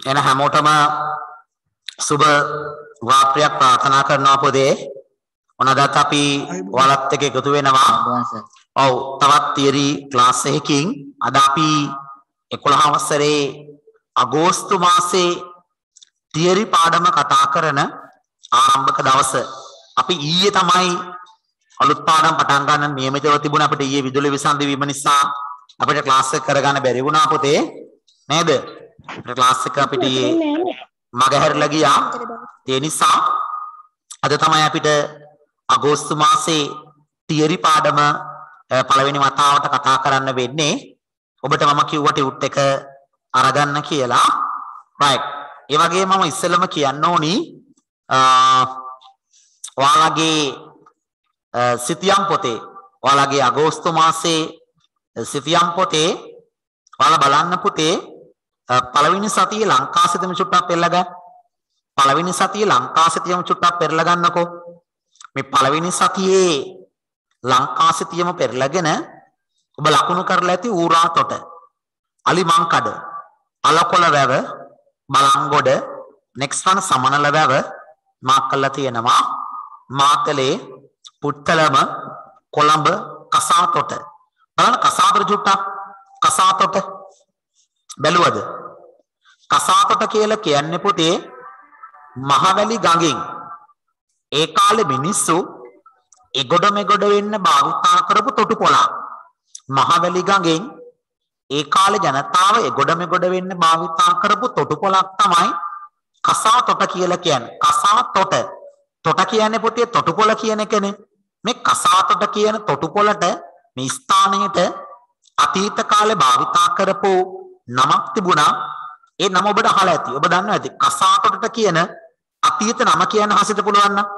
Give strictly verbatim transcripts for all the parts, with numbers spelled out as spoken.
එන හැමෝටම සුබ රාත්‍රියක් ප්‍රාර්ථනා කරනවා පොදේ. ඔනදාත් අපි ඔයාලත් එක්ක එකතු වෙනවා. ඔව් තවත් තියරි ක්ලාස් එකකින් අද අපි එකොළහ වසරේ අගෝස්තු මාසේ තියරි පාඩම කතා කරන ආරම්භක දවස. අපි ඊයේ තමයි අලුත් පාඩම් පටන් ගන්න නියමිතව තිබුණා. අපිට ඊයේ විදුලි විසන්ධි වීම නිසා අපිට ක්ලාස් එක කරගන්න බැරි වුණා පොතේ නේද? අපිට ක්ලාස් එක අපිට ඊයේ මගහැරලා ගියා. ඒ නිසා අද තමයි අපිට අගෝස්තු මාසේ තියරි පාඩම පළවෙනි වතාවට කතා කරන්න වෙන්නේ. ඔබට මම කිව්වා ටියුට් එක අරගන්න කියලා. right. ඒ වගේම මම ඉස්සෙල්ලම කියන්න ඕනි ඔයාලගේ සිතියම් පොතේ ඔයාලගේ අගෝස්තු මාසේ සිතියම් පොතේ ඔයාලා බලන්න පුතේ පළවෙනි සතියේ ලංකා සිතියම චුට්ටක් පෙරලා ගන්න. පළවෙනි සතියේ ලංකා සිතියම චුට්ටක් පෙරලා ගන්නකෝ. මේ පළවෙනි සතියේ ලංකා සිතියම පෙරලාගෙන ඔබ ලකුණු කරලා ඇති ඌරා තොට, අලිමංකඩ, අලකොළ වැව, බලංගොඩ, next one සමනල වැව මාක් කරලා තියෙනවා. මාතලේ, පුත්තලම, කොළඹ, කසාතොට. බලන්න කසාතොට චුට්ටක් කසාතොට බැලුවද? කසාතොට කියලා කියන්නේ පුතේ මහවැලි ගඟෙන් ඒ කාලේ මිනිස්සු එගොඩ මෙගොඩ වෙන්න භාවිතා කරපු තොටු පොළක්. මහවැලි ගඟෙන් ඒ කාලේ ජනතාව එගොඩ මෙගොඩ වෙන්න භාවිතා කරපු තොටු පොළක් තමයි කසාතොට කියලා කියන්නේ. කසාතොට තොට කියන්නේ පුතේ තොටු පොළ කියන එකනේ. මේ කසාතොට කියන තොටු පොළට මේ ස්ථානයට අතීත කාලේ භාවිතා කරපු නමක් තිබුණා. ඒ නම ඔබට අහලා ඇති. ඔබ දන්නවා ඇති. කසාතොටට කියන අතීත නම කියන්න හසිත පුළුවන් නම්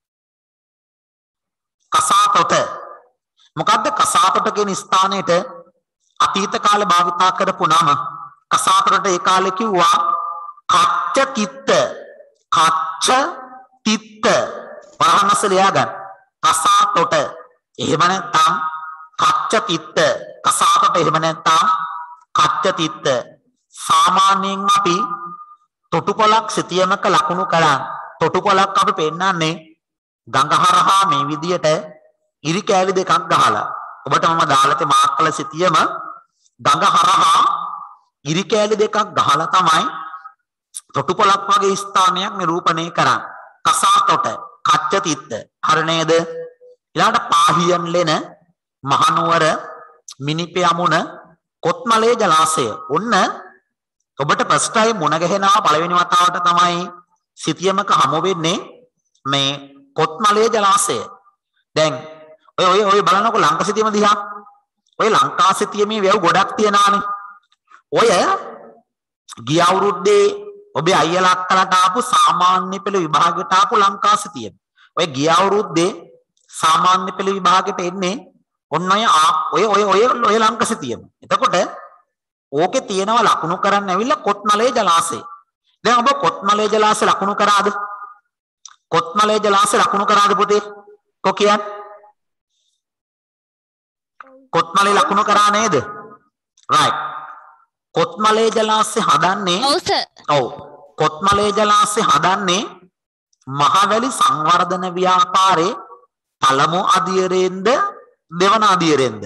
කසාතොට. මොකද්ද කසාතොට කියන ස්ථානයට අතීත කාලේ භාවිතා කරපු නම? කසාතොටට ඒ කාලේ කිව්වා කච්ච තිත්ත. කච්ච තිත්ත. වරහනස ලියා ගන්න. කසාතොට. එහෙම නැත්නම් කච්ච තිත්ත. කසාතොට එහෙම නැත්නම් කච්ච තිත්ත. සාමාන්‍යයෙන් අපි තොටුපොළක් සිතියමක ලකුණු කරා. තොටුපොළක් අපි පෙන්නන්නේ ගඟ හරහා මේ විදියට ඉරි කෑලි දෙකක් ගහලා. ඔබට මම දාලා තේ මාක් කළ සිතියම ගඟ හරහා ඉරි කෑලි දෙකක් ගහලා තමයි තොටුපොළක් වගේ ස්ථානයක් නිරූපණය කරන්නේ. කසාතොට, කච්ච තිත්ත. හරි නේද? ඊළඟට පාහියන් ලෙන, මහනුවර, මිනිපේ යමුණ, කොත්මලේ ජලාශය. ඔන්න ඔබට first time මුණ ගැහෙනවා පළවෙනි වතාවට තමයි සිතියමක හමු වෙන්නේ මේ කොත්මලේ ජලාශය. දැන් ඔය ඔය ඔය බලන්නකො ලංකා සිතියම දිහා. ඔය ලංකා සිතියමේ වැව් ගොඩක් තියනානේ. ඔය ගිය අවුරුද්දේ ඔබේ අයියලා අක්කලාට ආපු සාමාන්‍ය පෙළ විභාගයට ආපු ලංකා සිතියම. ඔය ගිය අවුරුද්දේ සාමාන්‍ය පෙළ විභාගයට එන්නේ ඔන්න ඔය ඔය ඔය ඔය ඔය ලංකා සිතියම. එතකොට ඕකේ තියෙනවා ලකුණු කරන්න ඇවිල්ලා කොත්මලේ ජලාශය. දැන් ඔබ කොත්මලේ ජලාශය ලකුණු කරාද? කොත්මලේ ජලාශය ලකුණු කරාද පුතේ? කො කියන්නේ? කොත්මලේ ලකුණු කරා නේද? right. කොත්මලේ ජලාශය හදන්නේ ඔව් සර්. ඔව්. කොත්මලේ ජලාශය හදන්නේ මහවැලි සංවර්ධන ව්‍යාපාරේ පළමු අදියරෙන්ද දෙවන අදියරෙන්ද?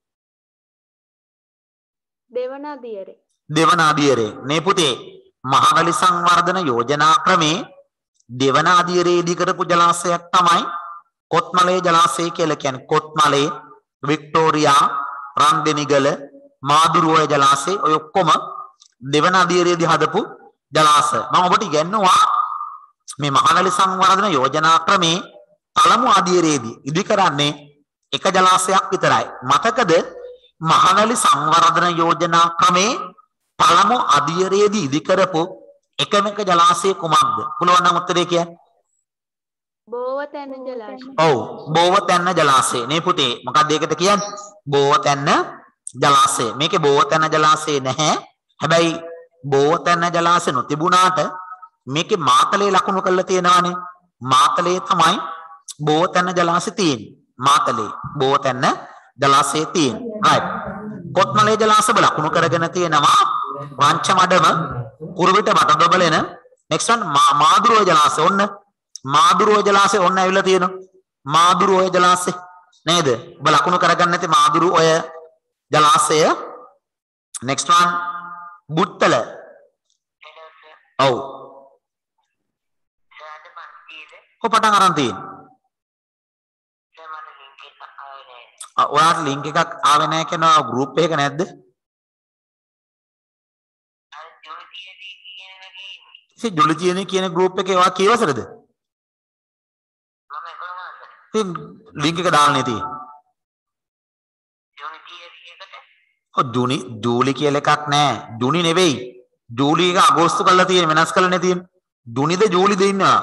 දෙවන අදියරේ. දෙවන අදියරේ. මේ පුතේ මහවැලි සංවර්ධන යෝජනා ක්‍රමේ දෙවන අදියරේදී කරපු ජලාශයක් තමයි කොත්මලේ ජලාශය කියලා කියන්නේ. කොත්මලේ, වික්ටෝරියා, රන්දෙනිගල, මාදුරුවය ජලාශය ඔය ඔක්කොම දෙවන අදියරේදී හදපු ජලාශය. මම ඔබට ඉගෙනුවා මේ මහවැලි සංවර්ධන යෝජනා ක්‍රමේ පළමු අදියරේදී ඉදි කරන්නේ එක ජලාශයක් විතරයි. මතකද? මහවැලි සංවර්ධන යෝජනා ක්‍රමේ පළමු අදියරේදී ඉදි කරපු එකම එක ජලාශය කුමක්ද? පුළුවන් නම් උත්තරේ කියන්න. බෝවතැන්න ජලාශය. ඔව් බෝවතැන්න ජලාශය. නේ පුතේ මොකක්ද ඒකට කියන්නේ? බෝවතැන්න ජලාශය. මේකේ බෝවතැන්න ජලාශය නැහැ. හැබැයි බෝවතැන්න ජලාශය නොතිබුණාට මේකේ මාතලේ ලකුණු කරලා තියෙනවානේ. මාතලේ තමයි බෝවතැන්න ජලාශය තියෙන්නේ. මාතලේ බෝවතැන්න ජලාශය තියෙන්නේ. right. කොත්මලේ ජලාශය ලකුණු කරගෙන තියෙනවා වංචමඩම, කුරුවිට බට දොබලෙන next one මාදුරුව ජලාශය ඔන්න මාදුරුව ජලාශය ඔන්න ඇවිල්ලා තියෙනවා මාදුරුව ජලාශය නේද ඔබ ලකුණු කරගන්න නැති මාදුරු ඔය ජලාශය next one බුත්තල ඔව් කො පටන් අරන් තියෙන්නේ ඔයාට ලින්ක් එකක් ආවේ නැහැ කියන ගෲප් එකක නැද්ද ඉතින් ජුලිජියනි කියන ගෲප් එකේ ඔයා කී වසරද මම එකොළහ ඉතින් ලින්ක් එක දාන්න ඉතින් ඔව් ජුනි ජූලි කියලා එකක් නැහැ ජුනි නෙවෙයි ජූලි එක අගෝස්තු කරලා තියෙන වෙනස් කරලා නේ තියෙන්නේ ජුනිද ජූලිද ඉන්නවා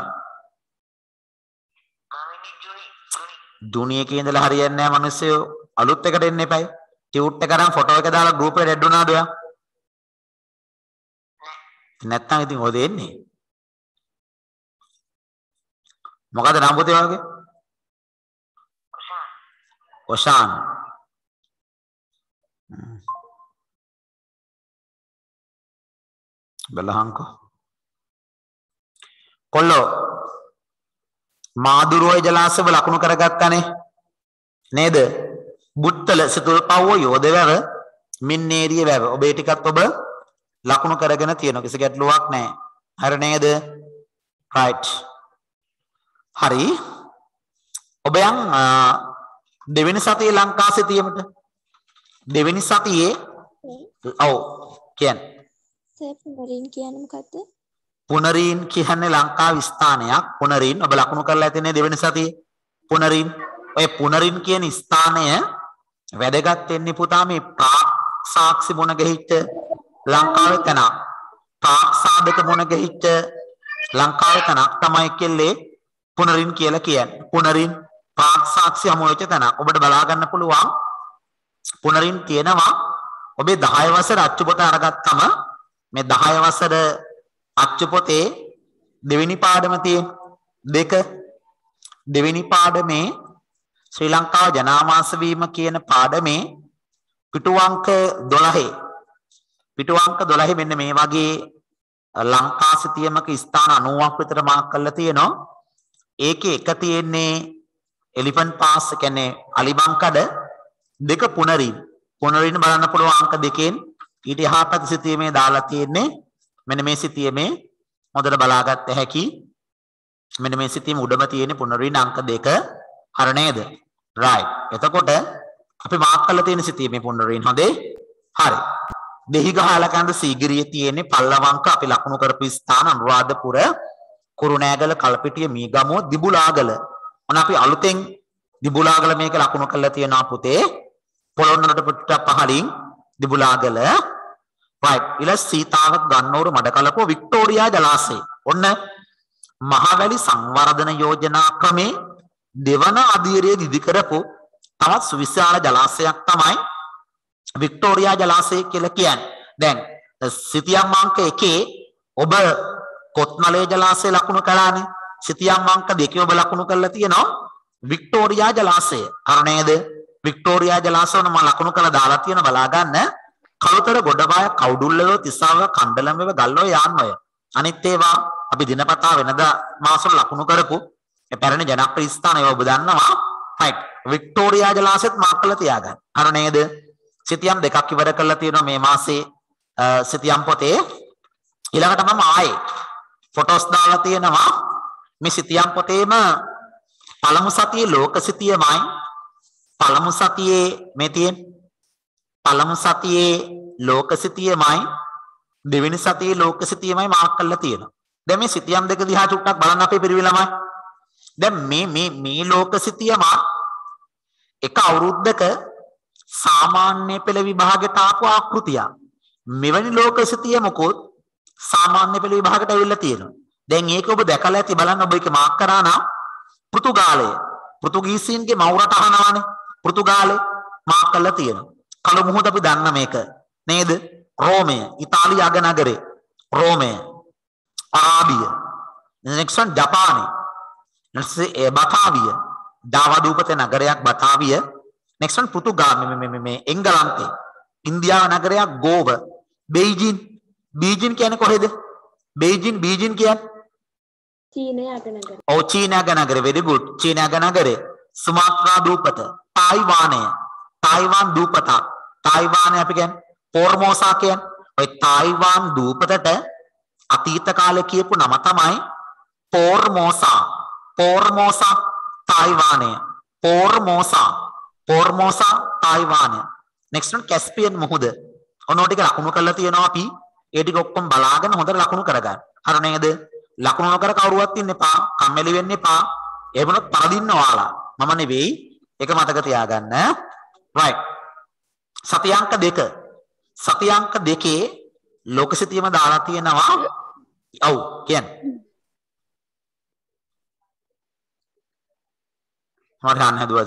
ජුනි එකේ ඉඳලා හරියන්නේ නැහැ මිනිස්සු අලුත් එකට එන්න එපයි ටියුට් එක අරන් ෆොටෝ එක දාලා ගෲප් එකට ඇඩ් වුණාද ඔයා නැත්තම් ඉතින් ඔය දෙන්නේ මොකද නම් පුතේ වගේ ඔෂාන් බලහන්කෝ කොල්ලෝ මාදුරුවේ ජලාශය ලකුණු කරගත්තානේ නේද බුත්තල සිතුල්පව්ව යෝධවැව මින්නේරිය වැව ඔබ ඒ ටිකත් ඔබ ලකුණු කරගෙන තියෙනවා කිසි ගැටලුවක් නැහැ හරි නේද right හරි ඔබ යන් දෙවෙනි සතියේ ලංකා සිතියමට දෙවෙනි සතියේ ඔව් කියන්නේ සර් පුනරීන් කියන්නේ මොකද්ද පුනරීන් කියන්නේ ලංකාවේ ස්ථානයක් පුනරීන් ඔබ ලකුණු කරලා ඇතිනේ දෙවෙනි සතියේ පුනරීන් ඔය පුනරීන් කියන ස්ථානය වැදගත් වෙන්නේ පුතා මේ ප්‍රාක් සාක්ෂි මොන ගෙහිච්ච ලංකාවේ තැනක් ප්‍රාක් සාධක මොන ගෙහිච්ච ලංකාවේ තැනක් තමයි කෙල්ලේ පුනරීන් කියලා කියන්නේ පුනරීන් ප්‍රාක් සාක්ෂි හමු වෙච්ච තැනක් ඔබට බලා ගන්න පුළුවන් පුනරීන් තියෙනවා ඔබේ දහය වසර අච්චුපොත අරගත්තම මේ දහය වසර අච්චුපොතේ දෙවෙනි පාඩම තියෙන දෙක දෙවෙනි පාඩමේ ශ්‍රී ලංකාව ජනාමාස වීම කියන පාඩමේ පිටු අංක දොළහ පිටු අංක දොළහ මෙන්න මේ වගේ ලංකා සිතියමක ස්ථාන නවයක් විතර මාක් කරලා තියෙනවා ඒකේ එක තියෙන්නේ එලිෆන්ට් පාස් කියන්නේ අලිබංකඩ දෙක පුනරීන් පුනරීන් බලන්න පුළුවන් අංක දෙකෙන් ඊට එහා පැත්තේ සිතියමේ දාලා තියෙන්නේ මෙන්න මේ සිතියමේ හොඳට බලාගත්ත හැකි මෙන්න මේ සිතියම උඩම තියෙන පුනරීන් අංක දෙක හර නේද right එතකොට අපි මාක් කරලා තියෙන සිතියමේ පුනරීන් හොඳේ හරි දෙහිගහල කන්ද සීගිරියේ තියෙන්නේ පල්ලවංක අපි ලකුණු කරපු ස්ථාන අනුරාධපුර කුරුණෑගල කල්පිටිය මීගමුව දිබුලාගල මොන අපි අලුතෙන් දිබුලාගල මේක ලකුණු කරලා තියෙනවා පුතේ පොළොන්නරුවට පිටට පහලින් දිබුලාගල right ඊළ සීතාවක ගන්නෝරු මඩකලපුව වික්ටෝරියා ජලාශය ඔන්න මහවැලි සංවර්ධන යෝජනා ක්‍රමේ දෙවන අධීරයේ දිදි කරපු තවත් සුවිශාල ජලාශයක් තමයි වික්ටෝරියා ජලාශය කියලා කියන්නේ. දැන් සිතියම් අංක එකේ ඔබ කොත්මලේ ජලාශය ලකුණු කළානේ. සිතියම් අංක දෙකේ ඔබ ලකුණු කරලා තියෙනවා වික්ටෝරියා ජලාශය. අර නේද? වික්ටෝරියා ජලාශය මම ලකුණු කරලා දාලා තියෙන බලා ගන්න. කළුතර ගොඩබාය කවුඩුල්ලව තිස්සාව කණ්ඩලම්ව ගල්ලෝ යාන්වය. අනිත් ඒවා අපි දිනපතා වෙනදා මාසවල ලකුණු කරපු ඒ පැරණි ජනප්‍රිය ස්ථාන ඒවා ඔබ දන්නවා. right වික්ටෝරියා ජලාශයත් මාක් කරලා තියාගන්න. අර නේද? සිතියම් දෙකක් ඉවර කරලා තියෙනවා මේ මාසේ සිතියම් පොතේ. ඊළඟට මම ආයේ ෆොටෝස් දාලා තියෙනවා මේ සිතියම් පොතේම පළමු සතියේ ලෝක සිතියමයි පළමු සතියේ මේ තියෙන පළමු සතියේ ලෝක සිතියමයි දෙවෙනි සතියේ ලෝක සිතියමයි මාක් කරලා තියෙනවා. දැන් මේ සිතියම් දෙක දිහා චුට්ටක් බලන්න අපේ පිරිවි ළමයි. දැන් මේ මේ මේ ලෝක සිතියම එක අවුරුද්දක සාමාන්‍ය පෙළ විභාගයට ආපු ආකෘතියක්. මෙවැනි ලෝක සිතියමකුත් සාමාන්‍ය පෙළ විභාගයට ඇවිල්ලා තියෙනවා. දැන් ඒක ඔබ දැකලා ඇති බලන්න ඔබ ඒක මාක් කරා නම් පෘතුගාලය පෘතුගීසීන්ගේ මවුරට අහනවානේ පෘතුගාලේ මාක් කරලා තියෙනවා. කළු මුහුද අපි දන්න මේක නේද? රෝමය ඉතාලි අග නගරේ රෝමය අරාබිය next one ජපානය next one බතාවිය ජාවා දූපතේ නගරයක් බතාවිය next one පෘතුගාල මේ මේ මේ එංගලන්තේ ඉන්දියාව නගරයක් ගෝව බෙයිජින් බීජින් කියන්නේ කොහෙද? බීජින් බීජින් කියන්නේ චීනය අගනගර. ඔව් චීන අගනගරය. very good. චීන අගනගරය. සුමාත්‍රා දූපත. තායිවානය. තායිවාන් දූපත. තායිවානය අපි කියන්නේ ෆෝර්මෝසා කියන්නේ. ඔය තායිවාන් දූපතට අතීත කාලේ කියපු නම තමයි ෆෝර්මෝසා. ෆෝර්මෝසා තායිවානය. ෆෝර්මෝසා. ෆෝර්මෝසා තායිවානය. next one කැස්පියන් මුහුද. ඔනෝ ටික ලකුණු කරලා තියෙනවා අපි. ඒ ටික ඔක්කොම බලාගෙන හොඳට ලකුණු කරගන්න. හර නේද? ලකුණු නොකර කවුරුවත් ඉන්න එපා. කම්මැලි වෙන්න එපා. එහෙම වුණොත් පරදින්න ඔයාලා. මම නෙවෙයි. ඒක මතක තියාගන්න. right. සතියංක දෙක. සතියංක දෙකේ ලෝකසිතියම දාලා තියෙනවා. ඔව් කියන්නේ. මම ගන්න හදුවද?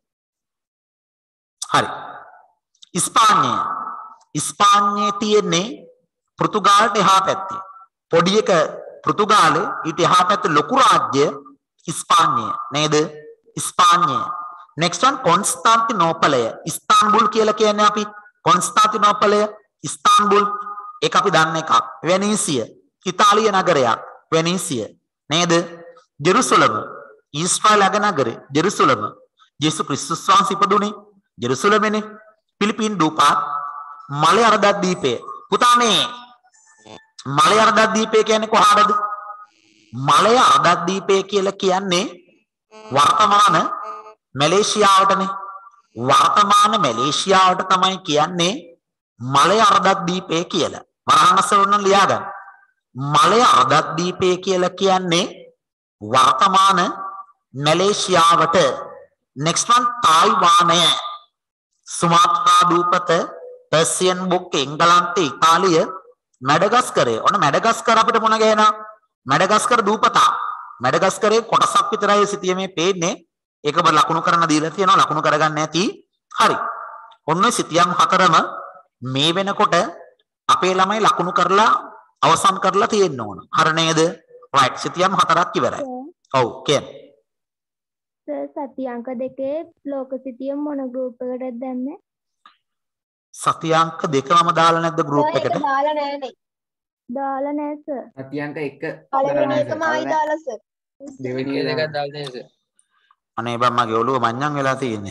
හරි. ඉස්පාඤ්ඤය. ඉස්පාඤ්ඤයේ තියෙන්නේ පෘතුගාලට එහා පැත්තේ. පොඩි එක පෘතුගාලේ ඊට එහා පැත්තේ ලොකු රාජ්‍ය ඉස්පාඤ්ඤය නේද? ඉස්පාඤ්ඤය. next one කොන්ස්ටාන්තිනෝපලය. ඉස්තාන්බුල් කියලා කියන්නේ අපි කොන්ස්ටාන්තිනෝපලය ඉස්තාන්බුල් ඒක අපි දන්න එකක්. වෙනීසිය ඉතාලිය නගරයක් වෙනීසිය නේද? ජෙරුසලම ඊශ්‍රායල් අගනගරය ජෙරුසලම. යේසු ක්‍රිස්තුස් වහන්සේ ඉපදුනේ ජෙරුසලමනේ. පිලිපින් දූපත් මලය අර්ධ දීපය. පුතා මේ මලය අර්ධ දීපය කියන්නේ කොහාටද? මලය අර්ධ දීපය කියලා කියන්නේ වර්තමාන මැලේසියාවටනේ. වර්තමාන මැලේසියාවට තමයි කියන්නේ මලය අර්ධ දීපය කියලා. වරහනසවන්න ලියා ගන්න. මලය අර්ධ දීපය කියලා කියන්නේ වර්තමාන මැලේසියාවට. next one තායිවානය. සුමාත්‍රා දූපත, පර්සියන් බුක්, එංගලන්තේ, ඉතාලිය, මැඩගස්කරය. ඔන්න මැඩගස්කර අපිට මොන ගේනවා? මැඩගස්කර දූපත. මැඩගස්කරේ කොටසක් විතරයි සිතියමේ පේන්නේ. ඒක ඔබ ලකුණු කරන්න දීලා තියෙනවා. ලකුණු කරගන්න නැති. හරි. ඔන්න සිතියම් හතරම මේ වෙනකොට අපේ ළමයි ලකුණු කරලා අවසන් කරලා තියෙන්න ඕන. හර නේද? right. සිතියම් හතරක් ඉවරයි. ඔව් කියන්නේ. සතියංක දෙකේ ලෝකසිතියම මොන ගෲප් එකකටද දැම්මේ? සතියංක දෙකම දාලා නැද්ද ගෲප් එකට? දාලා නෑනේ. දාලා නෑ සර්. සතියංක එක පළවෙනි එකම ආයි දාලා සර්. දෙවෙනි එක දාලා නෑ සර්. අනේ බං මගේ ඔළුව මඤ්ඤම් වෙලා තියෙන්නේ.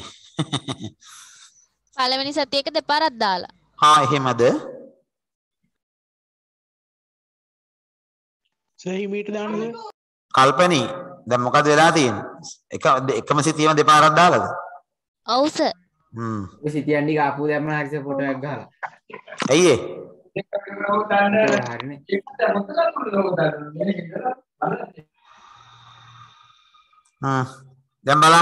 පළවෙනි සතියේක දෙපාරක් දාලා. හා එහෙමද? සහි මීට දාන්නේ. කල්පනී දැන් මොකද වෙලා තියෙන්නේ? එක එකම සිතියම දෙපාරක් දාලාද? ඔව් සර්. හ්ම්. ඔය සිතියන් ටික ආපු දැම්ම හරිස ෆොටෝ එකක් ගහලා. ඇයි ඒ? හරිනේ. හ්ම්. දැන් බලන්න.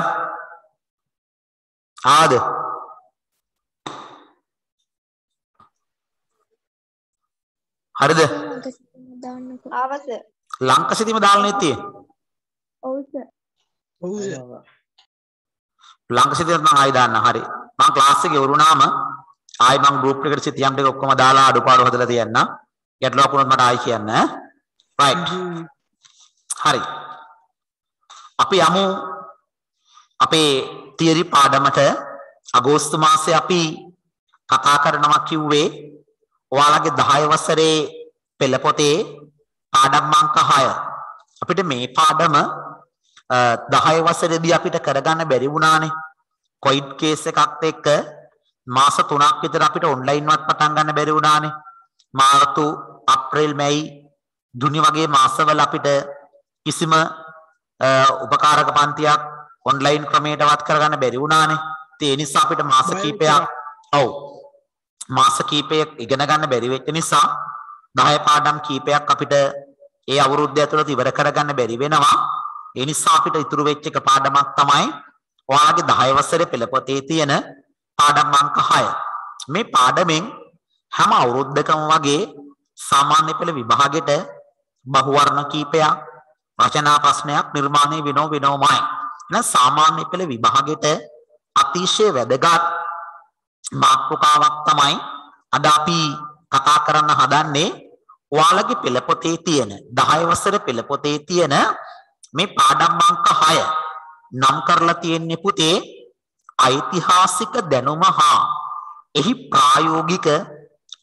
ආද. හරිද? දාන්නකෝ. ආවස. ලංකසිතියම දාලා නැතිේ. ඔව් සර්. ඔව් සර්. ලංකසිතියම මම ආයි දාන්න. හරි. මම ක්ලාස් එකේ වරුණාම ආයි මම ගෲප් එකට සිතියම් ටික ඔක්කොම දාලා අඩුපාඩු හදලා තියන්න. ගැටලුවක් වුණොත් මට ආයි කියන්න. right. හරි. අපි යමු අපේ තියරි පාඩමට. අගෝස්තු මාසේ අපි කතා කරනවා කිව්වේ ඔයාලගේ දහය වසරේ පෙළ පොතේ පාඩම් අංක හය. අපිට මේ පාඩම දහය වසරේදී අපිට කරගන්න බැරි වුණානේ. කොයිඩ් කේස් එකත් එක්ක මාස තුනක් විතර අපිට ඔන්ලයින් වත් පටන් ගන්න බැරි වුණානේ. මාර්තු, අප්‍රේල්, මැයි, ජුනි වගේ මාසවල අපිට කිසිම උපකාරක පන්තියක් ඔන්ලයින් ක්‍රමයටවත් කරගන්න බැරි වුණානේ. ඒ නිසා අපිට මාස කිහිපයක් ඔව් මාස කිහිපයක් ඉගෙන ගන්න බැරි වෙච්ච නිසා දහය පාඩම් කිහිපයක් අපිට ඒ අවුරුද්ද ඇතුළත ඉවර කරගන්න බැරි වෙනවා. ඒ නිසා අපිට ඉතුරු වෙච්ච එක පාඩමක් තමයි ඔයාලගේ දහය වසරේ පෙළ පොතේ තියෙන පාඩම් අංක හය. මේ පාඩමෙන් හැම අවුරුද්දකම වගේ සාමාන්‍ය පෙළ විභාගෙට බහුවර්ණ කීපයක් රචනා ප්‍රශ්නයක් නිර්මාණය වෙනව වෙනවමයි. එහෙනම් සාමාන්‍ය පෙළ විභාගෙට අතිශය වැදගත් මාතෘකාවක් තමයි අද අපි කතා කරන්න හදන්නේ. ඔයාලගේ පෙළ පොතේ තියෙන දහය වසර පෙළ පොතේ තියෙන මේ පාඩම් අංක හය නම් කරලා තියෙන්නේ පුතේ ඓතිහාසික දැනුම හා එහි ප්‍රායෝගික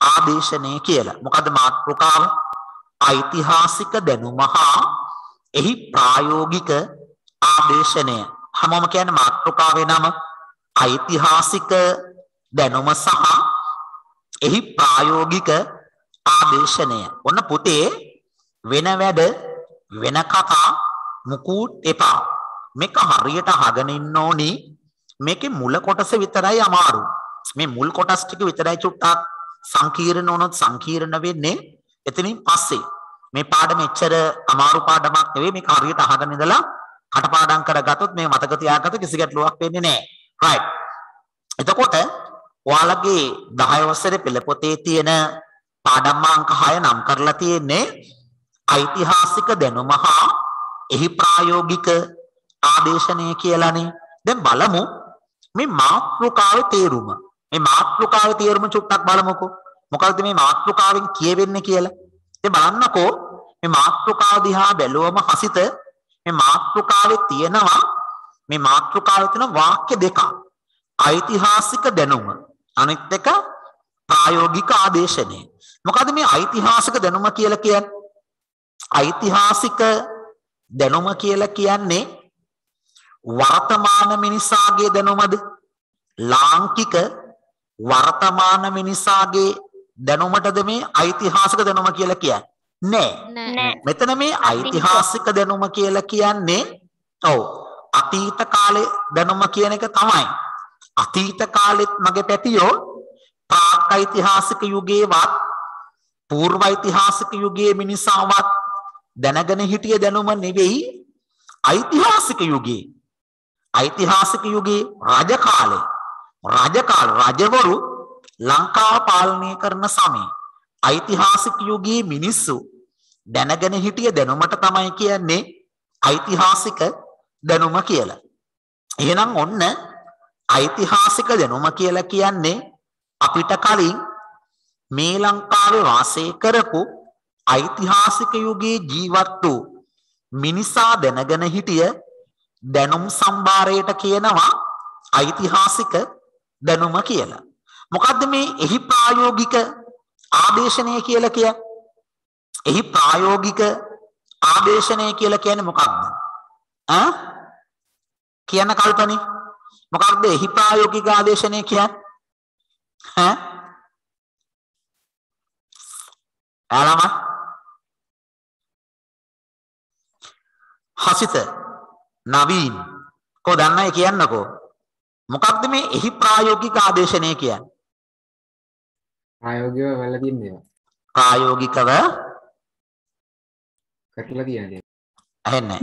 ආදේශනය කියලා. මොකද මාතෘකාව ඓතිහාසික දැනුම හා එහි ප්‍රායෝගික ආදේශනය. හැමෝම කියන්නේ මාතෘකාවේ නම ඓතිහාසික දැනුම සහ එහි ප්‍රායෝගික ආදේශනය. ඔන්න පුතේ වෙන වැඩ වෙන කතා මුකුත් එපා. මේක හරියට අහගෙන ඉන්න ඕනි. මේකේ මුල කොටස විතරයි අමාරු. මේ මුල් කොටස් ටික විතරයි චුට්ටක් සංකීර්ණ වුණොත් සංකීර්ණ වෙන්නේ එතනින් පස්සේ. මේ පාඩම එච්චර අමාරු පාඩමක් නෙවෙයි. මේක හරියට අහගෙන ඉඳලා කටපාඩම් කරගත්තොත් මේ මතක තියාගත්තොත් කිසි ගැටලුවක් වෙන්නේ නැහැ. right. එතකොට ඔයාලගේ දහය වසරේ පෙළ පොතේ තියෙන පාඩම් අංක හය නම් කරලා තියෙන්නේ ඓතිහාසික දැනුම හා එහි ප්‍රායෝගික ආදේශනය කියලානේ. දැන් බලමු මේ මාතෘකාවේ තේරුම. මේ මාතෘකාවේ තේරුම චුට්ටක් බලමුකෝ. මොකද්ද මේ මාතෘකාවෙන් කියවෙන්නේ කියලා. ඉතින් බලන්නකෝ මේ මාතෘකාව දිහා බැලුවම හසිත මේ මාතෘකාවේ තියෙනවා මේ මාතෘකාවේ තියෙන වාක්‍ය දෙකක්. ඓතිහාසික දැනුම අනිත් එක ප්‍රායෝගික ආදේශනය. මොකද මේ ඓතිහාසික දැනුම කියලා කියන්නේ? ඓතිහාසික දැනුම කියලා කියන්නේ වර්තමාන මිනිසාගේ දැනුමද? ලාංකික වර්තමාන මිනිසාගේ දැනුමටද මේ ඓතිහාසික දැනුම කියලා කියන්නේ? නෑ. මෙතන මේ ඓතිහාසික දැනුම කියලා කියන්නේ ඔව් අතීත කාලේ දැනුම කියන එක තමයි. අතීත කාලෙත් මගේ පැටියෝ ප්‍රාක් ඓතිහාසික යුගයේවත් పూర్ව ඓතිහාසික යුගයේ මිනිසාවත් දැනගෙන හිටිය දැනුම නෙවෙයි ඓතිහාසික යුගයේ. ඓතිහාසික යුගයේ රජ කාලේ රජ කාල රජවරු ලංකාව පාලනය කරන සමයේ ඓතිහාසික යුගයේ මිනිස්සු දැනගෙන හිටිය දැනුමට තමයි කියන්නේ ඓතිහාසික දැනුම කියලා. එහෙනම් ඔන්න ඓතිහාසික දැනුම කියලා කියන්නේ අපිට කලින් මේ ලංකාවේ වාසය කරපු ඓතිහාසික යුගයේ ජීවත් වූ මිනිසා දැනගෙන හිටිය දැනුම් සම්භාරයට කියනවා ඓතිහාසික දැනුම කියලා. මොකද්ද මේ එහි ප්‍රායෝගික ආදේශනය කියලා කියන්නේ? එහි ප්‍රායෝගික ආදේශනය කියලා කියන්නේ මොකක්ද? ඈ කියන කල්පනේ මොකක්ද එහි ප්‍රායෝගික ආදේශනය කියන්නේ? ඈ ආලම හසිත නවීන් කො දන්නයි කියන්නකෝ මොකක්ද මේ එහි ප්‍රායෝගික ආදේශනය කියන්නේ? ප්‍රායෝගිකව වෙලා තියෙනවා. ප්‍රායෝගිකව කටලා තියෙනවා. ඇහෙන්නේ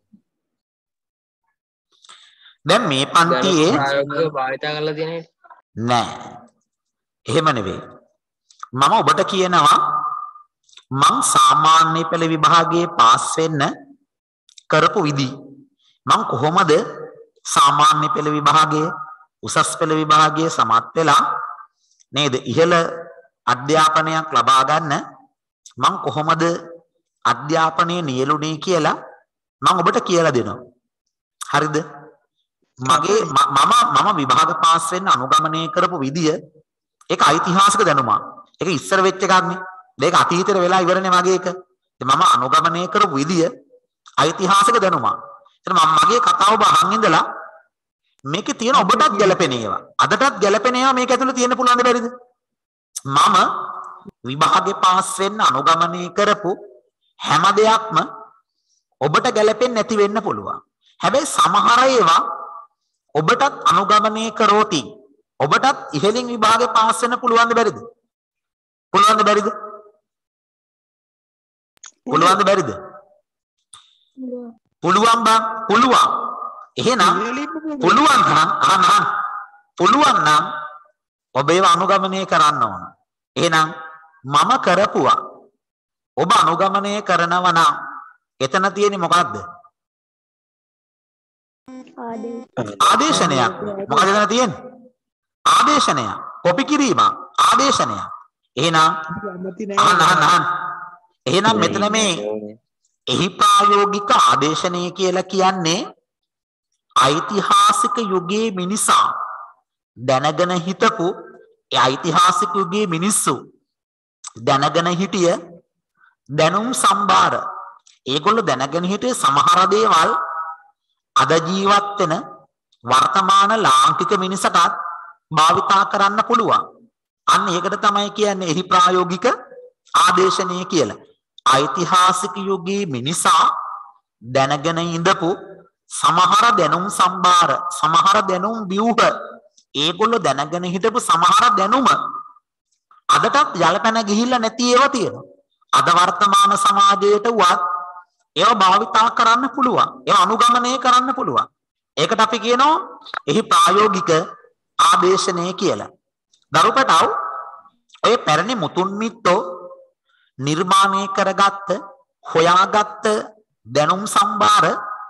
දැන් මේ පන්තියේ ප්‍රායෝගිකව භාවිත කරලා තියෙන හැටි නෑ. එහෙම නෙවෙයි. මම ඔබට කියනවා මං සාමාන්‍ය පෙළ විභාගයේ පාස් වෙන්න කරපු විදි. මං කොහොමද සාමාන්‍ය පෙළ විභාගයේ උසස් පෙළ විභාගයේ සමත් වෙලා නේද ඉහළ අධ්‍යාපනයක් ලබා ගන්න මං කොහොමද අධ්‍යාපනයේ නියලුනේ කියලා මං ඔබට කියලා දෙනවා. හරිද? මගේ මම මම විභාග පාස් වෙන්න අනුගමනය කරපු විදිය ඒක ඓතිහාසික දැනුමක්. ඒක ඉස්සර වෙච්ච එකක් නේ. මේක අතීතේ වෙලා ඉවරනේ මගේ එක. ඉතින් මම අනුගමනය කරපු විදිය ඓතිහාසික දැනුමක්. එතන මම මගේ කතාව බහන් ඉඳලා මේකේ තියෙන ඔබටත් ගැළපෙන ඒවා අදටත් ගැළපෙන ඒවා මේක ඇතුළේ තියෙන්න පුළුවන් ද බැරිද? මම විභාගේ පාස් වෙන්න අනුගමනය කරපු හැම දෙයක්ම ඔබට ගැළපෙන්නේ නැති වෙන්න පුළුවන්. හැබැයි සමහර ඒවා ඔබටත් අනුගමනය කරෝති. ඔබටත් ඉහළින් විභාගේ පාස් වෙන්න පුළුවන් ද බැරිද? පුළුවන් ද බැරිද? පුළුවන් ද බැරිද? පුළුවන් බං පුළුවන්. එහෙනම් පුළුවන් නම් අහන්න අහන්න. පුළුවන් නම් ඔබ ඒව අනුගමනය කරන්න ඕන. එහෙනම් මම කරපුවා ඔබ අනුගමනය කරනවා නම් එතන තියෙන්නේ මොකද්ද? ආදේශනයක්. මොකද එතන තියෙන්නේ? ආදේශනයක්. කොපි කිරීමක්. ආදේශනයක්. එහෙනම් අහන්න අහන්න අහන්න. එහෙනම් මෙතන මේ එහි ප්‍රායෝගික ආදේශනය කියලා කියන්නේ ඓතිහාසික යුගයේ මිනිසා දැනගෙන හිටපු ඒ ඓතිහාසික යුගයේ මිනිස්සු දැනගෙන හිටිය දැනුම් සම්භාර. ඒගොල්ලෝ දැනගෙන හිටියේ සමහර දේවල් අද ජීවත් වෙන වර්තමාන ලාංකික මිනිසටත් භාවිතා කරන්න පුළුවන්. අන්න ඒකට තමයි කියන්නේ එහි ප්‍රායෝගික ආදේශනීය කියලා. ඓතිහාසික යුගයේ මිනිසා දැනගෙන ඉඳපු සමහර දැනුම් සම්භාර සමහර දැනුම් ව්‍යුහ ඒගොල්ලෝ දැනගෙන හිටපු සමහර දැනුම අදටත් යලපැන ගිහිල්ලා නැති ඒවා තියෙනවා. අද වර්තමාන සමාජයට වත් ඒවා භාවිතා කරන්න පුළුවන්. ඒවා අනුගමනය කරන්න පුළුවන්. ඒකට අපි කියනවා එහි ප්‍රායෝගික ආදේශනය කියලා. දරුපටව ඔය පැරණි මුතුන් මිත්තෝ නිර්මාණය කරගත්ත හොයාගත්ත දැනුම් සම්භාර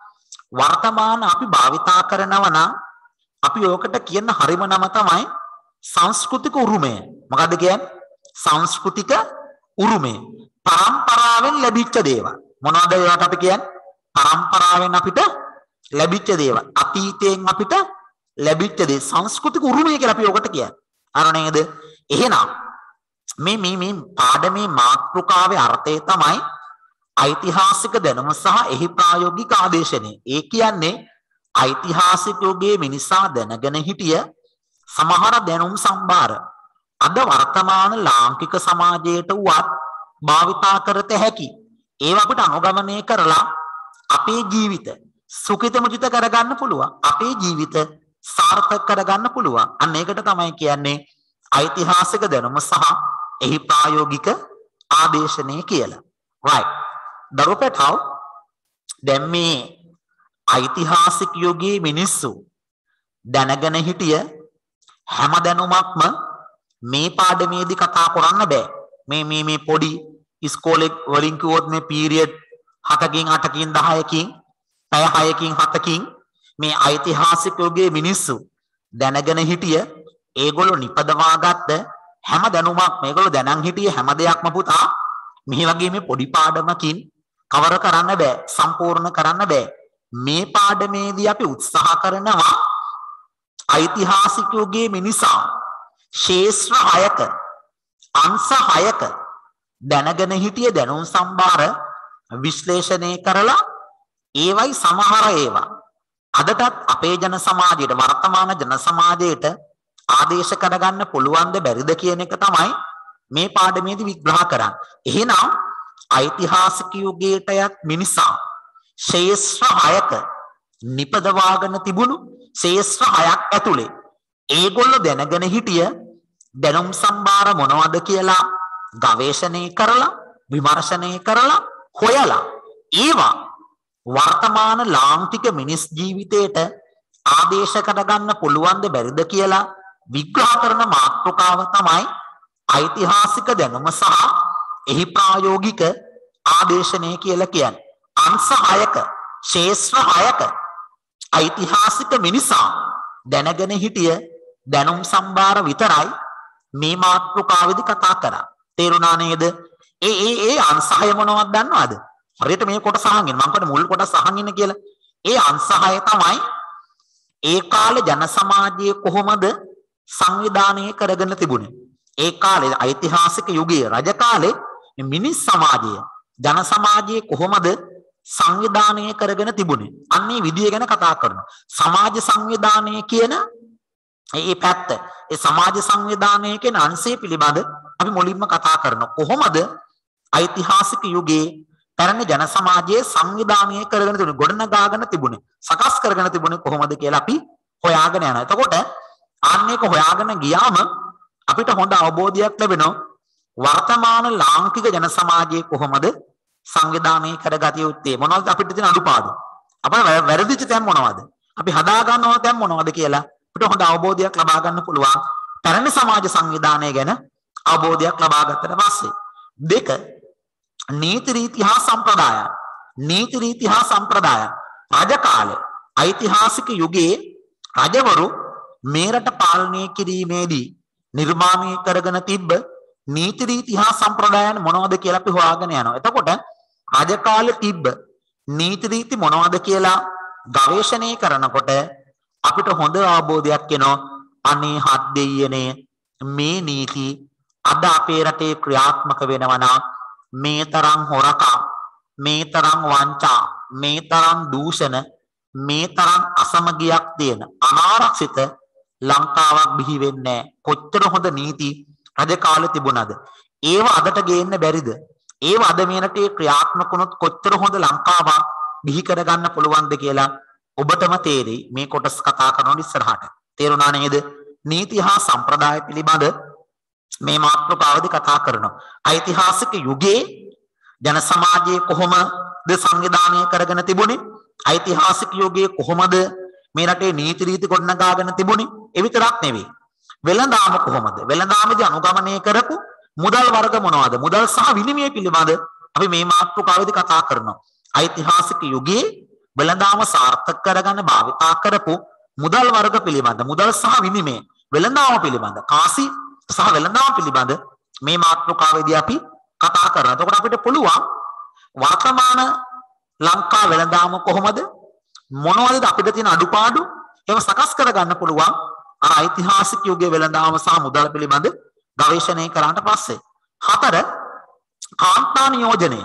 වර්තමාන අපි භාවිතා කරනවා නම් අපි ඕකට කියන හරිම නම තමයි සංස්කෘතික උරුමය. මොකද්ද කියන්නේ? සංස්කෘතික උරුමය. පරම්පරාවෙන් ලැබිච්ච දේවල්. මොනවද ඒවට අපි කියන්නේ? පරම්පරාවෙන් අපිට ලැබිච්ච දේවල්. අතීතයෙන් අපිට ලැබිච්ච දේ සංස්කෘතික උරුමය කියලා අපි ඕකට කියන්නේ. අර නේද? එහෙනම් මේ මේ මේ පාඩමේ මාතෘකාවේ අර්ථය තමයි ඓතිහාසික දැනුම සහ එහි ප්‍රායෝගික ආදේශනය. ඒ කියන්නේ ඓතිහාසික යුගයේ මිනිසා දැනගෙන හිටිය සමහර දැනුම් සම්භාර අද වර්තමාන ලාංකික සමාජයට වත් භාවිතා කරත හැකි. ඒවා අපිට අනුගමනය කරලා අපේ ජීවිත සුඛිත මුචිත කරගන්න පුළුවන්. අපේ ජීවිත සාර්ථක කරගන්න පුළුවන්. අන්න ඒකට තමයි කියන්නේ ඓතිහාසික දැනුම සහ එහි ප්‍රායෝගික ආදේශනය කියලා. right. දරුපටව දැන් මේ ඓතිහාසික යුගයේ මිනිස්සු දැනගෙන හිටිය හැම දැනුමක්ම මේ පාඩමේදී කතා කරන්න බෑ. මේ මේ මේ පොඩි ඉස්කෝලේ වලින් කිව්වොත් මේ පීරියඩ් හතකින් අටකින් දහයකින් පැය හයකින් හතකින් මේ ඓතිහාසික යුගයේ මිනිස්සු දැනගෙන හිටිය ඒගොල්ලෝ නිපදවාගත්ත හැම දැනුමක් මේගොල්ලෝ දැනන් හිටිය හැම දෙයක්ම පුතා මේ වගේ මේ පොඩි පාඩමකින් කවර කරන්න බෑ, සම්පූර්ණ කරන්න බෑ. මේ පාඩමේදී අපි උත්සාහ කරනවා ඓතිහාසික යුගයේ මිනිසා ශේෂ්ත්‍ර හයක අංශ හයක දැනගෙන හිටිය දැනුම් සම්භාර විශ්ලේෂණය කරලා ඒවයි සමහර ඒවා අදටත් අපේ ජන සමාජයට වර්තමාන ජන සමාජයට ආදේශ කරගන්න පුළුවන්ද බැරිද කියන එක තමයි මේ පාඩමේදී විග්‍රහ කරන්නේ. එහෙනම් ඓතිහාසික යුගයට යත් මිනිසා ශේෂ්ත්‍ර හයක නිපදවාගෙන තිබුණු ශේෂ්ත්‍ර හයක් ඇතුලේ ඒගොල්ලෝ දැනගෙන හිටිය දැනුම් සම්භාර මොනවද කියලා ගවේෂණය කරලා විමර්ශනය කරලා හොයලා ඒවා වර්තමාන ලාංකික මිනිස් ජීවිතයට ආදේශ කරගන්න පුළුවන්ද බැරිද කියලා විග්‍රහ කරන මාතෘකාව තමයි ඓතිහාසික දැනුම සහ එහි ප්‍රායෝගික ආදේශනය කියලා කියන්නේ. අංශ හයක ශේෂ්ත්‍ර හයක ඓතිහාසික මිනිසා දැනගෙන හිටිය දැනුම් සම්භාර විතරයි මේ මාතෘකාවේදී කතා කරා. තේරුණා නේද? ඒ ඒ ඒ අංශ හය මොනවද දන්නවද? හරියට මේ කොටස අහන් ඉන්න. මම කියන්නේ මුල් කොටස අහන් ඉන්න කියලා. ඒ අංශ හය තමයි ඒ කාලේ ජන සමාජයේ කොහොමද සංවිධානය කරගෙන තිබුණේ. ඒ කාලේ ඓතිහාසික යුගයේ රජ කාලේ මිනිස් සමාජය ජන සමාජයේ කොහොමද සංවිධානය කරගෙන තිබුණේ. අන්නේ විදිය ගැන කතා කරනවා. සමාජ සංවිධානය කියන ඒ පැත්ත, ඒ සමාජ සංවිධානය කියන අංශය පිළිබඳ අපි මුලින්ම කතා කරනවා. කොහොමද ඓතිහාසික යුගයේ පැරණි ජන සමාජයේ සංවිධානය කරගෙන තිබුණේ, ගොඩනගාගෙන තිබුණේ, සකස් කරගෙන තිබුණේ කොහොමද කියලා අපි හොයාගෙන යනවා. එතකොට අන්නේක හොයාගෙන ගියාම අපිට හොඳ අවබෝධයක් ලැබෙනවා වර්තමාන ලාංකික ජන සමාජයේ කොහොමද සංවිධානය කරගatiya යුත්තේ, මොනවද අපිට තියෙන අඩුපාඩු, අපේ වැරදිච්ච තැන් මොනවද, අපි හදා ගන්න ඕන තැන් මොනවද කියලා අපිට හොඳ අවබෝධයක් ලබා ගන්න පුළුවන්. පැරණි සමාජ සංවිධානය ගැන අවබෝධයක් ලබා ගත්තට පස්සේ දෙක නීති රීති හා සම්ප්‍රදාය. නීති රීති හා සම්ප්‍රදාය රජ කාලේ ඓතිහාසික යුගයේ රජවරු මේ රට පාලනය කිරීමේදී නිර්මාණය කරගෙන තිබ්බ නීති රීති හා සම්ප්‍රදායන් මොනවද කියලා අපි හොයාගෙන යනවා. එතකොට රජ කාලේ තිබ්බ නීති රීති මොනවද කියලා ගවේෂණය කරනකොට අපිට හොඳ අවබෝධයක් එනවා. අනේ හත් දෙයියනේ මේ නීති අද අපේ රටේ ක්‍රියාත්මක වෙනවා නම් මේ තරම් හොරකම්, මේ තරම් වංචා, මේ තරම් දූෂණ, මේ තරම් අසමගියක් තියෙන අනාරක්ෂිත ලංකාවක් බිහි වෙන්නේ නැහැ. කොච්චර හොඳ නීති රජ කාලේ තිබුණාද? ඒව අදට ගේන්න බැරිද? ඒව අද මේ රටේ ක්‍රියාත්මක වුණොත් කොච්චර හොඳ ලංකාවක් බිහි කරගන්න පුළුවන්ද කියලා ඔබටම තේරෙයි මේ කොටස් කතා කරනකොට ඉස්සරහට. තේරුණා නේද? නීති හා සම්ප්‍රදාය පිළිබඳ මේ මාතෘකාවදී කතා කරනවා. ඓතිහාසික යුගයේ ජන සමාජයේ කොහොමද සංවිධානය කරගෙන තිබුණේ? ඓතිහාසික යුගයේ කොහොමද මේ රටේ නීති රීති ගොඩනගාගෙන තිබුණේ? ඒ විතරක් නෙවෙයි. වෙළඳාම කොහොමද? වෙළඳාමේදී අනුගමනය කරපු මුදල් වර්ග මොනවද? මුදල් සහ විනිමය පිළිබඳ අපි මේ මාතෘකාවේදී කතා කරනවා. ඓතිහාසික යුගයේ වෙළඳාම සාර්ථක කරගන්න භාවිතා කරපු මුදල් වර්ග පිළිබඳ, මුදල් සහ විනිමය, වෙළඳාම පිළිබඳ, කාසි සහ වෙළඳාම පිළිබඳ මේ මාතෘකාවේදී අපි කතා කරනවා. එතකොට අපිට පුළුවන් වර්තමාන ලංකා වෙළඳාම කොහොමද? මොනවද අපිට තියෙන අඩුපාඩු? ඒව සකස් කරගන්න පුළුවන් අර ඓතිහාසික යුගයේ වෙළඳාම සහ මුදල් පිළිබඳ ගවේෂණය කරාට පස්සේ. හතර කාන්තා නියෝජනය.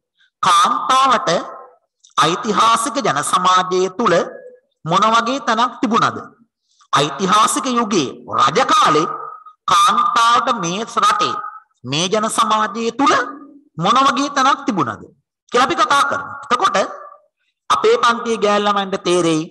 කාන්තාවට ඓතිහාසික ජන සමාජයේ තුල මොන වගේ තැනක් තිබුණද? ඓතිහාසික යුගයේ රජ කාලේ කාන්තාවට මේ රටේ මේ ජන සමාජයේ තුල මොන වගේ තැනක් තිබුණද කියලා අපි කතා කරනවා. එතකොට අපේ පන්තියේ ගෑල් ළමයින්ට තේරෙයි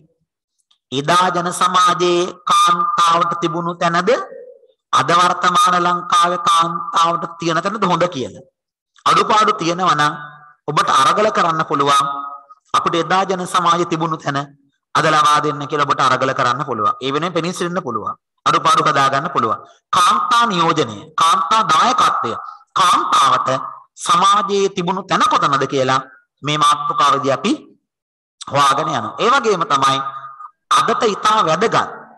එදා ජන සමාජයේ කාන්තාවට තිබුණු තැනද අද වර්තමාන ලංකාවේ කාන්තාවට තියෙන තැනද හොඳ කියලා. අඩුපාඩු තියෙනවා නම් ඔබට අරගල කරන්න පුළුවන්. අපිට එදා ජන සමාජයේ තිබුණු තැන අද ලබා දෙන්න කියලා ඔබට අරගල කරන්න පුළුවන්. ඒ වෙනුවෙන් පෙනී සිටින්න පුළුවන්. අඩුපාඩු හදා ගන්න පුළුවන්. කාන්තා නියෝජනය, කාන්තා දායකත්වය, කාන්තාවට සමාජයේ තිබුණු තැන කොතනද කියලා මේ මාතෘකාවේදී අපි හොයාගෙන යනවා. ඒ වගේම තමයි අදට ඉතා වැදගත්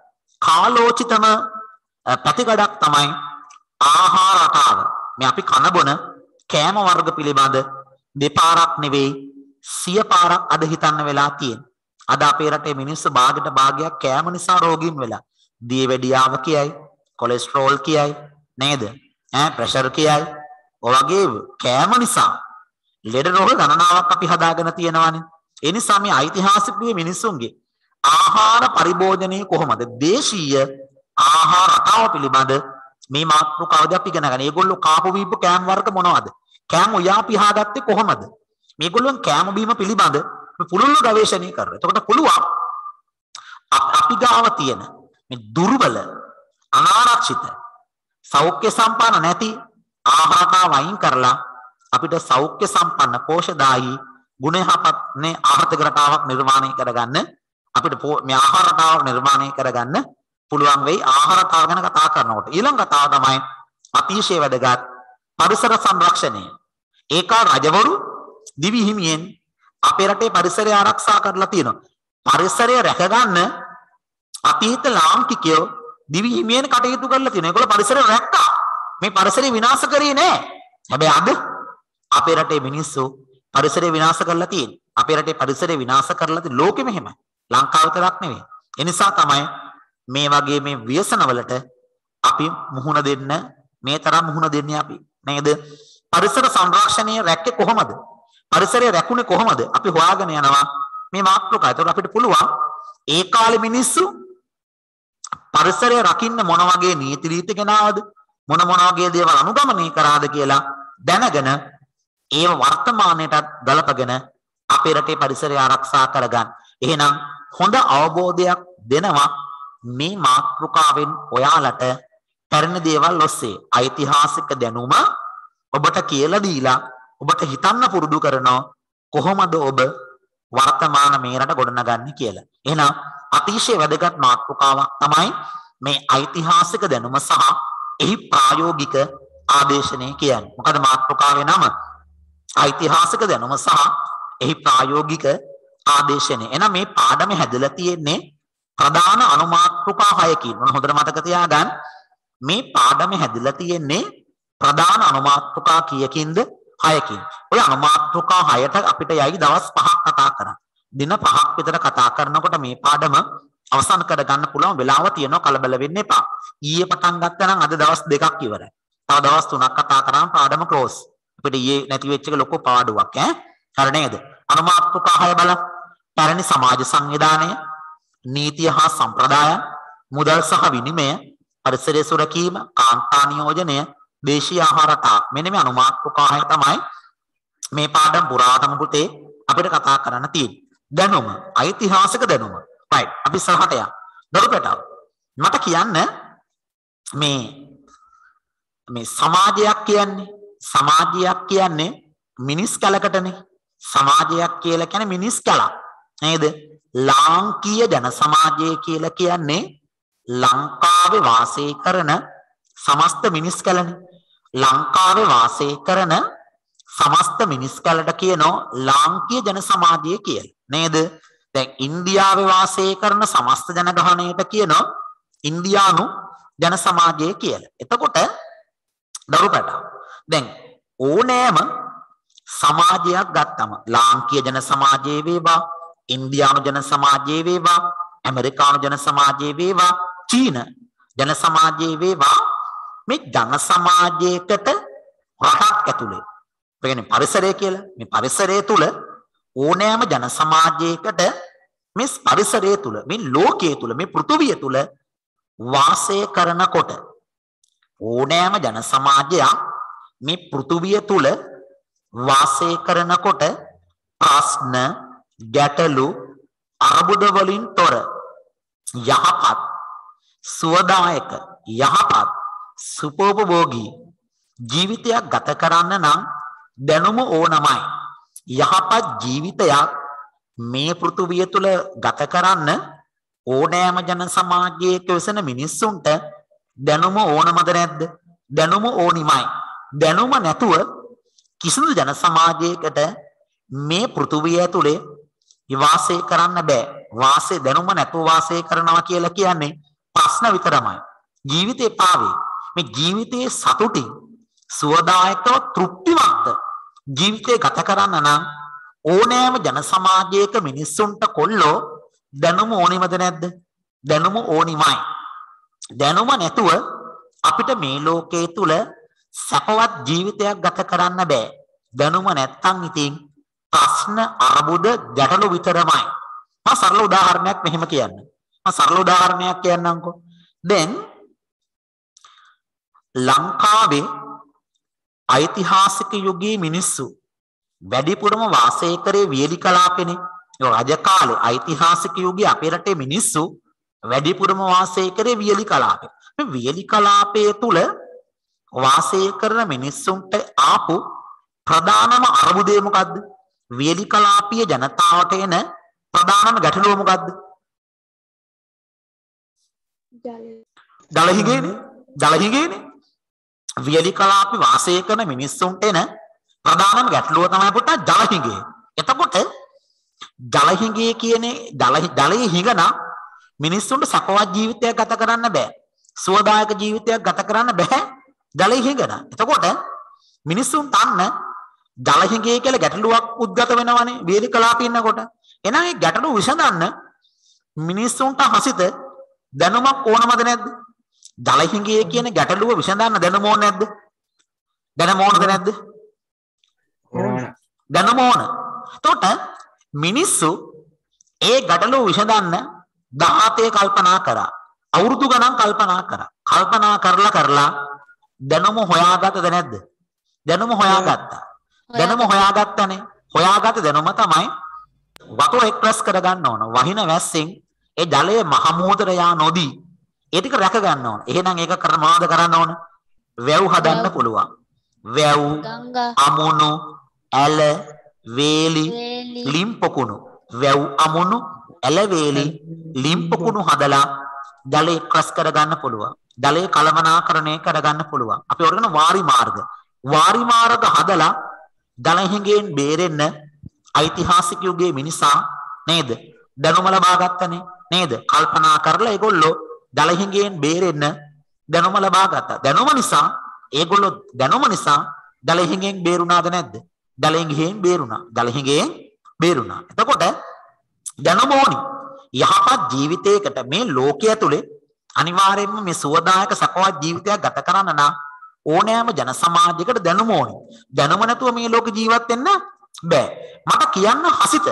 කාලෝචිතම පැතිකඩක් තමයි ආහාර රටාව. මේ අපි කන බොන කෑම වර්ග පිළිබඳ දෙපාරක් නෙවෙයි සිය පාරක් අද හිතන්න වෙලා තියෙන. අද අපේ රටේ මිනිස්සු භාගයට භාගයක් කෑම නිසා රෝගීන් වෙලා. දියවැඩියාව කියයි, කොලෙස්ටරෝල් කියයි නේද? ඈ ප්‍රෙෂර් කියයි. ඔය වගේ කෑම නිසා ලෙඩ රෝග ගණනාවක් අපි හදාගෙන තියෙනවානේ. ඒ නිසා මේ ඓතිහාසික මිනිස්සුන්ගේ ආහාර පරිභෝජනය කොහොමද? දේශීය ආහාර රටාව පිළිබඳ මේ මාතෘකාවදී අපි ඉගෙන ගන්න. මේගොල්ලෝ කාපු බීපු කෑම වර්ග මොනවද? කෑම උයා පිහාගත්තේ කොහොමද? මේගොල්ලෝ කෑම බීම පිළිබඳ පුළුල්ව ගවේෂණය කරනවා. එතකොට පුළුවන් අපි ගාව තියෙන මේ දුර්වල, අනාරක්ෂිත, සෞඛ්‍ය සම්පන්න නැති ආහාර වයින් කරලා අපිට සෞඛ්‍ය සම්පන්න, පෝෂදායී, ගුණයහපත්නේ ආර්ථික රටාවක් නිර්මාණය කරගන්න අපිට මේ ආහාර රටාවක් නිර්මාණය කරගන්න පුළුවන් වෙයි. ආහාර රටාව ගැන කතා කරනකොට ඊළඟ කතාව තමයි අතිශය වැදගත් පරිසර සංරක්ෂණය. ඒකා රජවරු දිවි හිමියෙන් අපේ රටේ පරිසරය ආරක්ෂා කරලා තියෙනවා. පරිසරය රැකගන්න අතීත ලාංකිකයෝ දිවි හිමියෙන් කටයුතු කරලා තියෙනවා. ඒගොල්ලෝ පරිසරය රැක්කා. මේ පරිසරය විනාශ කරේ නෑ. හැබැයි අද අපේ රටේ මිනිස්සු පරිසරය විනාශ කරලා තියෙන්නේ. අපේ රටේ පරිසරය විනාශ කරලා තියෙන්නේ ලෝකෙම එහෙමයි. ලංකාව විතරක් නෙවෙයි. ඒ නිසා තමයි මේ වගේ මේ ව්‍යසනවලට අපි මුහුණ දෙන්න මේ තරම් මුහුණ දෙන්නේ අපි නේද? පරිසර සංරක්ෂණය රැක්කේ කොහොමද? පරිසරය රැකුනේ කොහොමද? අපි හොයාගෙන යනවා මේ මාතෘකාව. ඒතකොට අපිට පුළුවන් ඒ කාලේ මිනිස්සු පරිසරය රකින්න මොන වගේ නීති රීති ගෙනාවද? මොන මොන වගේ දේවල් අනුගමනය කරාද කියලා දැනගෙන ඒව වර්තමානයටත් ගලපගෙන අපේ රටේ පරිසරය ආරක්ෂා කරගන්න. එහෙනම් හොඳ අවබෝධයක් දෙනවා මේ මාතෘකාවෙන් ඔයාලට පැරණි දේවල් ඔස්සේ ඓතිහාසික දැනුම ඔබට කියලා දීලා ඔබට හිතන්න පුරුදු කරනවා කොහොමද ඔබ වර්තමාන මේ රට ගොඩනගන්නේ කියලා. එහෙනම් අතිශය වැදගත් මාතෘකාවක් තමයි මේ ඓතිහාසික දැනුම සහ එහි ප්‍රායෝගික ආදේශනය කියන්නේ. මොකද මාතෘකාවේ නම ඓතිහාසික දැනුම සහ එහි ප්‍රායෝගික ආදේශනය. එහෙනම් මේ පාඩමේ හැදලා තියෙන්නේ ප්‍රධාන අනුමාත්‍රිකා හයකින්. මොන හොඳට මතක තියාගන්න. මේ පාඩමේ හැදලා තියෙන්නේ ප්‍රධාන අනුමාත්‍රිකා කීයකින්ද? හයකින්. ඔය අනුමාත්‍රිකා හයට අපිට යයි දවස් පහක් කතා කරන්න. දින පහක් විතර කතා කරනකොට මේ පාඩම අවසන් කර ගන්න පුළුවන් වෙලාව තියෙනවා. කලබල වෙන්න එපා. ඊයේ පටන් ගත්තා නම් අද දවස් දෙකක් ඉවරයි. තව දවස් තුනක් කතා කරාම පාඩම ක්ලෝස්. අපිට ඊයේ නැති වෙච්ච එක ලොකු පාඩුවක් ඈ. හරි නේද? අනුමාත්මක ආහය බලන්න. පැරණි සමාජ සංවිධානය, නීතිය හා සම්ප්‍රදාය, මුදල් සහ විනිමය, පරිසරය සුරකීම, කාන්තා නියෝජනය, දේශීය ආහාර රටා. මෙන්න මේ අනුමාත්මක ආහය තමයි මේ පාඩම් පුරාටම පුතේ අපිට කතා කරන්න තියෙන්නේ. දැනුම, ඓතිහාසික දැනුම. right. අපි ඉස්සරහට යමු. දරුපැටව. මට කියන්න මේ මේ සමාජයක් කියන්නේ සමාජයක් කියන්නේ මිනිස් කලකටනේ. සමාජයක් කියලා කියන්නේ මිනිස් කලක්. නේද? ලාංකීය ජන සමාජය කියලා කියන්නේ ලංකාවේ වාසය කරන සමස්ත මිනිස් කලනේ. ලංකාවේ වාසය කරන සමස්ත මිනිස් කලට කියනවා ලාංකීය ජන සමාජය කියලා. නේද? දැන් ඉන්දියාවේ වාසය කරන සමස්ත ජනගහණයට කියනවා ඉන්දියානු ජන සමාජය කියලා. එතකොට දරුපැටව. දැන් ඕනෑම සමාජයක් ගත්තම ලාංකීය ජන සමාජයේ වේවා, ඉන්දියානු ජන සමාජයේ වේවා, ඇමරිකානු ජන සමාජයේ වේවා, චීන ජන සමාජයේ වේවා, මේ ජන සමාජයකට රටක් ඇතුලේ. ඒ කියන්නේ පරිසරය කියලා. මේ පරිසරය තුල ඕනෑම ජන සමාජයකට මේ පරිසරය තුල, මේ ලෝකයේ තුල, මේ පෘථුවිය තුල වාසය කරනකොට ඕනෑම ජන සමාජයක් මේ පෘථුවිය තුල වාසය කරනකොට ප්‍රශ්න, ගැටලු, අර්බුද වලින් තොර යහපත්, සුවදායක, යහපත්, සුඛෝපභෝගී ජීවිතයක් ගත කරන්න නම් දැනුම ඕනමයි. යහපත් ජීවිතයක් මේ පෘථුවිය තුල ගත කරන්න ඕනෑම ජන සමාජයක වෙසෙන මිනිස්සුන්ට දැනුම ඕනමද නැද්ද? දැනුම ඕනිමයි. දැනුම නැතුව කිසිදු ජන සමාජයකට මේ පෘථුවිය තුලේ වාසය කරන්න බෑ. වාසය දැනුම නැතුව වාසය කරනවා කියලා කියන්නේ ප්‍රශ්න විතරමයි. ජීවිතේ පාවේ. මේ ජීවිතයේ සතුටින් සුවදායකව තෘප්තිමත් ජීවිතය ගත කරන්න නම් ඕනෑම ජන සමාජයක මිනිස්සුන්ට කොල්ලෝ දැනුම ඕනිමද නැද්ද? දැනුම ඕනිමයි. දැනුම නැතුව අපිට මේ ලෝකයේ තුල සපවත් ජීවිතයක් ගත කරන්න බෑ. දැනුම නැත්තම් ඉතින් ප්‍රශ්න, අර්බුද, ගැටලු විතරමයි. මම සරල උදාහරණයක් මෙහෙම කියන්න. මම සරල උදාහරණයක් කියන්නම්කෝ. දැන් ලංකාවේ ඓතිහාසික යුගයේ මිනිස්සු වැඩිපුරම වාසය කරේ වියලි කලාපෙනේ. ඒ රජ කාලේ ඓතිහාසික යුගයේ අපේ රටේ මිනිස්සු වැඩිපුරම වාසය කරේ වියලි කලාපේ. මේ වියලි කලාපයේ තුල වාසය කරන මිනිස්සුන්ට ආපු ප්‍රධානම අර්බුදය මොකද්ද? වියලි කලාපීය ජනතාවට එන ප්‍රධානම ගැටලුව මොකද්ද? ජල හිඟේනේ. ජල හිඟේනේ. වියලි කලාපේ වාසය කරන මිනිස්සුන්ට එන ප්‍රධානම ගැටලුව තමයි පුතා ජල හිඟේ. එතකොට ජල හිඟේ කියන්නේ ජල ජලයේ හිඟන මිනිස්සුන්ට සපවත් ජීවිතයක් ගත කරන්න බෑ. සුවදායක ජීවිතයක් ගත කරන්න බෑ ජලයේ හිඟන. එතකොට මිනිස්සුන්ට අන්න ජල හිඟේ කියලා ගැටලුවක් උද්ගත වෙනවනේ වියලි කලාපේ ඉන්නකොට. එහෙනම් ඒ ගැටලුව විසඳන්න මිනිස්සුන්ට හසිත දැනුමක් ඕනමද නැද්ද? ජල හිඟේ කියන ගැටලුව විසඳන්න දැනුම ඕන නැද්ද? දැනුම ඕනද නැද්ද? දැනුම ඕන. එතකොට මිනිස්සු ඒ ගැටලුව විසඳන්න දහතේ කල්පනා කරා. අවුරුදු ගණන් කල්පනා කරා. කල්පනා කරලා කරලා දැනුම හොයාගත්තද නැද්ද? දැනුම හොයාගත්තා. දැනුම හොයාගත්තනේ. හොයාගත්ත දැනුම තමයි වතුර එක්ස්ප්‍රෙස් කරගන්න ඕන. වහින වැස්සෙන් ඒ ජලය මහ මුහුදට යා නොදී ඒ ටික රැක ගන්න ඕන. එහෙනම් ඒක කරනවාද කරන්න ඕන? වැව් හදන්න පුළුවන්. වැව්, අමුණු, ඇල, වේලි, ලිම් පොකුණු. වැව්, අමුණු, ඇල, වේලි, ලිම් පොකුණු හදලා ජලය එක්ස්ප්‍රෙස් කරගන්න පුළුවන්. ජලය කළමනාකරණය කරගන්න පුළුවන්. අපි ඔරගෙන වාරි මාර්ග. වාරි මාර්ග හදලා ජල හිඟෙන් බේරෙන්න ඓතිහාසික යුගයේ මිනිසා නේද? දැනුම ලබා ගත්තනේ නේද? කල්පනා කරලා ඒගොල්ලෝ ජල හිඟෙන් බේරෙන්න දැනුම ලබා ගත්තා. දැනුම නිසා ඒගොල්ලෝ දැනුම නිසා ජල හිඟෙන් බේරුණාද නැද්ද? ජල හිඟෙන් බේරුණා. ජල හිඟෙන් බේරුණා. එතකොට දැනුම ඕනි. යහපත් ජීවිතයකට මේ ලෝකයේ තුලේ අනිවාර්යයෙන්ම මේ සුවදායක සපවත් ජීවිතයක් ගත කරන්න නම් ඕනෑම ජන සමාජයකට දැනුම ඕනේ. දැනුම නැතුව මේ ලෝක ජීවත් වෙන්න බෑ. මට කියන්න හසිත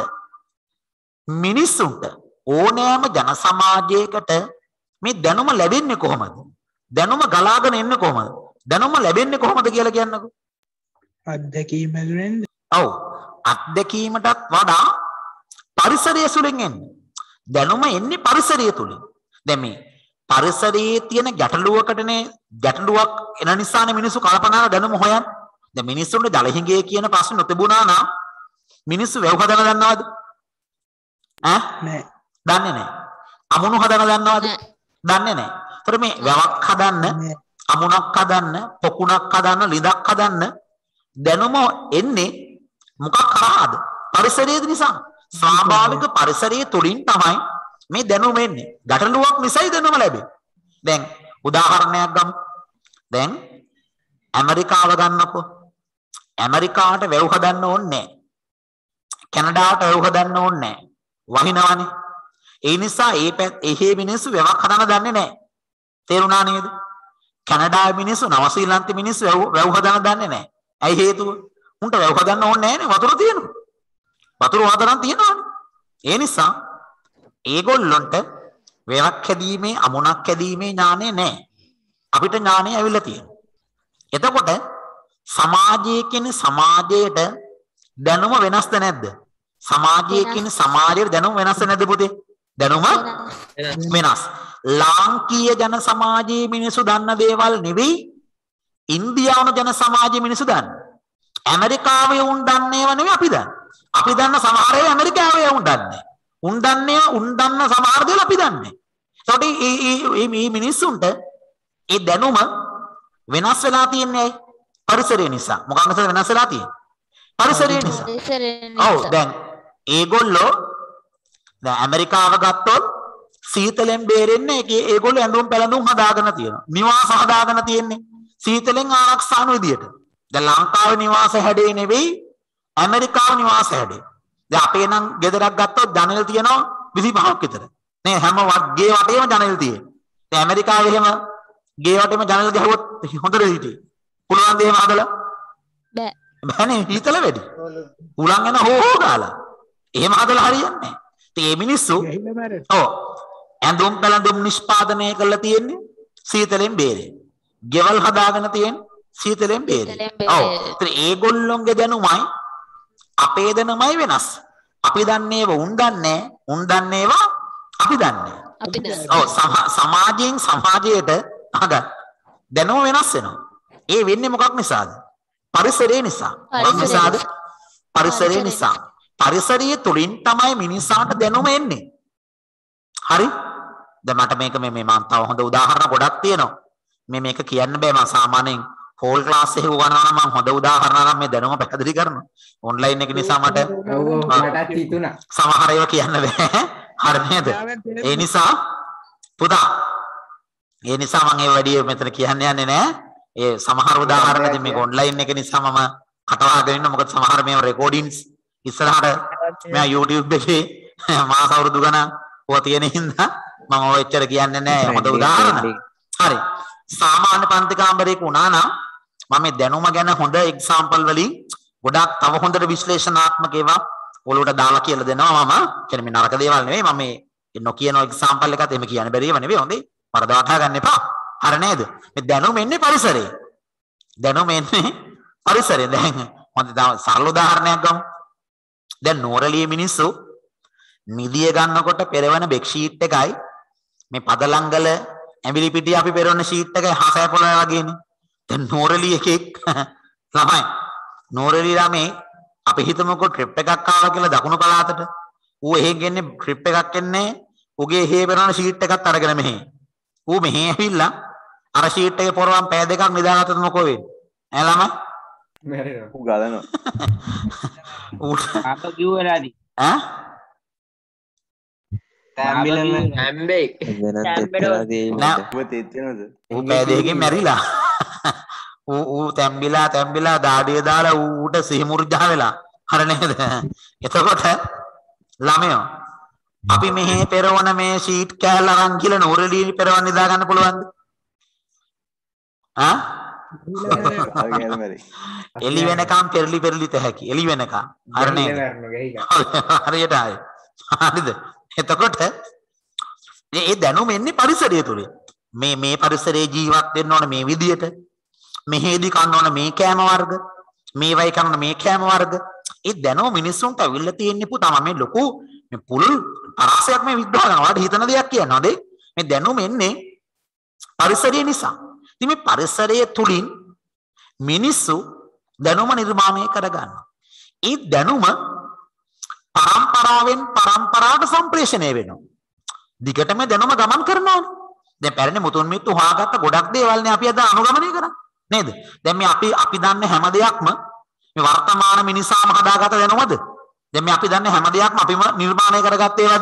මිනිස්සුන්ට ඕනෑම ජන සමාජයකට මේ දැනුම ලැබෙන්නේ කොහොමද? දැනුම ගලාගෙන එන්නේ කොහොමද? දැනුම ලැබෙන්නේ කොහොමද කියලා කියන්නකෝ. අත්දැකීම වලින්. ඔව්. අත්දැකීමටත් වඩා පරිසරය තුළින් එන්නේ. දැනුම එන්නේ පරිසරය තුළින්. දැන් මේ පරිසරයේ තියෙන ගැටලුවකටනේ ගැටලුවක් එන නිසානේ මිනිස්සු කල්පනා කරලා දැනුම හොයන්නේ. දැන් මිනිස්සුන්ට දලහිඟේ කියන ප්‍රශ්න නොතිබුණා නම් මිනිස්සු වැව් හදන දන්නවද? ඈ? නෑ. දන්නේ නැහැ. අමුණු හදන දන්නවද? දන්නේ නැහැ. ඒතර මේ වැවක් හදන්න, අමුණක් හදන්න, පොකුණක් හදන්න, ලිඳක් හදන්න දැනුම එන්නේ මොකක් කරාද? පරිසරයේ නිසා. ස්වාභාවික පරිසරයේ තුලින් තමයි මේ දැනුම එන්නේ. ගැටලුවක් නිසායි දැනුම ලැබෙන්නේ. දැන් උදාහරණයක් ගමු. දැන් ඇමරිකාව ගන්නකො. ඇමරිකාවට වැව් හදන්න ඕනේ නැහැ. කැනඩාවට වැව් හදන්න ඕනේ නැහැ. වහිනවනේ. ඒ නිසා ඒ පැත් එහේ මිනිස්සු වැවක් හදන්න දන්නේ නැහැ. තේරුණා නේද? කැනඩාවේ මිනිස්සු නවසීලන්තේ මිනිස්සු වැව් වැව් හදන්න දන්නේ නැහැ. ඇයි හේතුව? උන්ට වැව් හදන්න ඕනේ නැහැනේ වතුර තියෙනවා. වතුර හදන්න තියෙනවානේ. ඒ නිසා ඒගොල්ලොන්ට වැවක් හැදීමේ අමුණක් හැදීමේ ඥානෙ නැහැ. අපිට ඥානෙ ඇවිල්ලා තියෙනවා. එතකොට සමාජයේ කියන්නේ සමාජයට දැනුම වෙනස්ද නැද්ද? සමාජයේ කියන්නේ සමාජයට දැනුම වෙනස්ද නැද්ද පුතේ? දැනුම වෙනස්. ලාංකීය ජන සමාජයේ මිනිස්සු දන්න දේවල් නෙවෙයි ඉන්දියානු ජන සමාජයේ මිනිස්සු දන්නේ. ඇමරිකාවේ උන් දන්නේව නෙවෙයි අපි දන්නේ. අපි දන්න සමහර ඒවා ඇමරිකාවේ උන් දන්නේ. උන් දන්නේ උන් දන්න සමහර දේවල් අපි දන්නේ. ඒකට මේ මේ මිනිස්සුන්ට ඒ දැනුම වෙනස් වෙලා තියන්නේ ඇයි? පරිසරය නිසා. මොකක් නිසාද වෙනස් වෙලා තියෙන්නේ? පරිසරය නිසා. ඔව් දැන් ඒගොල්ලෝ දැන් ඇමරිකාව ගත්තොත් සීතලෙන් බේරෙන්නේ ඒකේ ඒගොල්ලෝ ඇඳුම් පැළඳුම් හදාගෙන තියෙනවා. නිවාස හදාගෙන තියෙන්නේ සීතලෙන් ආරක්ෂා වෙන විදියට. දැන් ලංකාවේ නිවාස හැඩේ නෙවෙයි ඇමරිකාවේ නිවාස හැඩේ. දැන් අපේ නම් ගෙදරක් ගත්තොත් ජනෙල් තියෙනවා විසිපහක් විතර. නේ හැම ගේ වටේම ජනෙල් තියෙනවා. දැන් ඇමරිකාවේ එහෙම ගේ වටේම ජනෙල් ගහුවොත් හොඳට හිටියේ. පුළුවන් ද එහෙම හදලා? බෑ. බෑනේ හිතල වැඩි. උලන් යන හෝ හෝ ගාලා. එහෙම හදලා හරියන්නේ නැහැ. ඉතින් මේ මිනිස්සු ඔව් ඇඳුම් පැළඳුම් නිෂ්පාදනය කරලා තියෙන්නේ සීතලෙන් බේරෙන්න. ගෙවල් හදාගෙන තියෙන්නේ සීතලෙන් බේරෙන්න. ඔව්. ඉතින් ඒගොල්ලොන්ගේ දැනුමයි අපේ දැනුමයි වෙනස්. අපි දන්නේව උන් දන්නේ, උන් දන්නේව අපි දන්නේ. අපි දන්නේ. ඔව් සමාජයෙන් සමාජයට අහගන්න. දැනුම වෙනස් වෙනවා. ඒ වෙන්නේ මොකක් නිසාද? පරිසරය නිසා. මොකක් නිසාද? පරිසරය නිසා. පරිසරය තුලින් තමයි මිනිසාට දැනුම එන්නේ. හරි? දැන් මට මේක මේ මේ මම තව හොඳ උදාහරණ ගොඩක් තියෙනවා. මේ මේක කියන්න බෑ මම සාමාන්‍යයෙන් හෝල් ක්ලාස් එකක උගන්වනවා නම් මම හොඳ උදාහරණ නම් මේ දැනුම පැහැදිලි කරනවා. ඔන්ලයින් එක නිසා මට මටත් හිතුණා. සමහර ඒවා කියන්න බෑ. හරි නේද? ඒ නිසා පුතා ඒ නිසා මම ඒ වැඩි මෙතන කියන්න යන්නේ නෑ. ඒ සමහර උදාහරණ ඉතින් මේක ඔන්ලයින් එක නිසා මම කටවාගෙන ඉන්න මොකද සමහර මේවා රෙකෝඩින්ග්ස් ඉස්සරහට මම YouTube එකේ මාස අවුරුදු ගණන් ඔය තියෙන හින්දා මම ඔය එච්චර කියන්නේ නැහැ හොඳ උදාහරණ. හරි. සාමාන්‍ය පන්ති කාමරයක වුණා නම් මම මේ දැනුම ගැන හොඳ එක්සැම්පල් වලින් ගොඩාක් තව හොඳට විශ්ලේෂණාත්මක ඒවා ඔලුවට දාලා කියලා දෙනවා මම. කියන්නේ මේ නරක දේවල් නෙවෙයි මම මේ නොකියන එක්සැම්පල් එකත් එහෙම කියන්න බැරි ඒවා නෙවෙයි හොඳේ. වරද වටහා ගන්න එපා. හරි නේද? මේ දැනුම එන්නේ පරිසරේ. දැනුම එන්නේ පරිසරේ. දැන් හොඳ සරල උදාහරණයක් ගමු. දැන් නෝරලිය මිනිස්සු නිදිය ගන්නකොට පෙරවන බෙක් ෂීට් එකයි මේ පදලංගල ඇඹිලි පිටිය අපි පෙරවන ෂීට් එකයි හසය පොළොව වගේනේ. දැන් නෝරලිය එකෙක් ළමයි නෝරලිය ළමයි අපි හිතමුකෝ ට්‍රිප් එකක් ආවා කියලා දකුණු පළාතට. ඌ එහෙන් ගෙන්නේ ට්‍රිප් එකක් එන්නේ උගේ හේ පෙරවන ෂීට් එකත් අරගෙන මෙහෙ. ඌ මෙහෙ ඇවිල්ලා අර ෂීට් එකේ පොරවන් පය දෙකක් නිදාගත්තොත් මොකෝ වෙන්නේ? ඈ ළමයි මැරෙනවා. ඌ ගලනවා. ඌ අප කිව්වලාදී ඈ තැම්බිලම හැම්බේ නෑ ඌ තෙත් වෙනවද? ඌ පය දෙකකින් මැරිලා. ඌ ඌ තැම්බිලා තැම්බිලා දාඩිය දාලා ඌට සිහිමුර්ජා වෙලා. හරි නේද? එතකොට ළමයෝ අපි මෙහි පෙරවන මේ ෂීට් කෑල්ල අරන් කියලා නෝරලී පෙරවන් නිදා ගන්න පුළුවන්ද? ආ එළි වෙනකම් පෙරලි පෙරලි තැහැකි. එළි වෙනකම්. හරි නේද? හරියට ආයි. හරිද? එතකොට මේ දැනුම එන්නේ පරිසරය තුලින්. මේ මේ පරිසරයේ ජීවත් වෙන්න ඕන මේ විදියට. මෙහෙදි කන්න ඕන මේ කෑම වර්ග. මේ වයි කන්න මේ කෑම වර්ග. ඒ දැනුම මිනිස්සුන්ට අවිල්ල තියෙන්නේ පුතා මේ ලොකු මේ පුල් පරාසයක් මේ විග්‍රහ කරනවා. ඔයාලට හිතන දෙයක් කියනවාද? මේ දැනුම එන්නේ පරිසරය නිසා. ඉතින් මේ පරිසරය තුලින් මිනිස්සු දැනුම නිර්මාණය කරගන්නවා. ඒ දැනුම පරම්පරාවෙන් පරම්පරාවට සම්ප්‍රේෂණය වෙනවා. දිගටම දැනුම ගමන් කරනවා. දැන් පැරණි මුතුන් මිත්තු හොයාගත්ත ගොඩක් දේවල් නේ අපි අද අනුගමනය කරන්නේ. නේද? දැන් මේ අපි අපි දන්නේ හැම දෙයක්ම මේ වර්තමාන මිනිසාම හදාගත්ත දැනුමද? දැන් මේ අපි දන්නේ හැම දෙයක්ම අපිම නිර්මාණය කරගත්තේ ඒවද?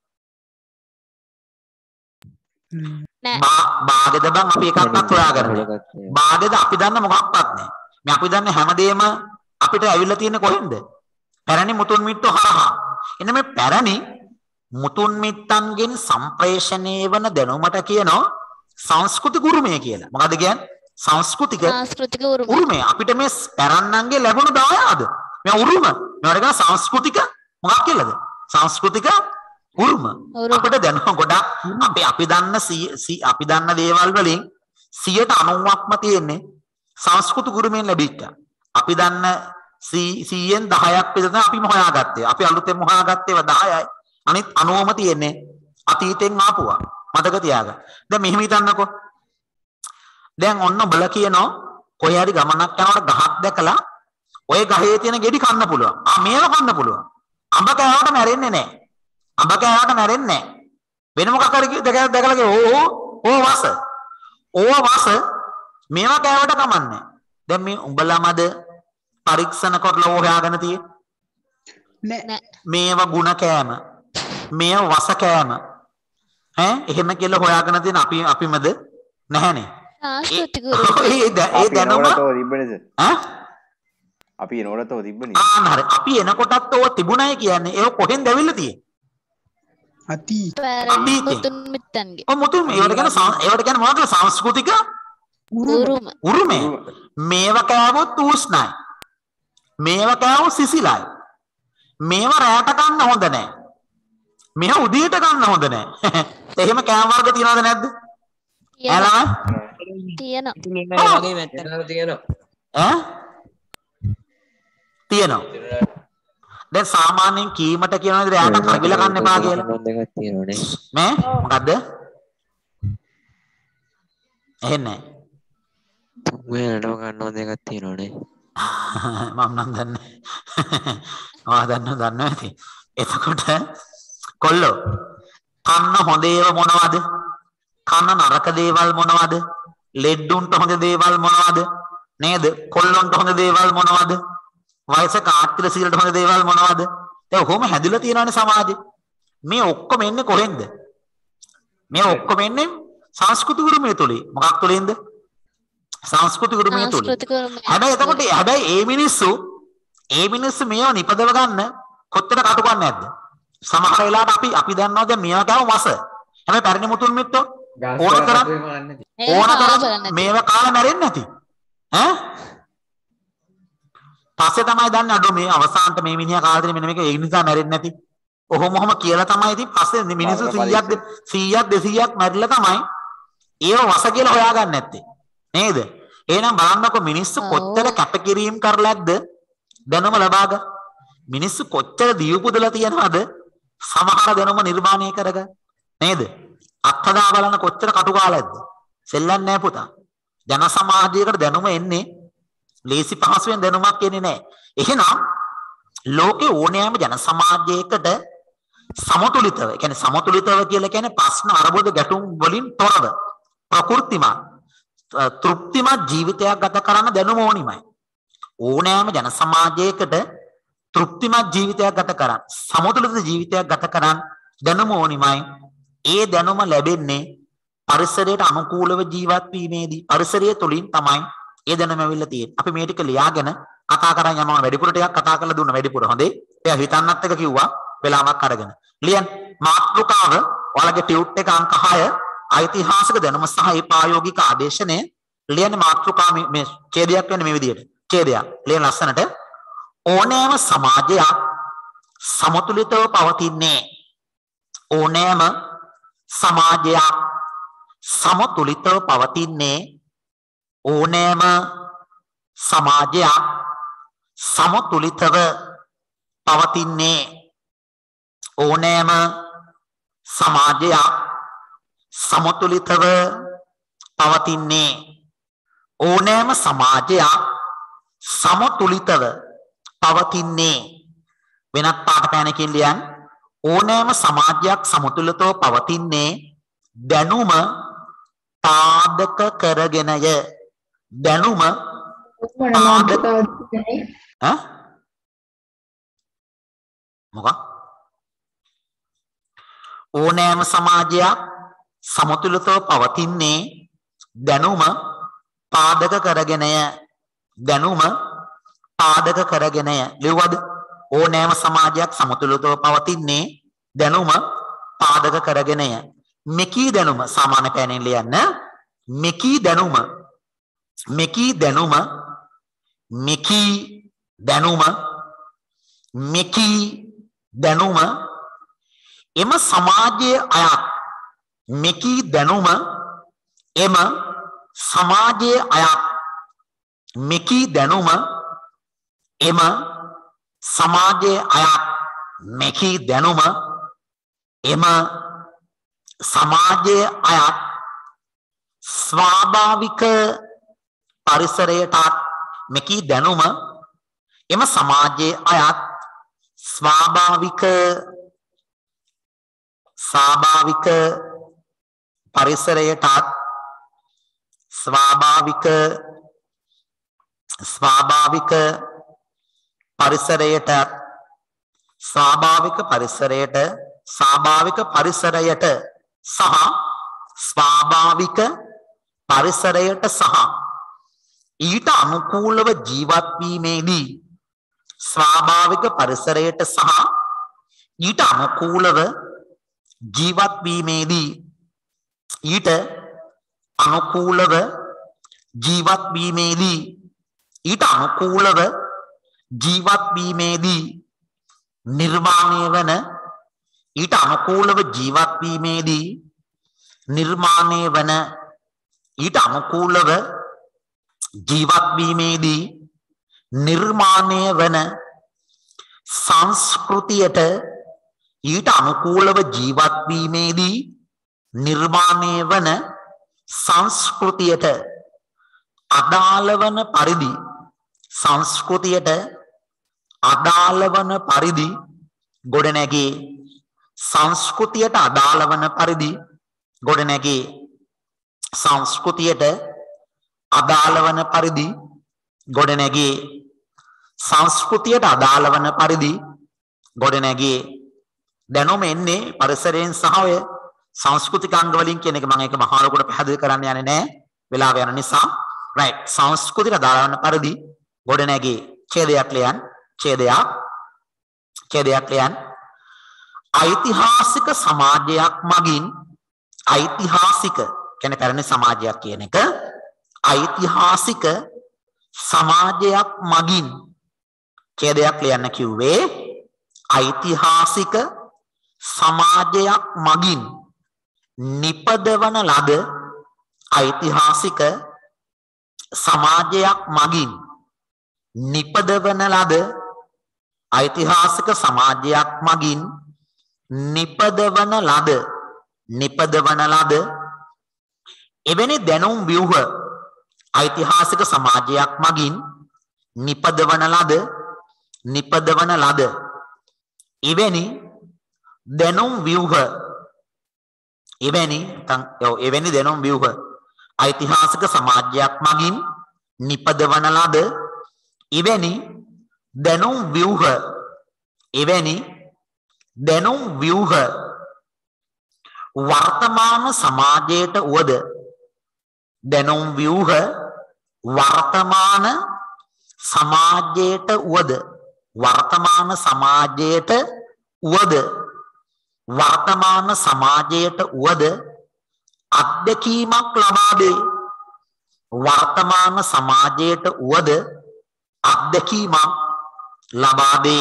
නෑ. බාගෙද බං අපි එකක්වත් හොයාගන්නේ. බාගෙද අපි දන්න මොකක්වත් නෑ. මේ අපි දන්නේ හැමදේම අපිට ඇවිල්ලා තියෙන්නේ කොහෙන්ද? පැරණි මුතුන් මිත්තු හරහා. එන්න මේ පැරණි මුතුන් මිත්තන්ගෙන් සම්ප්‍රේෂණය වන දැනුමට කියනවා සංස්කෘතික උරුමය කියලා. මොකද කියන්නේ? සංස්කෘතික සංස්කෘතික උරුමය. උරුමය අපිට මේ පැරණන්ගේ ලැබුණු දායාද? මේ උරුම. මේවට කියන සංස්කෘතික මොකක් කියලාද? සංස්කෘතික උරුම. අපිට දැනුම ගොඩක් අපි අපි දන්න අපි දන්න දේවල් වලින් සියයට අනූවක්ම තියෙන්නේ සංස්කෘතික උරුමයෙන් ලැබිච්ච. අපි දන්න සීයෙන් දහයක් විතර තමයි අපිම හොයාගත්තේ. අපි අලුතෙන් හොයාගත්තේ ඒවා දහයයි. අනිත් අනූවම තියෙන්නේ අතීතෙන් ආපුවා. මතක තියාගන්න. දැන් මෙහෙම හිතන්නකෝ. දැන් ඔන්න බල කියනවා කොහේ හරි ගමනක් යනකොට ගහක් දැකලා ඔය ගහේ තියෙන ගෙඩි කන්න පුළුවන්. ආ මේව කන්න පුළුවන්. අඹ කෑවට මැරෙන්නේ නැහැ. අඹ කෑවට මැරෙන්නේ නැහැ. වෙන මොකක් හරි දැකලා දැකලා ඕ ඕ වස. ඕ වස මේව කෑවට කමන්නේ. දැන් මේ උඹලමද පරීක්ෂණ කරලා හොයාගෙන තියෙන්නේ? නෑ. මේව ಗುಣ කෑම. මේව වස කෑම. ඈ එහෙම කියලා හොයාගෙන තියෙන අපි අපිමද නැහනේ. සංස්කෘතික ඒ දැනුම ඈ අපි එනකොටත් ඔය තිබ්බනේ. ආ හරි. අපි එනකොටත් ඔය තිබුණයි කියන්නේ. ඒක කොහෙන්ද ඇවිල්ලා තියෙන්නේ? අතීත. පැරණි මුතුන් මිත්තන්ගේ. ඔය මුතුන් ඒවට කියන ඒවට කියන මොනවද? සංස්කෘතික උරුම. උරුමය. මේව කෑවොත් උස්නයි. මේව කෑවොත් සිසිලයි. මේව රැයට ගන්න හොඳ නැහැ. මේව උදේට ගන්න හොඳ නැහැ. එහෙම කෑම වර්ග තියනවද නැද්ද? තියෙනවා. තියෙනවා. වගේ වැටෙනවා තියෙනවා. ඈ? තියෙනවා. දැන් සාමාන්‍යයෙන් කීමට කියනවාද රැයට කවිල ගන්න එපා කියලා? දෙකක් තියෙනවනේ. මේ මොකද්ද? එහෙන්නේ. තුන්වෙනි නඩව ගන්නවා දෙකක් තියෙනවනේ. මම නම් දන්නේ. ආ දන්නව දන්නව ඇති. එතකොට කොල්ලෝ කන්න හොඳ ඒවා මොනවද? කන්න නරක දේවල් මොනවද? ලෙඩුන්ට හොඳ දේවල් මොනවද? නේද? කොල්ලොන්ට හොඳ දේවල් මොනවද? වයසක ආත්‍ර සීලට හොඳ දේවල් මොනවද? දැන් කොහොම හැදිලා තියෙනවනේ සමාජේ. මේ ඔක්කොම එන්නේ කොහෙන්ද? මේ ඔක්කොම එන්නේ සංස්කෘතික උරුමය තුලින්. මොකක් තුලින්ද? සංස්කෘතික උරුමය තුලින්. හැබැයි එතකොට හැබැයි ඒ මිනිස්සු ඒ මිනිස්සු මේව නිපදව ගන්න කොච්චර කටු කරන්නේ නැද්ද? සමහර වෙලාවට අපි අපි දන්නවා දැන් මේවා ගාව වස. හැබැයි පැරණි මුතුන් මිත්තෝ ඕන තරම් ඕන තරම් මේවා කාලා මැරෙන්නේ නැති. ඈ? පස්සේ තමයි දන්නේ අඩෝ මේ අවසානට මේ මිනිහා කාලා දෙන මෙන්න මේක ඒ නිසා මැරෙන්නේ නැති. ඔහොම ඔහොම කියලා තමයි ඉතින් පස්සේ මිනිස්සු සීයක් සීයක් දෙසීයක් මැරිලා තමයි ඒව වස කියලා හොයාගන්නේ නැත්තේ. නේද? එහෙනම් බලන්නකො මිනිස්සු කොච්චර කැපකිරීම කරලාද දැනුම ලබා ගන්න. මිනිස්සු කොච්චර දීපුදලා තියනවද සමහර දැනුම නිර්මාණය කරගන්න. නේද? අත්හදා බලන කොච්චර කටු කාලයක්ද? සෙල්ලන්නේ නැහැ පුතා. ජන සමාජයකට දැනුම එන්නේ ලේසි පහසුවෙන් දැනුමක් එන්නේ නැහැ. එහෙනම් ලෝකේ ඕනෑම ජන සමාජයකට සමතුලිතව, ඒ කියන්නේ සමතුලිතව කියලා කියන්නේ ප්‍රශ්න අරබුද ගැටුම් වලින් තොරව ප්‍රකෘතිමත් තෘප්තිමත් ජීවිතයක් ගත කරන්න දැනුම ඕනිමයි. ඕනෑම ජන සමාජයකට තෘප්තිමත් ජීවිතයක් ගත කරන්න, සමතුලිත ජීවිතයක් ගත කරන්න දැනුම ඕනිමයි. ඒ දැනුම ලැබෙන්නේ පරිසරයට අනුකූලව ජීවත් වීමේදී. පරිසරය තුලින් තමයි ඒ දැනුම ඇවිල්ලා තියෙන්නේ. අපි මේ ටික ලියාගෙන කතා කරන් යනවා. වැඩිපුර ටිකක් කතා කරලා දුන්න වැඩිපුර. හොඳේ. එයා හිතන්නත් එක කිව්වා වෙලාවක් අරගෙන. ලියන්න. මාතෘකාව ඔයාලගේ ටියුට් එක අංක හය ඓතිහාසික දැනුම සහ ඒ ප්‍රායෝගික ආදේශනය ලියන්න මාතෘකා මේ ඡේදයක් වෙන මේ විදිහට. ඡේදයක්. ලියන ලස්සනට ඕනෑම සමාජයක් සමතුලිතව පවතින්නේ ඕනෑම සමාජයක් සමතුලිතව පවතින්නේ ඕනෑම සමාජයක් සමතුලිතව පවතින්නේ ඕනෑම සමාජයක් සමතුලිතව පවතින්නේ ඕනෑම සමාජයක් සමතුලිතව පවතින්නේ වෙනත් පාට පෑනකින් ලියන්න ඕනෑම සමාජයක් සමතුලිතව පවතින්නේ දැනුම පාදක කරගෙනය දැනුම පාදක ඈ මොකක් ඕනෑම සමාජයක් සමතුලිතව පවතින්නේ දැනුම පාදක කරගෙනය දැනුම පාදක කරගෙනය ලියවද ඕනෑම සමාජයක් සමතුලිතව පවතින්නේ දැනුම පාදක කරගෙනය මෙකී දැනුම සාමාන්‍ය පෑනෙන් ලියන්න මෙකී දැනුම මෙකී දැනුම මෙකී දැනුම මෙකී දැනුම එම සමාජයේ අයත් මෙකී දැනුම එම සමාජයේ අයත් මෙකී දැනුම එම සමාජයේ අයත් මෙකී දැනුම එම සමාජයේ අයත් ස්වාභාවික පරිසරයට මෙකී දැනුම එම සමාජයේ අයත් ස්වාභාවික ස්වාභාවික පරිසරයට ස්වාභාවික ස්වාභාවික පරිසරයට ස්වාභාවික පරිසරයට ස්වාභාවික පරිසරයට සහ ස්වාභාවික පරිසරයට සහ ඊට අනුකූලව ජීවත් වීමේදී ස්වාභාවික පරිසරයට සහ ඊට අනුකූලව ජීවත් වීමේදී ඊට අනුකූලව ජීවත් වීමේදී ඊට අනුකූලව ජීවත් වීමේදී නිර්මාණය වන ඊට අනුකූලව ජීවත් වීමේදී නිර්මාණය වන ඊට අනුකූලව ජීවත් වීමේදී නිර්මාණය වන සංස්කෘතියට ඊට අනුකූලව ජීවත් වීමේදී නිර්මාණය වන සංස්කෘතියට අදාළ වන පරිදි සංස්කෘතියට අදාළ වන පරිදි ගොඩනැගේ සංස්කෘතියට අදාළ වන පරිදි ගොඩනැගේ සංස්කෘතියට අදාළ වන පරිදි ගොඩනැගේ සංස්කෘතියට අදාළ වන පරිදි ගොඩනැගේ දැනුම එන්නේ පරිසරයෙන් සහ ඔය සංස්කෘතික අංග වලින් කියන එක මම ඒක මහා ලොකුට පැහැදිලි කරන්න යන්නේ නැහැ වෙලාව යන නිසා right සංස්කෘතියට අදාළ වන පරිදි ගොඩනැගේ ඡේදයක් ලියන්න ඡේදයක් ඡේදයක් ලියන්න ඓතිහාසික සමාජයක් මගින් ඓතිහාසික කියන්නේ පැරණි සමාජයක් කියන එක ඓතිහාසික සමාජයක් මගින් ඡේදයක් ලියන්න කිව්වේ ඓතිහාසික සමාජයක් මගින් නිපදවන ලද ඓතිහාසික සමාජයක් මගින් නිපදවන ලද ඓතිහාසික සමාජයක් මගින් නිපදවන ලද නිපදවන ලද එවැනි දැනුම් ව්‍යුහ ඓතිහාසික සමාජයක් මගින් නිපදවන ලද නිපදවන ලද එවැනි දැනුම් ව්‍යුහ එවැනි එවැනි දැනුම් ව්‍යුහ ඓතිහාසික සමාජයක් මගින් නිපදවන ලද එවැනි දැනුම් ව්‍යුහ එවැනි දැනුම් ව්‍යුහ වර්තමාන සමාජයට උවද දැනුම් ව්‍යුහ වර්තමාන සමාජයට උවද වර්තමාන සමාජයට උවද වර්තමාන සමාජයට උවද අත්දැකීමක් ලබා දේ වර්තමාන සමාජයට උවද අත්දැකීමක් ලබා දේ.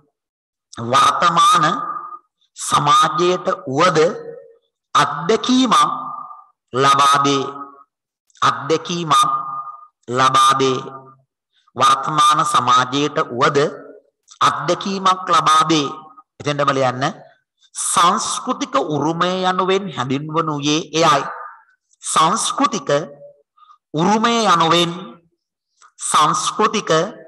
වර්තමාන සමාජයට උවද අත්දැකීමක් ලබා දේ. අත්දැකීමක් ලබා දේ. වර්තමාන සමාජයට උවද අත්දැකීමක් ලබා දේ. එතෙන්ටම ලියන්න. සංස්කෘතික උරුමය යනුවෙන් හැඳින්වනුයේ එයයි. සංස්කෘතික උරුමය යනුවෙන් සංස්කෘතික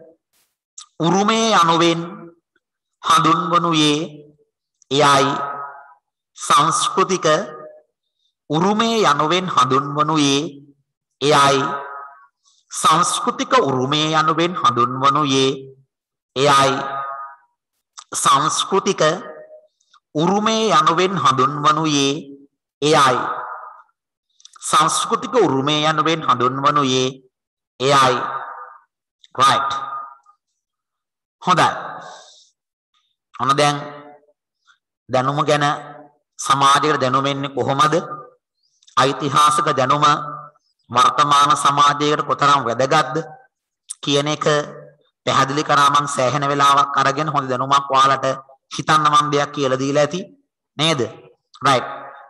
උරුමය යනුවෙන් හඳුන්වනුයේ එයයි. සංස්කෘතික උරුමය යනුවෙන් හඳුන්වනුයේ එයයි. සංස්කෘතික උරුමය යනුවෙන් හඳුන්වනුයේ එයයි. සංස්කෘතික උරුමය යනුවෙන් හඳුන්වනුයේ එයයි. සංස්කෘතික උරුමය යනුවෙන් හඳුන්වනුයේ එයයි. right. හොඳයි. ඔන්න දැන් දැනුම ගැන සමාජයකට දැනුම එන්නේ කොහොමද? ඓතිහාසික දැනුම වර්තමාන සමාජයකට කොතරම් වැදගත්ද කියන එක පැහැදිලි කරා මම සෑහෙන වෙලාවක් අරගෙන හොඳ දැනුමක් ඔයාලට හිතන්න මම දෙයක් කියලා දීලා ඇති නේද? right.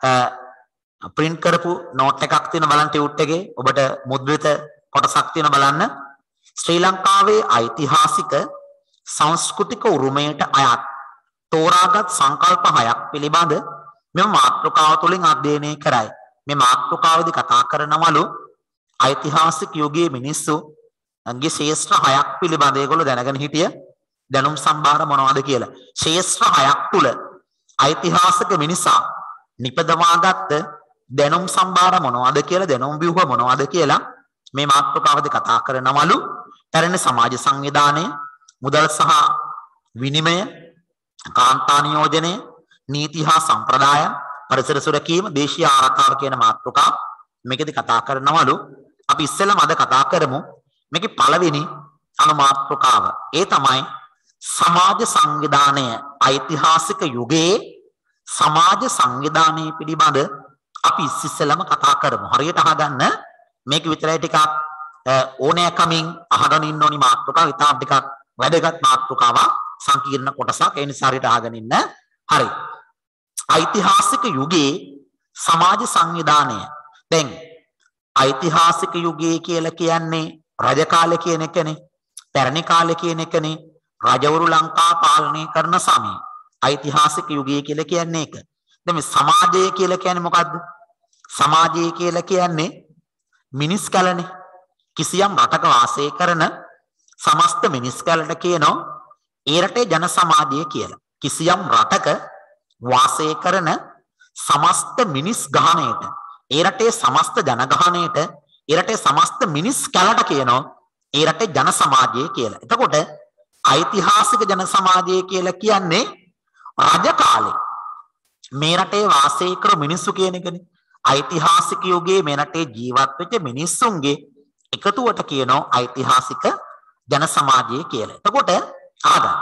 print කරපු note එකක් තියෙන බලන්න ටියුට් එකේ ඔබට මුද්‍රිත කොටසක් තියෙන බලන්න. ශ්‍රී ලංකාවේ ඓතිහාසික සංස්කෘතික උරුමයට අයත් තෝරාගත් සංකල්ප හයක් පිළිබඳ මෙම මාතෘකාව තුළින් අධ්‍යයනය කරයි. මේ මාතෘකාවේදී කතා කරනවලු ඓතිහාසික යුගයේ මිනිස්සු අන්ගේ ශේෂ්ත්‍ර හයක් පිළිබඳ ඒගොල්ලෝ දැනගෙන හිටිය දැනුම් සම්භාර මොනවද කියලා. ශේෂ්ත්‍ර හයක් තුල ඓතිහාසික මිනිසා නිපදවාගත්ත දැනුම් සම්භාර මොනවද කියලා, දැනුම් ව්‍යුහ මොනවද කියලා මේ මාතෘකාවේදී කතා කරනවලු. පැරණි සමාජ සංවිධානය, මුදල් සහ විනිමය, කාන්තා නියෝජනය, නීති හා සම්ප්‍රදාය, පරිසර සුරකීම, දේශීය ආරක්ෂාව කියන මාතෘකා මේකෙදී කතා කරනවලු. අපි ඉස්සෙල්ලාම අද කතා කරමු මේකේ පළවෙනි අනු මාතෘකාව. ඒ තමයි සමාජ සංවිධානය. ඓතිහාසික යුගයේ සමාජ සංවිධානය පිළිබඳ අපි ඉස්සෙල්ලාම කතා කරමු. හරියට අහගන්න. මේක විතරයි ටිකක් ඕනෑකමින් අහගෙන ඉන්න ඕනි මාතෘකාව. ඉතාලි ටිකක් වැදගත් මාතෘකාවක්, සංකීර්ණ කොටසක්. ඒ නිසා හරියට අහගෙන ඉන්න. හරි. ඓතිහාසික යුගයේ සමාජ සංවිධානය. දැන් ඓතිහාසික යුගයේ කියලා කියන්නේ රජ කාලය කියන එකනේ. පැරණි කාලය කියන එකනේ. රජවරු ලංකා පාලනය කරන සමය ඓතිහාසික යුගය කියලා කියන්නේ ඒක. දැන් මේ සමාජය කියලා කියන්නේ මොකද්ද? සමාජය කියලා කියන්නේ මිනිස් කලනේ. කිසියම් රටක වාසය කරන සමස්ත මිනිස් කලට කියනවා ඒ රටේ ජන සමාජය කියලා. කිසියම් රටක වාසය කරන සමස්ත මිනිස් ගහණයට, ඒ රටේ සමස්ත ජනගහණයට, ඒ රටේ සමස්ත මිනිස් කලට කියනවා ඒ රටේ ජන සමාජය කියලා. එතකොට ඓතිහාසික ජන සමාජය කියලා කියන්නේ රජ කාලේ මේ රටේ වාසය කර මිනිස්සු කියන එකනේ. ඓතිහාසික යුගයේ මේ රටේ ජීවත් වෙච්ච මිනිස්සුන්ගේ එකතුවට කියනවා ඓතිහාසික ජන සමාජය කියලා. එතකොට ආගම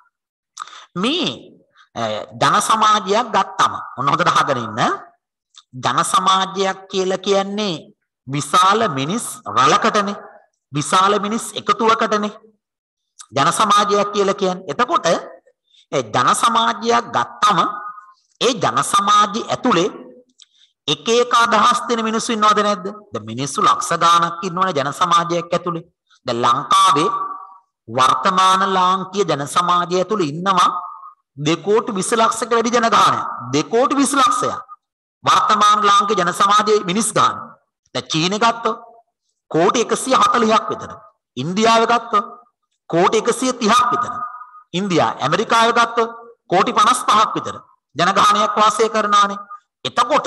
මේ ජන සමාජයක් ගත්තම මොන හොඳට අහගෙන ඉන්න. ජන සමාජයක් කියලා කියන්නේ විශාල මිනිස් රළකටනේ, විශාල මිනිස් එකතුවකටනේ ජන සමාජයක් කියලා කියන්නේ. එතකොට ඒ ජන සමාජයක් ගත්තම ඒ ජන සමාජය ඇතුලේ එක එක අදහස් දෙන මිනිස්සු ඉන්නවද නැද්ද? දැන් මිනිස්සු ලක්ෂ ගාණක් ඉන්නවනේ ජන සමාජයක් ඇතුලේ. දැන් ලංකාවේ වර්තමාන ලාංකීය ජන සමාජය ඇතුලේ ඉන්නවා දෙකෝටි විස්ස ලක්ෂයක වැඩි ජන ගාණයක්. දෙකෝටි විස්ස ලක්ෂයක් වර්තමාන ලාංකීය ජන සමාජයේ මිනිස් ගාණ. දැන් චීනෙ ගත්තොත් කෝටි එකසිය හතළිහක් විතර. ඉන්දියාව ගත්තොත් කෝටි එකසිය තිහක් විතර. ඉන්දියා ඇමරිකාව ගත්තොත් කෝටි පනස් පහක් විතර ජනගහනයක් වාසය කරනවානේ. එතකොට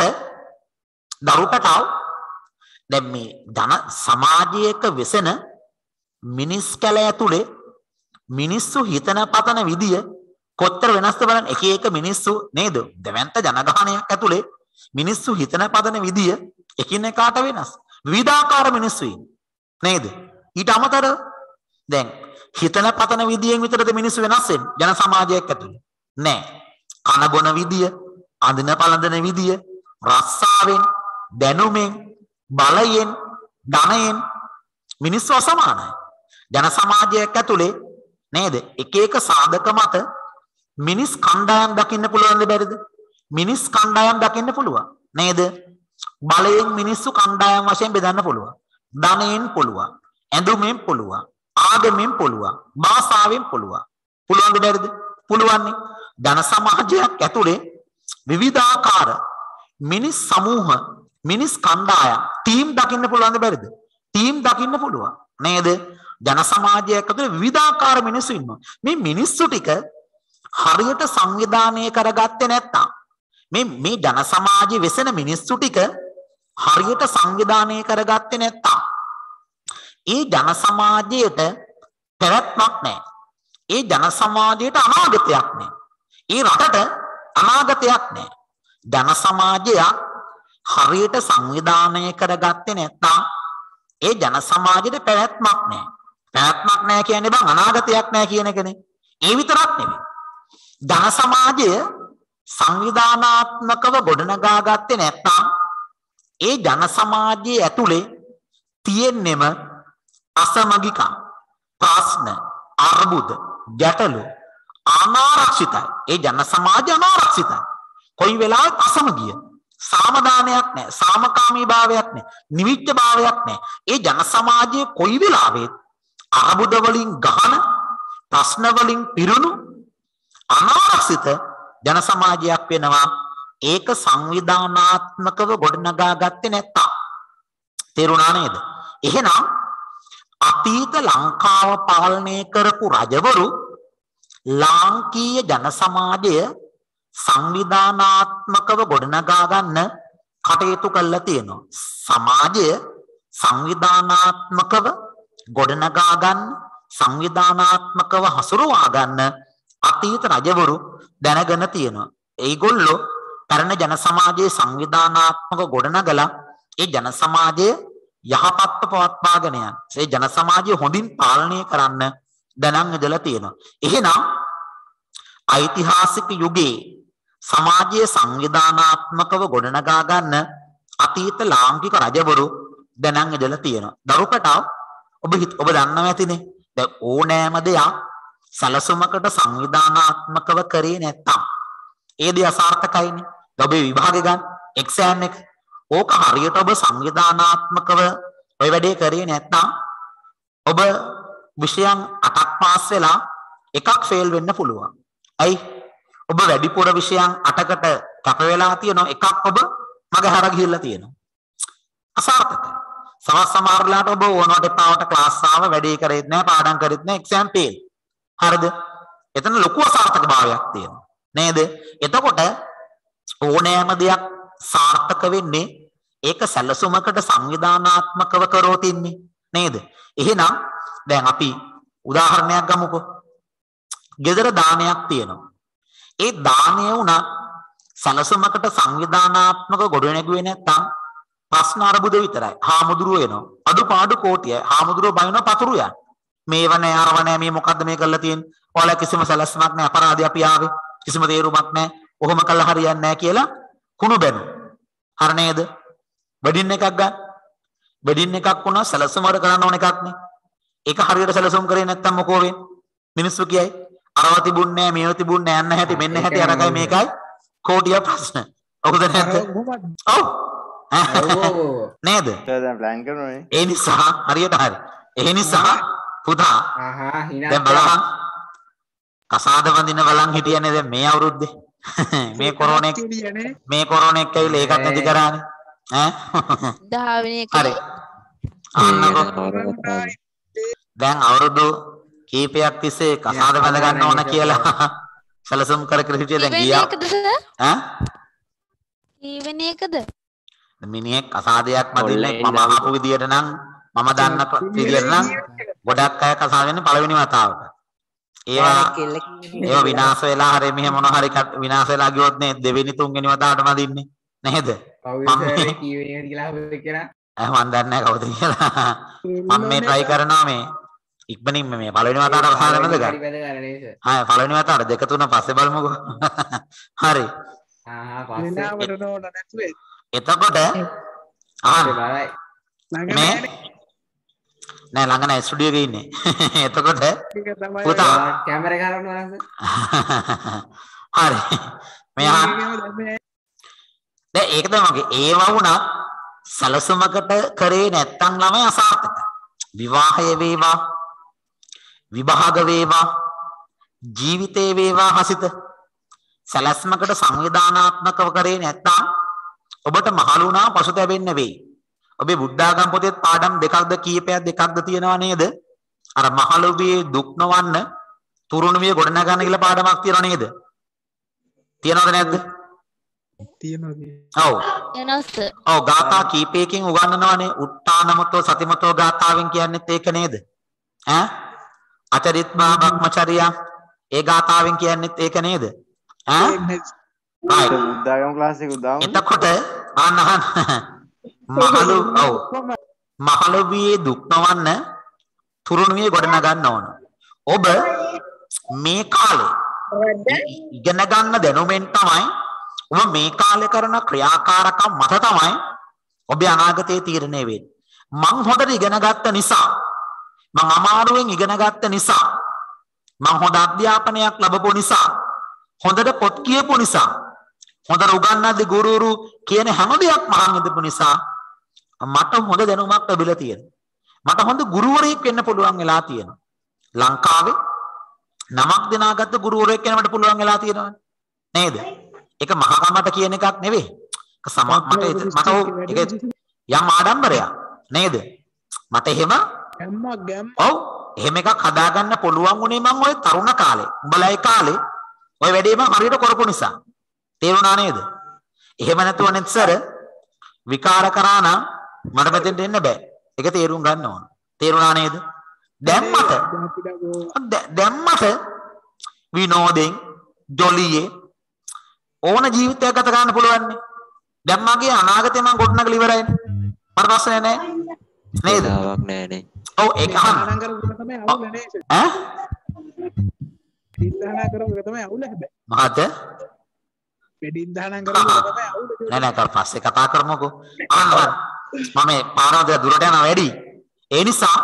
දරුපටාව දැන් මේ ජන සමාජයක වෙසෙන මිනිස් කැල ඇතුලේ මිනිස්සු හිතන පතන විදිය කොච්චර වෙනස්ද බලන්න. එක එක මිනිස්සු නේද? දෙවන්ත ජනගහනයක් ඇතුලේ මිනිස්සු හිතන පතන විදිය එකිනෙකාට වෙනස්. විවිධාකාර මිනිස්සු නේද? ඊට අමතරව දැන් හිතන පතන විදියෙන් විතරද මිනිස්සු වෙනස් වෙන්නේ ජන සමාජයක් ඇතුලේ? නෑ. කන බොන විදිය, අඳින පළඳින විදිය, රස්සාවෙන්, දැනුමෙන්, බලයෙන්, ධනයෙන් මිනිස්සු අසමානයි. ජන සමාජයක් ඇතුලේ නේද? එක එක සාධක මත මිනිස් කණ්ඩායම් දකින්න පුළුවන්ද බැරිද? මිනිස් කණ්ඩායම් දකින්න පුළුවන් නේද? බලයෙන් මිනිස්සු කණ්ඩායම් වශයෙන් බෙදන්න පුළුවන්. ධනයෙන් පුළුවන්. ඇඳුමෙන් පුළුවන්. ආගමෙන් පුළුවන්. භාෂාවෙන් පුළුවන්. පුළුවන්ද බැරිද? පුළුවන්. ජන සමාජයක් ඇතුලේ විවිධාකාර මිනිස් සමූහ මිනිස් කණ්ඩායම් ටීම් දකින්න පුළුවන්ද බැරිද? ටීම් දකින්න පුළුවන් නේද? ජන සමාජයක් ඇතුලේ විවිධාකාර මිනිස්සු ඉන්නවා. මේ මිනිස්සු ටික හරියට සංවිධානය කරගත්තේ නැත්නම් මේ මේ ජන සමාජයේ වෙසෙන මිනිස්සු ටික හරියට සංවිධානය කරගත්තේ නැත්නම් ඒ ජන සමාජයට පැවැත්මක් නැහැ. ඒ ජන සමාජයට අනාගතයක් නැහැ. ඒ රටට අනාගතයක් නැහැ. ජන සමාජය හරියට සංවිධානය කරගත්තේ නැත්නම් ඒ ජන සමාජයට පැවැත්මක් නැහැ. පැවැත්මක් නැහැ කියන්නේ බං අනාගතයක් නැහැ කියන එකනේ. ඒ විතරක් නෙවෙයි. ජන සමාජය සංවිධානාත්මකව ගොඩනගා ගත්තේ නැත්නම් ඒ ජන සමාජයේ ඇතුලේ තියෙන්නෙම අසමගිකම්, ප්‍රශ්න, අර්බුද, ගැටලු අනාරක්ෂිතයි. ඒ ජන සමාජය අනාරක්ෂිතයි. කොයි වෙලාවෙත් අසමගිය, සාමදානයක් නැහැ, සාමකාමී භාවයක් නැහැ, නිවිච්ච භාවයක් නැහැ. ඒ ජන සමාජයේ කොයි වෙලාවෙත් අර්බුද වලින් ගහන, ප්‍රශ්න වලින් පිරුණු අනාරක්ෂිත ජන සමාජයක් වෙනවා. ඒක සංවිධානාත්මකව ගොඩනගා ගත්තේ නැත්තම්. තේරුණා නේද? එහෙනම් අතීත ලංකාව පාලනය කරපු රජවරු ලාංකීය ජන සමාජය සංවිධානාත්මකව ගොඩනගා ගන්න කටයුතු කළා තියෙනවා. සමාජය සංවිධානාත්මකව ගොඩනගා ගන්න, සංවිධානාත්මකව හසුරුවා ගන්න අතීත රජවරු දැනගෙන තියෙනවා. ඒගොල්ලෝ පරණ ජන සමාජයේ සංවිධානාත්මක ගොඩනගලා ඒ ජන සමාජය යහපත්ව පවත්වාගෙන යන. ඒ ජන සමාජය හොඳින් පාලනය කරන්න දැනන් ඉඳලා තියෙනවා. එහෙනම් ඓතිහාසික යුගයේ සමාජයේ සංවිධානාත්මකව ගොඩනගා ගන්න අතීත ලාංකික රජවරු දැනන් ඉඳලා තියෙනවා. දරුකටා ඔබ ඔබ දන්නවා ඇතිනේ. දැන් ඕනෑම දෙයක් සැලසුමකට සංවිධානාත්මකව කරේ නැත්තම් ඒ දේ අසාර්ථකයිනේ. ඔබේ විභාගෙ ගන්න එක්සෑම් එක ඕක හරියට ඔබ සංවිධානාත්මකව ඔය වැඩේ කරේ නැත්තම් ඔබ විෂයන් අටක් පාස් වෙලා එකක් ෆේල් වෙන්න පුළුවන්. ඇයි? ඔබ වැඩිපුර විෂයන් අටකට කැප වෙලා තියෙනවා, එකක් ඔබ මගහැර ගිහිල්ලා තියෙනවා. අසාර්ථකයි. සමහර සමහරලාට ඔබ ඕනවට එපාවට ක්ලාස් ආව, වැඩේ කරෙත් නැහැ, පාඩම් කරෙත් නැහැ, එක්සෑම් ෆේල්. හරිද? එතන ලොකු අසාර්ථක භාවයක් තියෙනවා නේද? එතකොට ඕනෑම දෙයක් සාර්ථක වෙන්නේ ඒක සැලසුමකට සංවිධානාත්මකව කරොත් ඉන්නේ නේද? එහෙනම් දැන් අපි උදාහරණයක් ගමුකෝ. ගෙදර දානයක් තියෙනවා. ඒ දානය උනා සැලසුමකට සංවිධානාත්මකව ගොඩ නැගුවේ නැත්තම් ප්‍රශ්න අරබුද විතරයි. හාමුදුරුවෝ එනවා. අඩුපාඩු කෝටියයි. හාමුදුරුවෝ බයිනවා පතුරු යන. මේව නෑ අරව නෑ මේ මොකද්ද මේ කරලා තියෙන්නේ? ඔයාලා කිසිම සැලැස්මක් නෑ, අපරාධي අපි ආවේ. කිසිම තේරුමක් නෑ. ඔහොම කළා හරියන්නේ නෑ කියලා කුණු බැනු. හර නේද? වෙඩින් එකක් ගන්න. වෙඩින් එකක් වුණා සැලසුම වල කරන්න ඕන එකක් නේ. ඒක හරියට සැලසුම් කරේ නැත්තම් මොකෝ වෙන්නේ? මිනිස්සු කියයි අරව තිබුන්නේ නෑ, මේව තිබුන්නේ නෑ, යන්න හැටි මෙන්න හැටි අරකයි මේකයි කෝටිය ප්‍රශ්න. ඔබද නැද්ද? ඔව්. නේද? දැන් ප්ලෑන් කරනවානේ. ඒ නිසා හරියට හරි. ඒ නිසා පුතා දැන් බලන්න කසාද වඳින බලන් හිටියනේ දැන් මේ අවුරුද්දේ මේ කොරෝනා එක මේ කොරෝනා එක ඇවිල්ලා ඒකත් නැති කරානේ ඈ දහ වෙනි එක හරි දැන් අවුරුදු කීපයක් තිස්සේ කසාද බඳ ගන්න ඕන කියලා සැලසුම් කර කර හිටිය දැන් ගියා ඈ ඊවෙනි එකද මිනිහෙක් කසාදයක් බඳින්න මම අහපු විදියට නම් මම දන්න විදියට නම් ගොඩක් අය කසාද වෙන්නේ පළවෙනි වතාවට. ඒවා ඒවා විනාශ වෙලා හරි මෙහෙම මොන හරි විනාශ වෙලා ගියොත් නේ දෙවෙනි තුන්වෙනි වතාවට මදින්නේ නේද? මම කීවෙනි කියලා කියලා අහ මන් දන්නේ නැහැ කවුද කියලා. මම මේ try කරනවා මේ ඉක්මනින්ම මේ පළවෙනි වතාවට කසාද බඳ ගන්න. හා පළවෙනි වතාවට දෙක තුන පස්සේ බලමුකෝ. හරි. ආ පස්සේ එතකොට අහන්න මේ නෑ ළඟ නෑ ස්ටුඩියෝ එකේ ඉන්නේ. එතකොට පුතා කැමරා ගන්න ඕනද? හරි. මෙයා දැන් ඒක තමයි මගේ ඒව වුණා සලසුමකට කරේ නැත්තම් ළමයි අසාර්ථකයි. විවාහය වේවා විභාග වේවා ජීවිතේ වේවා හසිත සලස්මකට සංවිධානාත්මකව කරේ නැත්තම් ඔබට මහලුණා පසුතැවෙන්න වෙයි. ඔබේ බුද්ධාගම පොතේ පාඩම් දෙකක්ද කීපයක් දෙකක්ද තියෙනවා නේද? අර මහලුවේ දුක් නොවන්න තුරුණුවිය ගොඩනගන්න කියලා පාඩමක් තියෙනවා නේද? තියෙනවද නැද්ද? තියෙනවා. ඔව්. එනස්ස. ඔව් ගාථා කීපයකින් උගන්වනවානේ. උත්තානමතෝ සතිමතෝ ගාථාවෙන් කියන්නේත් ඒක නේද? ඈ? අචරිත්මා භක්මචර්යා ඒ ගාථාවෙන් කියන්නේත් ඒක නේද? ඈ? ඒක බුද්ධාගම ක්ලාස් එක උදාම. එතකොට අහන්න අහන්න. මහලු ඔව්. මහලුවේ දුක් නොවන්න තුරුණුවිය ගොඩනගන්න ඕන. ඔබ මේ කාලේ ඉගෙන ගන්න දැනුමෙන් තමයි ඔබ මේ කාලේ කරන ක්‍රියාකාරකම් මත තමයි ඔබේ අනාගතයේ තීරණය වෙන්නේ. මං හොඳට ඉගෙන ගත්ත නිසා මං අමාරුවෙන් ඉගෙන ගත්ත නිසා මං හොඳ අධ්‍යාපනයක් ලැබපු නිසා හොඳට පොත් කියපු නිසා හොඳට උගන්වද්දී ගුරුවරු කියන හැම දෙයක්ම අහන් ඉඳපු නිසා මට හොඳ දැනුමක් ලැබිලා තියෙනවා. මට හොඳ ගුරුවරයෙක් වෙන්න පුළුවන් වෙලා තියෙනවා. ලංකාවේ නමක් දිනාගත්ත ගුරුවරයෙක් වෙනවට පුළුවන් වෙලා තියෙනවා නේද? ඒක මහකමට කියන එකක් නෙවෙයි. ඒක සම මට මට ඒක යම් ආඩම්බරයක් නේද? මට එහෙම ගැම්මක් ගැම්ම. ඔව් එහෙම එකක් හදාගන්න පුළුවන් උනේ මම ওই තරුණ කාලේ. උඹලා ඒ කාලේ ওই වැඩේ මම හරියට කරපු නිසා. තේරුණා නේද? එහෙම නැතුව නෙත්සර විකාර කරා නම් මට මෙතෙන්ට එන්න බෑ. ඒක තේරුම් ගන්න ඕන. තේරුණා නේද? දැන් මට දැන් මට විනෝදෙන් ජොලියේ ඕන ජීවිතයක් ගත ගන්න පුළුවන් නේ. දැන් මගේ අනාගතේ මම ගොඩනගලා ඉවරයිනේ. මට ප්‍රශ්නයක් නැහැ. නේද? දාවක් නෑනේ. ඔව් ඒක අහන්න. දාන කරපුවා තමයි අවුල නේද? ඈ? දාන කරපුවා තමයි අවුල හැබැයි. මොකද්ද? වෙඩින් දාන කරපුවා තමයි අවුල. නෑ නෑ කර පස්සේ කතා කරමුකෝ. අහන්න. මම මේ පාරවල් දෙක දුරට යනවා වැඩි. ඒ නිසා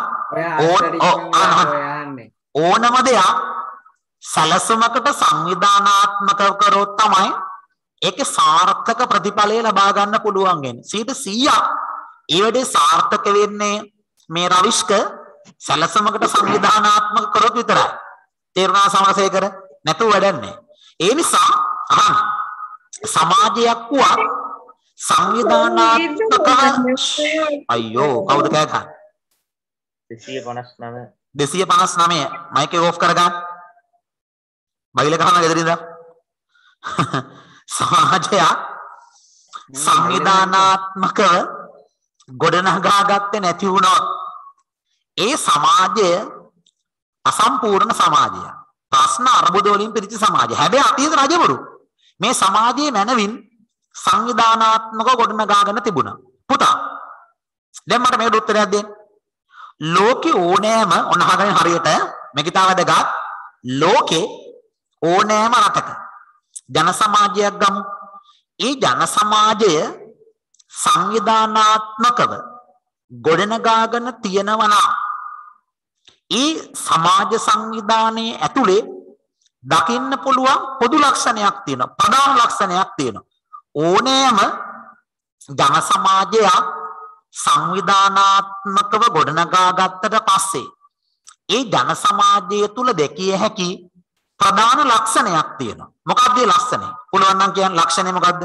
ඕනම දෙයක් සලසුමකට සංවිධානාත්මක කරොත් තමයි ඒකේ සාර්ථක ප්‍රතිඵලය ලබා ගන්න පුළුවන් වෙන්නේ. සීයට සීයක් ඒ වැඩේ සාර්ථක වෙන්නේ මේ රවිෂ්ක සලසුමකට සංවිධානාත්මක කරොත් විතරයි. තේරුණා සමරසේකර? නැතුව වැඩක් නැහැ. ඒ නිසා අහන්න. සමාජයක් වුණා සංවිධානාත්මකව අයියෝ කවුද කෑ ගහන්නේ? දෙසිය පනස් නවය මයික ඕෆ් කරගන්න. බයිල ගහනවා ගෙදරින්ද? සමාජය සංවිධානාත්මකව ගොඩනගා ගත්තේ නැති වුණොත් ඒ සමාජය අසම්පූර්ණ සමාජයක්. ප්‍රශ්න අරබුද වලින් පිරිච්ච සමාජය. හැබැයි අතීත රජවරු මේ සමාජයේ මැනවින් සංවිධානාත්මකව ගොඩනගාගෙන තිබුණා. පුතා දැන් මට මේකට උත්තරයක් දෙන්න. ලෝකේ ඕනෑම ඔන්නහගෙන හරියට මේකිතා වැදගත් ලෝකේ ඕනෑම රටක ජන සමාජයක් ගමු. ඒ ජන සමාජය සංවිධානාත්මකව ගොඩනගාගෙන තියෙනවා නම් ඒ සමාජ සංවිධානයේ ඇතුලේ දකින්න පුළුවන් පොදු ලක්ෂණයක් තියෙනවා. ප්‍රධාන ලක්ෂණයක් තියෙනවා. ඕනෑම ජන සමාජයක් සංවිධානාත්මකව ගොඩනගා ගත්තට පස්සේ ඒ ජන සමාජය තුල දැකිය හැකි ප්‍රධාන ලක්ෂණයක් තියෙනවා. මොකක්ද ඒ ලක්ෂණය? පුළුවන් නම් කියන්න ලක්ෂණය මොකක්ද?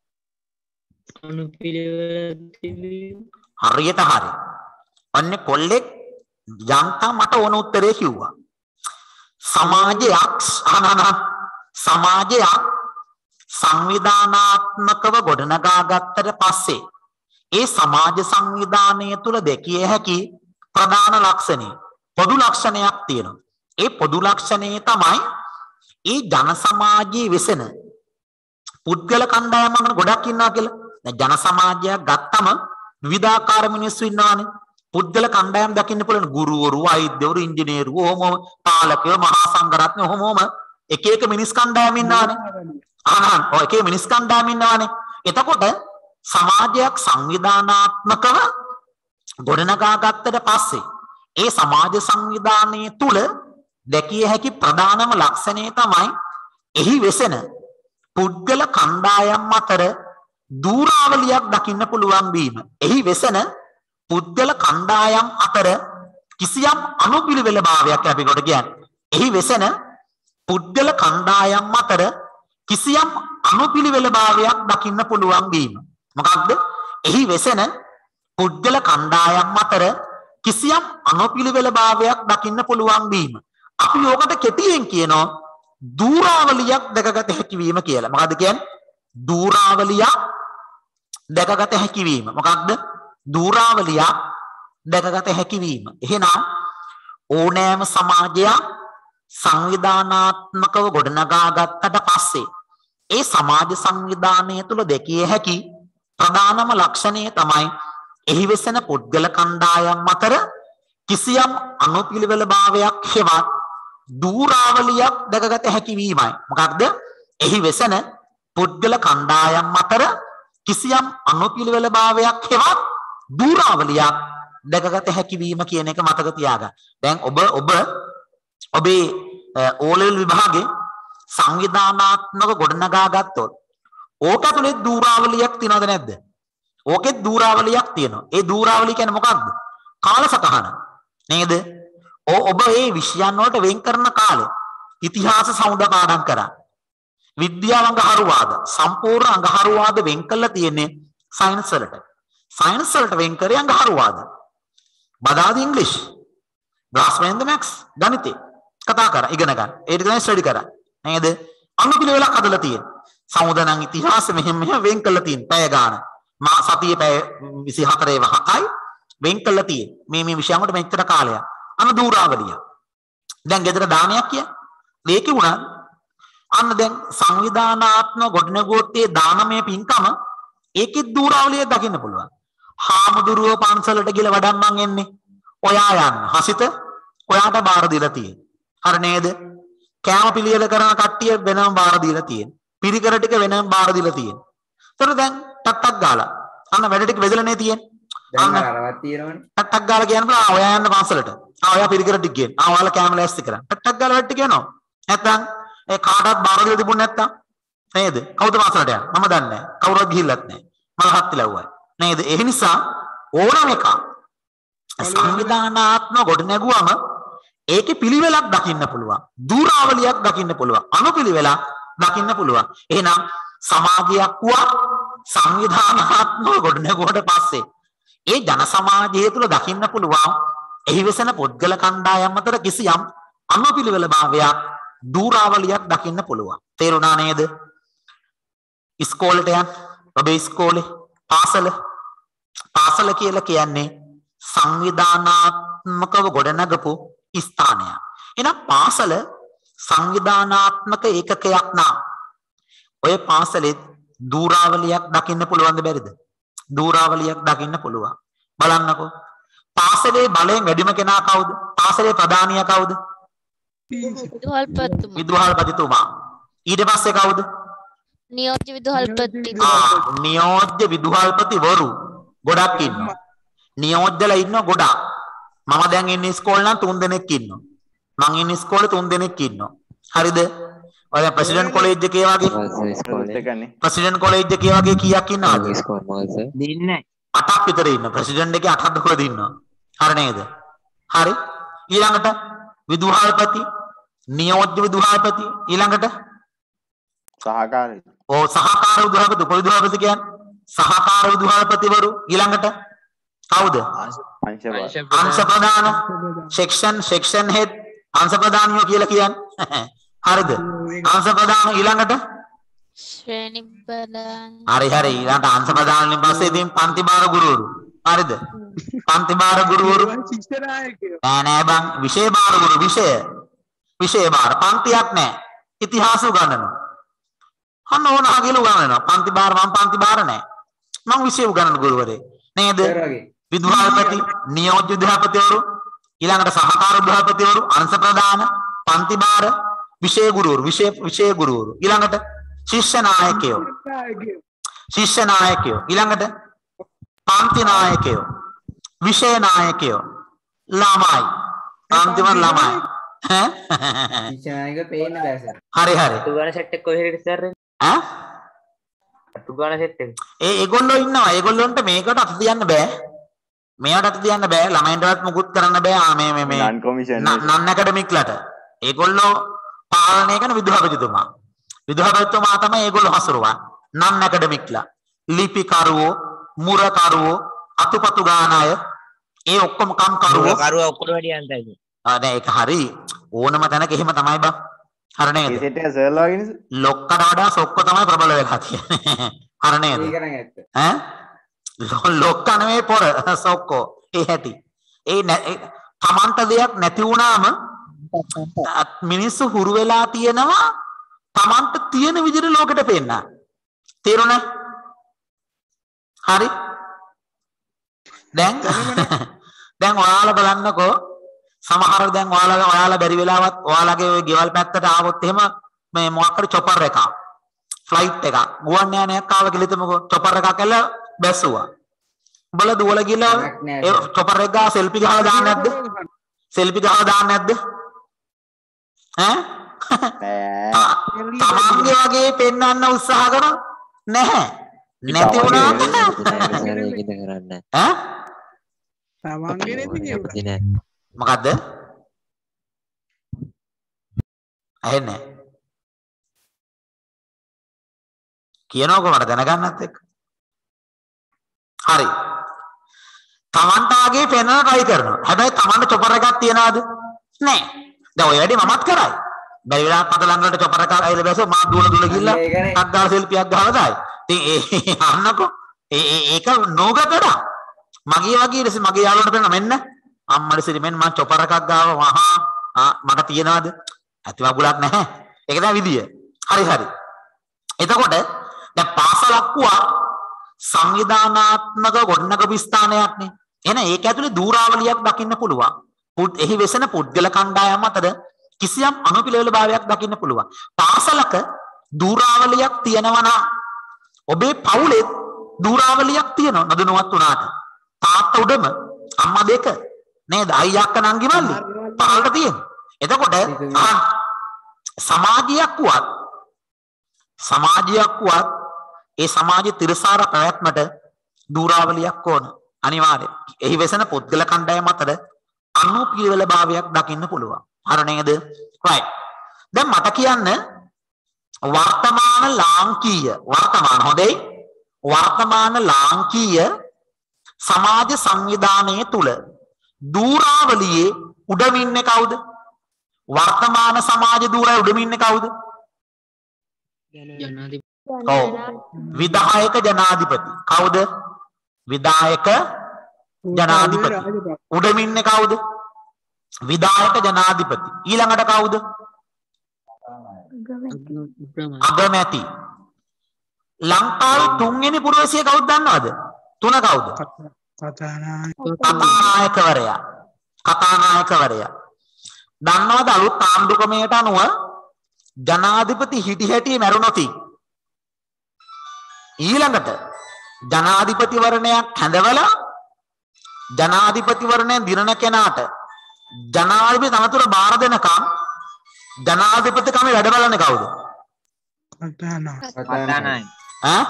හරියට හරි. අන්නේ කොල්ලෙක් යන්තම් මට ඕන උත්තරේ කිව්වා. සමාජයක් අනන සමාජයක් සංවිධානාත්මකව ගොඩනගා ගත්තට පස්සේ ඒ සමාජ සංවිධානය තුල දැකිය හැකි ප්‍රධාන ලක්ෂණේ පොදු ලක්ෂණයක් තියෙනවා. ඒ පොදු ලක්ෂණේ තමයි ඒ ජන සමාජයේ වෙසෙන පුද්ගල කණ්ඩායම් වල ගොඩක් ඉන්නවා කියලා. දැන් ජන සමාජයක් ගත්තම විවිධාකාර මිනිස්සු ඉන්නවානේ. පුද්ගල කණ්ඩායම් දකින්න පුළුවන් ගුරුවරු, වෛද්‍යවරු, ඉංජිනේරු, ඔහොම පාලකයෝ, මහා සංඝරත්නය ඔහොම එක එක මිනිස් කණ්ඩායම් ඉන්නවානේ. අහන්න ඔය එක එක මිනිස් කණ්ඩායම් ඉන්නවානේ. එතකොට සමාජයක් සංවිධානාත්මකව ගොඩනගා ගත්තට පස්සේ ඒ සමාජ සංවිධානයේ තුල දැකිය හැකි ප්‍රධානම ලක්ෂණය තමයි එහි වෙසෙන පුද්ගල කණ්ඩායම් අතර දූරාවලියක් දකින්න පුළුවන් වීම. එහි වෙසෙන පුද්ගල කණ්ඩායම් අතර කිසියම් අනුපිළිවෙල භාවයක් අපි කොට කියන්නේ. එහි වෙසෙන පුද්ගල කණ්ඩායම් අතර කිසියම් අනුපිළිවෙල භාවයක් දකින්න පුළුවන් වීම. මොකක්ද? එහි වෙසෙන පුද්ගල කණ්ඩායම් අතර කිසියම් අනුපිළිවෙල භාවයක් දකින්න පුළුවන් වීම. අපි යෝකට කෙටියෙන් කියනවා දූරාවලියක් දැකගත හැකි වීම කියලා. මොකද්ද කියන්නේ? දූරාවලියක් දැකගත හැකි වීම. මොකක්ද? දූරාවලියක් දැකගත හැකි වීම. එහෙනම් ඕනෑම සමාජයක් සංවිධානාත්මකව ගොඩනගා ගත්තට පස්සේ ඒ සමාජ සංවිධානය තුළ දැකිය හැකි ප්‍රධානම ලක්ෂණය තමයි එහි වෙසෙන පුද්ගල කණ්ඩායම් අතර කිසියම් අනුපිළිවෙල භාවයක් හෙවත් දූරාවලියක් දැකගත හැකි වීමයි. මොකක්ද? එහි වෙසෙන පුද්ගල කණ්ඩායම් අතර කිසියම් අනුපිළිවෙල භාවයක් හෙවත් දූරාවලියක් දැකගත හැකි වීම කියන එක මතක තියාගන්න. දැන් ඔබ ඔබ ඔබේ O level විභාගේ සංවිධානාත්මක ගොඩනගා ගත්තොත් ඕක ඇතුලේ දූරාවලියක් තියනවද නැද්ද? ඕකෙත් දූරාවලියක් තියෙනවා. ඒ දූරාවලිය කියන්නේ මොකක්ද? කාලසටහන. නේද? ඔබ මේ විෂයන් වලට වෙන් කරන කාලේ ඉතිහාස සමුද පාඩම් කරා. විද්‍යාව අඟහරුවාද සම්පූර්ණ අඟහරුවාද වෙන් කරලා තියෙන්නේ සයන්ස් වලට. සයන්ස් වලට වෙන් කරේ අඟහරුවාද. බදාදි ඉංග්‍රීසි. ග්‍රාස්මෙන්ද මැක්ස් ගණිතේ කතා කරා ඉගෙන ගන්න. ඒක තමයි ස්ටඩි කරා. නේද? අනුපිළිවෙලක් හදලා තියෙන්නේ. සමුදනම් ඉතිහාස මෙහෙම මෙහෙම වෙන් කරලා තියෙන පැය ගාන. මා සතියේ පැය විසිහතරේ වහකයි වෙන් කරලා තියෙන්නේ. මේ මේ විෂයන් වලට මෙච්චර කාලයක්. අන්න දූරාවලිය. දැන් ගෙදර දානයක් කියන්නේ. මේකේ වුණා අන්න දැන් සංවිධානාත්මක ගොඩනැගුවොත් ඒ දානමය පින්කම ඒකෙත් දූරාවලිය දකින්න පුළුවන්. හාමුදුරුවෝ පන්සලට ගිහලා වඩම්මන් එන්නේ. ඔයා යන්න. හසිත ඔයාට බාර දීලා තියෙන්නේ. හරි නේද? කෑම පිළියෙල කරන කට්ටිය වෙනම බාර දීලා තියෙන්නේ. පිරිකර ටික වෙනම බාර දීලා තියෙන්නේ. ඒතර දැන් ටක් ටක් ගාලා අන්න වැඩ ටික බෙදලානේ තියෙන්නේ. දැන් අරවත් තියෙනවනේ. ටක් ටක් ගාලා කියන්න බෑ ඔයා යන්න පන්සලට. ආ ඔයා පිරිකර ටික ගේන්න. ආ ඔයාලා කෑම ලෑස්ති කරන්න. ටක් ටක් ගාලා වැඩ ටික යනවා. නැත්තම් ඒ කාටවත් බාර දීලා තිබුණ නැත්තම් නේද? කවුද පන්සලට යන්නේ? මම දන්නේ නැහැ. කවුරුවත් ගිහිල්ලත් නැහැ. මම හත් ලැබුවා. නේද? ඒ නිසා ඕනම එකක් සංවිධානාත්මක ගොඩනැගුවම ඒකේ පිළිවෙලක් දකින්න පුළුවන්. දූරාවලියක් දකින්න පුළුවන්. අනුපිළිවෙලක් දකින්න පුළුවන්. එහෙනම් සමාජයක් වුණා සංවිධානාත්මක ගොඩනැගුවට පස්සේ ඒ ජන සමාජය තුළ දකින්න පුළුවන් එහි වෙසෙන පුද්ගල කණ්ඩායම් අතර කිසියම් අනුපිළිවෙල භාවයක් දූරාවලියක් දකින්න පුළුවන්. තේරුණා නේද? ඉස්කෝලේට යන්න. ඔබේ ඉස්කෝලේ පාසල පාසල කියලා කියන්නේ සංවිධානාත්මකව ගොඩනගපු ස්ථානයක්. එහෙනම් පාසල සංවිධානාත්මක ඒකකයක් නම් ඔය පාසලෙත් දූරාවලියක් දකින්න පුළුවන්ද බැරිද? දූරාවලියක් දකින්න පුළුවන්. බලන්නකෝ. පාසලේ බලයෙන් වැඩිම කෙනා කවුද? පාසලේ ප්‍රධානියා කවුද? විදුහල්පතිතුමා. විදුහල්පතිතුමා. ඊට පස්සේ කවුද? නියෝජ්‍ය විදුහල්පතිතුමා. ආ නියෝජ්‍ය විදුහල්පතිවරු ගොඩක් ඉන්නවා. නියෝජ්‍යලා ඉන්නවා ගොඩක්. මම දැන් ඉන්නේ ඉස්කෝලේ නම් තුන් දෙනෙක් ඉන්නවා. මං ඉන්නේ ඉස්කෝලේ තුන් දෙනෙක් ඉන්නවා. හරිද? ඔය ප්‍රෙසිඩන්ට් කොලෙජ් එකේ වගේ ප්‍රෙසිඩන්ට් කොලෙජ් එකේ වගේ කීයක් ඉන්නවද? දෙන්නේ අටක් විතර ඉන්න. ප්‍රෙසිඩන්ට් එකේ අටක් දුරද ඉන්නවා. හරි නේද? හරි. ඊළඟට විදුහල්පති, නියෝජ්‍ය විදුහල්පති, ඊළඟට සහකාරී. ඕ සහකාර විදුහල්පති, කොයි විදුහල්පති කියන්නේ? සහකාර විදුහල්පතිවරු. ඊළඟට කවුද? අංශ ප්‍රධාන, සෙක්ෂන් සෙක්ෂන් හෙඩ්, අංශ ප්‍රධානියෝ කියලා කියන්නේ. හරිද? අංශ ප්‍රධාන ඊළඟට ශ්‍රේණි ප්‍රධාන. හරි හරි. ඊළඟට අංශ ප්‍රධානින් පස්සේ ඉතින් පන්ති භාර ගුරුවරු. හරිද? පන්ති භාර ගුරුවරු නෑ නෑ බං. විෂය භාර ගුරු විෂය. විෂය භාර පන්තියක් නෑ. ඉතිහාස උගන්වනවා. අන්න ඕන ආගල උගන්වනවා. පන්ති භාර මම පන්ති භාර නෑ. මම විෂය උගන්වන ගුරුවරේ. නේද? විදුහල්පති, නියෝජ්‍ය විදුහල්පතිවරු, ඊළඟට සහකාර විදුහල්පතිවරු, අංශ ප්‍රධාන, පන්ති භාර, විෂය ගුරුවරු, විෂය විෂය ගුරුවරු. ඊළඟට ශිෂ්‍ය නායකයෝ. ශිෂ්‍ය නායකයෝ. ඊළඟට පන්ති නායකයෝ. විෂය නායකයෝ ළමයි අන්තිම ළමයි ඈ විෂයනායක පේන්න බෑ සර්. හරි හරි අටු ගාන සෙට් එක කොහෙද සර්? ඈ අටු ගාන සෙට් එක. ඒ ඒගොල්ලෝ ඉන්නවා ඒගොල්ලොන්ට මේකට අත තියන්න බෑ මෙයාට අත තියන්න බෑ ළමයින්ටවත් මුකුත් කරන්න බෑ ආ මේ මේ මේ non commission නන් ඇකඩමික්ලට ඒගොල්ලෝ පාලනය කරන විදුහල්පතිතුමා විදුහල්පතිතුමා තමයි ඒගොල්ලෝ හසුරුවා නන් ඇකඩමික්ලා ලිපිකරුවෝ මුරකරුවෝ අතුපතු ගාන අය ඒ ඔක්කොම කම්කරුවෝ කරුවා ඔක්කොම වැඩි යන්තයි. ආ දැන් ඒක හරි ඕනම තැනක එහෙම තමයි බං හර නේද ඒ සෙට් එක සර්ලා වගේ නේද? ලොක්කට වඩා සොක්ක තමයි ප්‍රබල වෙලා තියෙන්නේ හර නේද ඒක නම් ඇත්ත. ඈ ලොක්ක නෙමෙයි පොර සොක්කෝ ඒ හැටි ඒ තමන්ට දෙයක් නැති වුණාම මිනිස්සු හුරු වෙලා තියෙනවා තමන්ට තියෙන විදිහට ලෝකෙට පේන්න තේරුණා හරි දැන් දැන් ඔයාලා බලන්නකෝ සමහර දැන් ඔයාලා ඔයාලා බැරි වෙලාවත් ඔයාලගේ ওই ගෙවල් පැත්තට ආවොත් එහෙම මේ මොකක් හරි චොපර් එකක් ෆ්ලයිට් එකක් ගුවන් යානයක් ආව කියලා හිතමුකෝ චොපර් එකක් ඇල්ල බැස්සුවා උඹලා දුවලා ගිහලා ඒ චොපර් එක ගා සෙල්ෆි ගහලා දාන්නේ නැද්ද සෙල්ෆි ගහලා දාන්නේ නැද්ද ඈ තමන්ගේ වගේ පෙන්වන්න උත්සාහ කරා නැහැ නැති වුණාම සර් ඒකද කරන්න. ඈ තමන්ගේ නෙති කියලා. නෑ. මොකද්ද ඇහෙන්නේ කියනකො මට දැනගන්නත් එක්ක හරි තමන්ට ආගේ පෙන්වන්න try කරනවා හැබැයි තමන්ට චොපර් එකක් තියනවාද නෑ දැන් ඔය වැඩේ මමත් කරයි බැරි වෙලාවක් මට ළඟට චොපර් එකක් ඇවිල්ලා බැසෝ මා දුවන දුවන ගිහිල්ලා ටක් ගාලා සෙල්ෆියක් ගහලා දායි ඉතින් ඒ අන්නකො ඒ ඒක නෝගතඩ මගේ වගේ ඊට මගේ යාළුවන්ට පෙන්නන මෙන්න අම්මඩ සිරි මෙන්න මම චොපර් එකක් ගාව වහා ආ මට තියනවාද ඇති වගුලක් නැහැ ඒක තමයි විදිය හරි හරි එතකොට දැන් පාසලක් වුණා සංවිධානාත්මක ගොඩනගපු ස්ථානයක් නේ එහෙනම් ඒක ඇතුලේ දූරාවලියක් දකින්න පුළුවන් එහි වෙසෙන පුද්ගල කණ්ඩායම් අතර කිසියම් අනුපිළිවෙලභාවයක් දකින්න පුළුවන් පාසලක දූරාවලියක් තියෙනවා නම් ඔබේ පවුලේ දූරාවලියක් තියෙනවා නදුනවත් උනාට තාත්තා උඩම අම්මා දෙක නේද අයියා අක්කා නංගි මල්ලි පහළට තියෙන එතකොට සමාජයක් වුවත් සමාජයක් වුවත් ඒ සමාජයේ තිරසාර පැවැත්මට දූරාවලියක් ඕන අනිවාර්යයෙන් එහි වෙසෙන පුද්ගල කණ්ඩායම් අතර අනුපිළිවෙල භාවයක් දකින්න පුළුවන් හර නේද right දැන් මට කියන්න වර්තමාන ලාංකීය වර්තමාන හොඳයි වර්තමාන ලාංකීය සමාජ සංවිධානයේ තුල දූරාවලියේ උඩම ඉන්නේ කවුද වර්තමාන සමාජ දූරාවලියේ උඩම ඉන්නේ කවුද ජනාධිපති ඔව් විධායක ජනාධිපති කවුද විධායක ජනාධිපති උඩම ඉන්නේ කවුද විධායක ජනාධිපති ඊළඟට කවුද අගමැති ලංකාවේ තුන්වෙනි පුරවැසියා කවුද දන්නවද තුන කවුද කතානායකවරයා කතානායකවරයා දන්නවද අලුත් ආණ්ඩුක්‍රමයට අනුව ජනාධිපති හිටි හැටි මැරුණොත් ඊළඟට ජනාධිපතිවරණයක් හැඳවලා ජනාධිපතිවරණය දිනන කෙනාට ජනාධිපති තනතුර බාර දෙනකම් ජනාධිපතිකම වැඩ බලන්නේ කවුද? කතානායක. ඈ?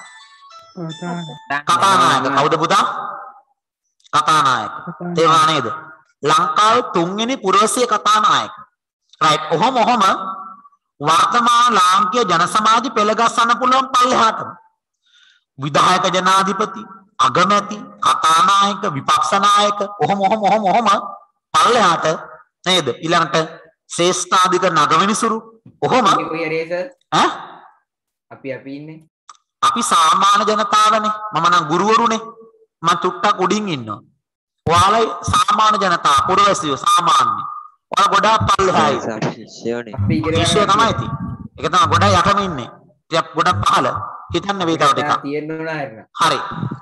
කතානායක කවුද පුතා? කතානායක. තේරුණා නේද? ලංකාවේ තුන්වෙනි පුරවැසිය කතානායක. right. ඔහොම ඔහොම වර්තමාන ලාංකීය ජන සමාජය පෙළගස්සන්න පුළුවන් පල්ලෙහාටම. විධායක ජනාධිපති, අගමැති, කතානායක, විපක්ෂ නායක ඔහොම ඔහොම ඔහොම ඔහොම පල්ලෙහාට නේද? ඊළඟට ශ්‍රේෂ්ඨාධිකරණ අගවිනිසුරු ඔහොම ඈ අපි අපි ඉන්නේ අපි සාමාන්‍ය ජනතාවනේ මම නම් ගුරුවරුනේ මම චුට්ටක් උඩින් ඉන්නවා ඔයාලා සාමාන්‍ය ජනතාව පුරවැසියෝ සාමාන්‍ය ඔයාලා ගොඩාක් පල්ලෙහායි ශිෂ්‍යයෝනේ අපි ඉගෙන ශිෂ්‍යයෝ තමයි ඉතින් ඒක තමයි ගොඩක් යටම ඉන්නේ ටිකක් ගොඩක් පහළ හිතන්න වේදව ටිකක් තියෙන්න ඕන හරින හරි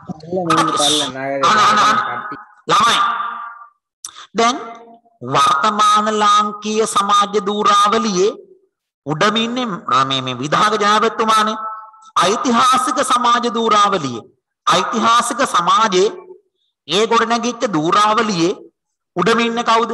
ළමයි දැන් වර්තමාන ලාංකීය සමාජ දූරාවලියේ උඩම ඉන්නේ මේ මේ විධායක ජනාධිපතිතුමානේ ඓතිහාසික සමාජ දූරාවලියේ ඓතිහාසික සමාජයේ ඒ ගොඩනැගිච්ච දූරාවලියේ උඩම ඉන්නේ කවුද?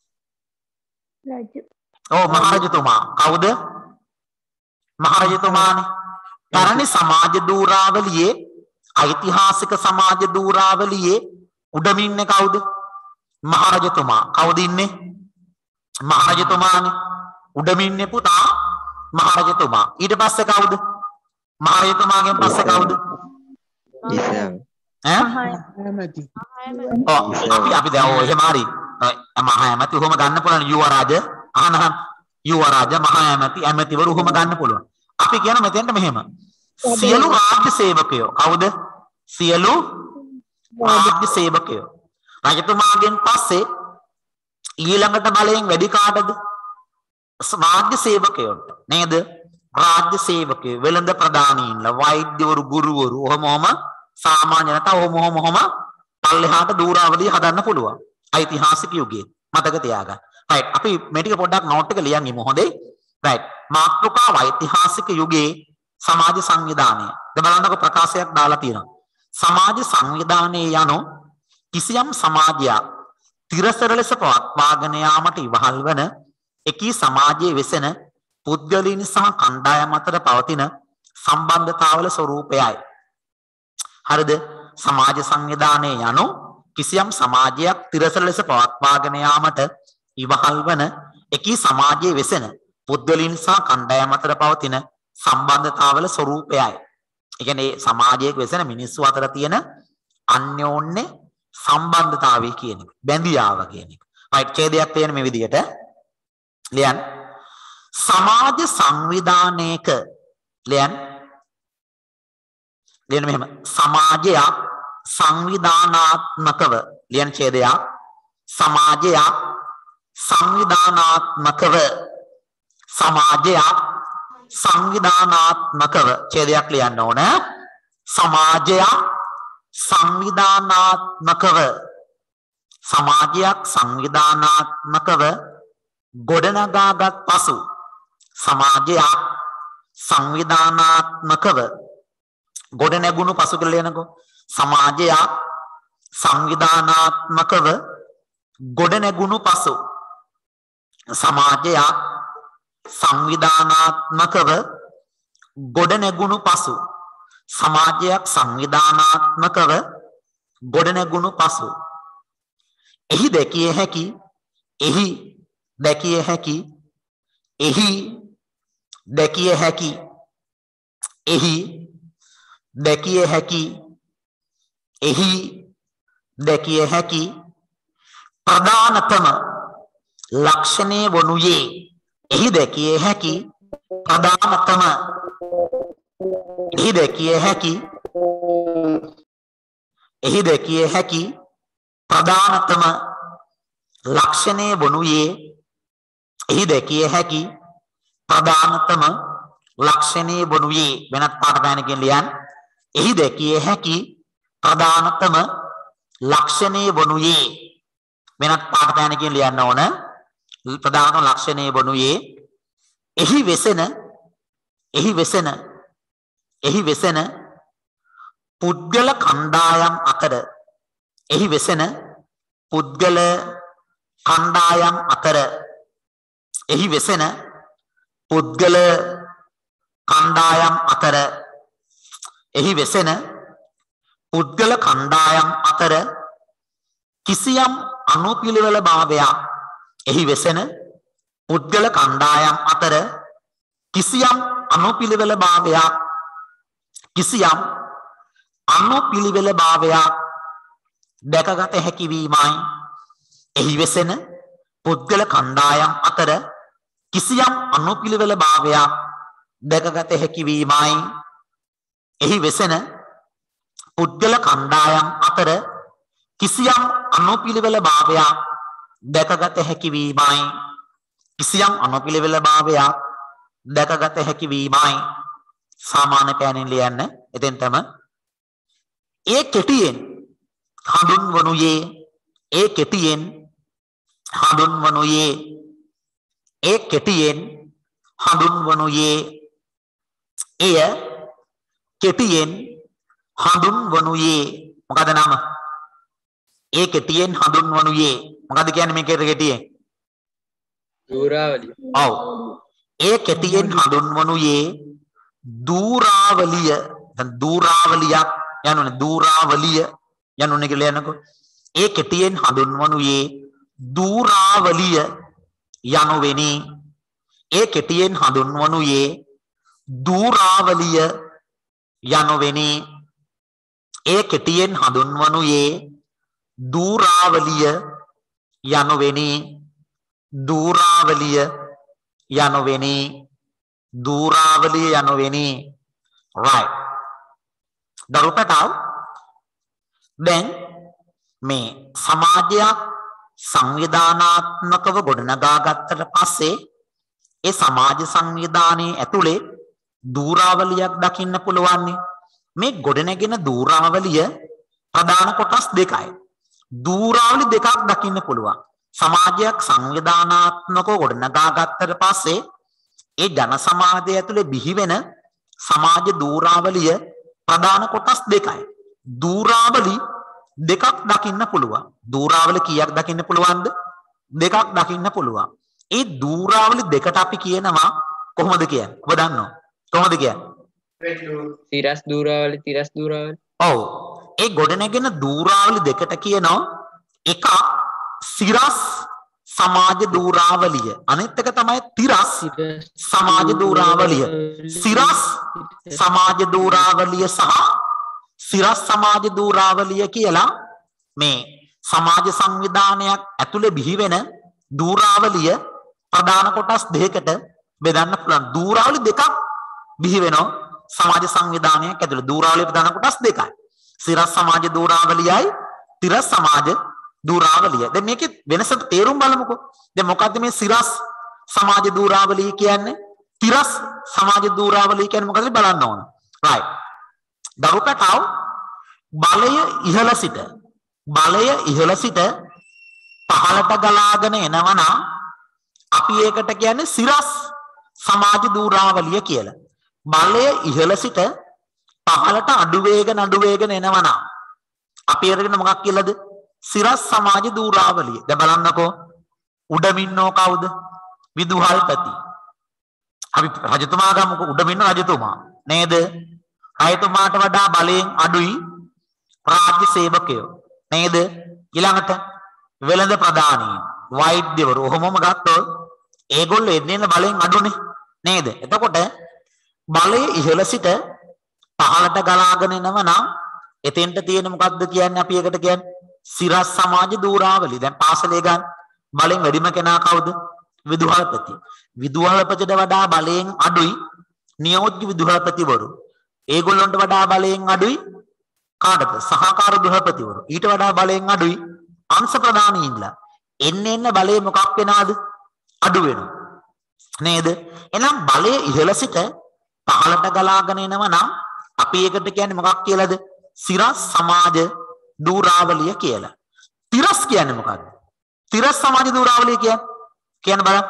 රජු. ඔව් මහරජතුමා. කවුද? මහරජතුමානේ. පැරණි සමාජ දූරාවලියේ ඓතිහාසික සමාජ දූරාවලියේ උඩම ඉන්නේ කවුද? මහරජතුමා. කවුද ඉන්නේ? මහරජතුමානේ. උඩම ඉන්නේ පුතා මහරජතුමා. ඊට පස්සේ කවුද? මහරජතුමාගෙන් පස්සේ කවුද? ඉස්සාව. ඈ? ඇමති. ඔව් අපි අපි දැන් ඔය එහෙම හරි. මහා ඇමති උහම ගන්න පුළුවන් යුවරාජ අහනහම් යුවරාජ මහා ඇමති ඇමතිවරු උහම ගන්න පුළුවන්. අපි කියන මෙතෙන්ට මෙහෙම. සියලු රාජ්‍ය සේවකයෝ කවුද? සියලු රාජ්‍ය සේවකයෝ. රජතුමාගෙන් පස්සේ ඊළඟට බලයෙන් වැඩි කාටද? රාජ්‍ය සේවකයන්ට නේද? රාජ්‍ය සේවකයෝ වෙළඳ ප්‍රධානීන්ලා වෛද්‍යවරු ගුරුවරු ඔහොම ඔහොම සාමාන්‍ය නැත්නම් ඔහොම ඔහොම ඔහොම පල්ලෙහාට දූරාවලිය හදන්න පුළුවන්. ඓතිහාසික යුගයේ මතක තියාගන්න. රයිට් අපි මේ ටික පොඩ්ඩක් නෝට් එක ලියන් ඉමු හොඳේ. රයිට් මාතෘකාව ඓතිහාසික යුගයේ සමාජ සංවිධානය. දැන් බලන්නකො ප්‍රකාශයක් දාලා තියෙනවා. සමාජ සංවිධානයේ යනු කිසියම් සමාජයක් තිරසර ලෙස පවත්වාගෙන යාමට ඉවහල් වන එකී සමාජයේ වෙසෙන පුද්ගලයන් සහ කණ්ඩායම් අතර පවතින සම්බන්ධතාවල ස්වરૂපයයි. හරිද? සමාජ සංවිධානයේ යනු කිසියම් සමාජයක් තිරසර ලෙස පවත්වාගෙන යාමට ඉවහල් වන එකී සමාජයේ වෙසෙන පුද්ගලයන් සහ කණ්ඩායම් අතර පවතින සම්බන්ධතාවල ස්වરૂපයයි. ඒ කියන්නේ සමාජයක වෙසෙන මිනිස්සු අතර තියෙන අන්‍යෝන්‍ය සම්බන්ධතාවය කියන එක. බැඳියාව කියන එක. රයිට් ඡේදයක් තියෙන මේ විදිහට ලියන්න. සමාජ සංවිධානයක ලියන්න. ලියන්න මෙහෙම. සමාජයක් සංවිධානාත්මකව ලියන්න ඡේදයක්. සමාජයක් සංවිධානාත්මකව සමාජයක් සංවිධානාත්මකව ඡේදයක් ලියන්න ඕන. සමාජයක් සංවිධානාත්මකව සමාජයක් සංවිධානාත්මකව ගොඩනගාගත් පසු සමාජයක් සංවිධානාත්මකව ගොඩනැගුණු පසු කියලා ලියනකො. සමාජයක් සංවිධානාත්මකව ගොඩනැගුණු පසු සමාජයක් සංවිධානාත්මකව ගොඩනැගුණු පසු සමාජයක් සංවිධානාත්මකව ගොඩනැගුණු පසු එහි දැකිය හැකි එහි දැකිය හැකි එහි දැකිය හැකි එහි දැකිය හැකි එහි දැකිය හැකි ප්‍රධානතම ලක්ෂණය වනුයේ එහි දැකිය හැකි ප්‍රධානතම එහි දැකිය හැකි එහි දැකිය හැකි ප්‍රධානතම ලක්ෂණය වනුයේ එහි දැකිය හැකි ප්‍රධානතම ලක්ෂණය වනුයේ වෙනත් පාඩ පැනකින් ලියන්න. එහි දැකිය හැකි ප්‍රධානතම ලක්ෂණය වනුයේ වෙනත් පාඩ පැනකින් ලියන්න ඕන. ප්‍රධාන ලක්ෂණය වනුයේ එහි වෙසෙන එහි වෙසෙන එහි වෙසෙන පුද්ගල කණ්ඩායම් අතර එහි වෙසෙන පුද්ගල කණ්ඩායම් අතර එහි වෙසෙන පුද්ගල කණ්ඩායම් අතර එහි වෙසෙන පුද්ගල කණ්ඩායම් අතර කිසියම් අනුපිළිවෙල භාවයක් එහි වෙසෙන පුද්ගල කණ්ඩායම් අතර කිසියම් අනුපිළිවෙල භාවයක් කිසියම් අනුපිළිවෙල භාවයක් දැකගත හැකි වීමයි. එහි වෙසෙන පුද්ගල කණ්ඩායම් අතර කිසියම් අනුපිළිවෙල භාවයක් දැකගත හැකි වීමයි. එහි වෙසෙන පුද්ගල කණ්ඩායම් අතර කිසියම් අනුපිළිවෙල භාවයක් දැකගත හැකි වීමයි. කිසියම් අනුපිළිවෙල භාවයක් දැකගත හැකි වීමයි. සාමාන්‍ය පෑනින් ලියන්න. එතෙන්ටම ඒ කෙටියෙන් හඳුන්වනුයේ ඒ කෙටියෙන් හඳුන්වනුයේ ඒ කෙටියෙන් හඳුන්වනුයේ එය කෙටියෙන් හඳුන්වනුයේ මොකද නම? ඒ කෙටියෙන් හඳුන්වනුයේ මොකද්ද කියන්නේ මේකේ කෙටියෙන්? දූරාවලිය. ඔව්. ඒ කෙටියෙන් හඳුන්වනුයේ දූරාවලිය. දැන් දූරාවලියක් යනුනේ දූරාවලිය යනුනේ කියලා යනකො. ඒ කෙටියෙන් හඳුන්වනුයේ දූරාවලිය යනුවෙනි. ඒ කෙටියෙන් හඳුන්වනුයේ දූරාවලිය යනුවෙනි. ඒ කෙටියෙන් හඳුන්වනුයේ දූරාවලිය යනුවෙනි. දූරාවලිය යනුවෙනි. දූරාවලිය යනුවෙනි. right. දරුපටව දැන් මේ සමාජයක් සංවිධානාත්මකව ගොඩනගා ගත්තට පස්සේ ඒ සමාජ සංවිධානයේ ඇතුලේ දූරාවලියක් දකින්න පුළුවන්. මේ ගොඩනැගෙන දූරාවලිය ප්‍රධාන කොටස් දෙකයි. දූරාවලි දෙකක් දකින්න පුළුවන්. සමාජයක් සංවිධානාත්මකව ගොඩනගා ගත්තට පස්සේ ඒ ජන සමාජය ඇතුලේ බිහි වෙන සමාජ දූරාවලිය ප්‍රධාන කොටස් දෙකයි. දූරාවලි දෙකක් දකින්න පුළුවන්. දූරාවලි කීයක් දකින්න පුළුවන්ද? දෙකක් දකින්න පුළුවන්. ඒ දූරාවලි දෙකට අපි කියනවා කොහොමද කියන්නේ? ඔබ දන්නව? කොහොමද කියන්නේ? තිරස් දූරාවලි තිරස් දූරාවලි. ඔව්. ඒ ගොඩනැගෙන දූරාවලි දෙකට කියනවා එකක් සිරස් සමාජ දූරාවලිය. අනිත් එක තමයි තිරස් සමාජ දූරාවලිය. සිරස් සමාජ දූරාවලිය සහ සිරස් සමාජ දූරාවලිය කියලා මේ සමාජ සංවිධානයක් ඇතුලේ බිහි වෙන දූරාවලිය ප්‍රධාන කොටස් දෙකකට බෙදන්න පුළුවන්. දූරාවලි දෙකක් බිහි වෙනවා සමාජ සංවිධානයක් ඇතුලේ. දූරාවලිය ප්‍රධාන කොටස් දෙකයි. සිරස් සමාජ දූරාවලියයි තිරස් සමාජ දූරාවලිය. දැන් මේකේ වෙනස තේරුම් බලමුකෝ. දැන් මොකද්ද මේ සිරස් සමාජ දූරාවලිය කියන්නේ? තිරස් සමාජ දූරාවලිය කියන්නේ මොකද්ද බලන්න ඕන. right. දරුපටව බලය ඉහළ සිට බලය ඉහළ සිට පහළට ගලාගෙන එනවනම් අපි ඒකට කියන්නේ සිරස් සමාජ දූරාවලිය කියලා. බලය ඉහළ සිට පහළට අඩු වේගන අඩු වේගන එනවනම් අපි ඒකට මොකක් කියලාද? සිරස් සමාජ දූරාවලිය. දැන් බලන්නකෝ උඩමින් ඉන්නෝ කවුද? විදුහල්පති. අපි රජතුමා ගමුකෝ. උඩමින් ඉන්න රජතුමා නේද? රජතුමාට වඩා බලයෙන් අඩුයි රාජ්‍ය සේවකයෝ නේද? ඊළඟට වෙළඳ ප්‍රධානීන් වෛද්‍යවරු ඔහොමම ගත්තොත් ඒගොල්ලෝ එන්නේ බලයෙන් අඩුනේ නේද? එතකොට බලය ඉහළ සිට පහළට ගලාගෙන එනවනම් එතෙන්ට තියෙන මොකද්ද කියන්නේ? අපි ඒකට කියන්නේ සිරස් සමාජ දූරාවලිය. දැන් පාසලේ ගන්න බලෙන් වැඩිම කෙනා කවුද? විදුහල්පති. විදුහල්පතිට වඩා බලයෙන් අඩුයි නියෝජ්‍ය විදුහල්පතිවරු. ඒගොල්ලන්ට වඩා බලයෙන් අඩුයි කාටද? සහකාර විදුහල්පතිවරු. ඊට වඩා බලයෙන් අඩුයි අංශ ප්‍රධානීන්ලා. එන්න එන්න බලය මොකක් වෙනවද? අඩු වෙනවා නේද? එහෙනම් බලය ඉහළ සිට පහළට ගලාගෙන එනවා නම් අපි ඒකට කියන්නේ මොකක් කියලාද? සිරස් සමාජ දූරාවලිය කියලා. තිරස් කියන්නේ මොකක්ද? තිරස් සමාජ දූරාවලිය කියන්නේ කියන්න බලන්න.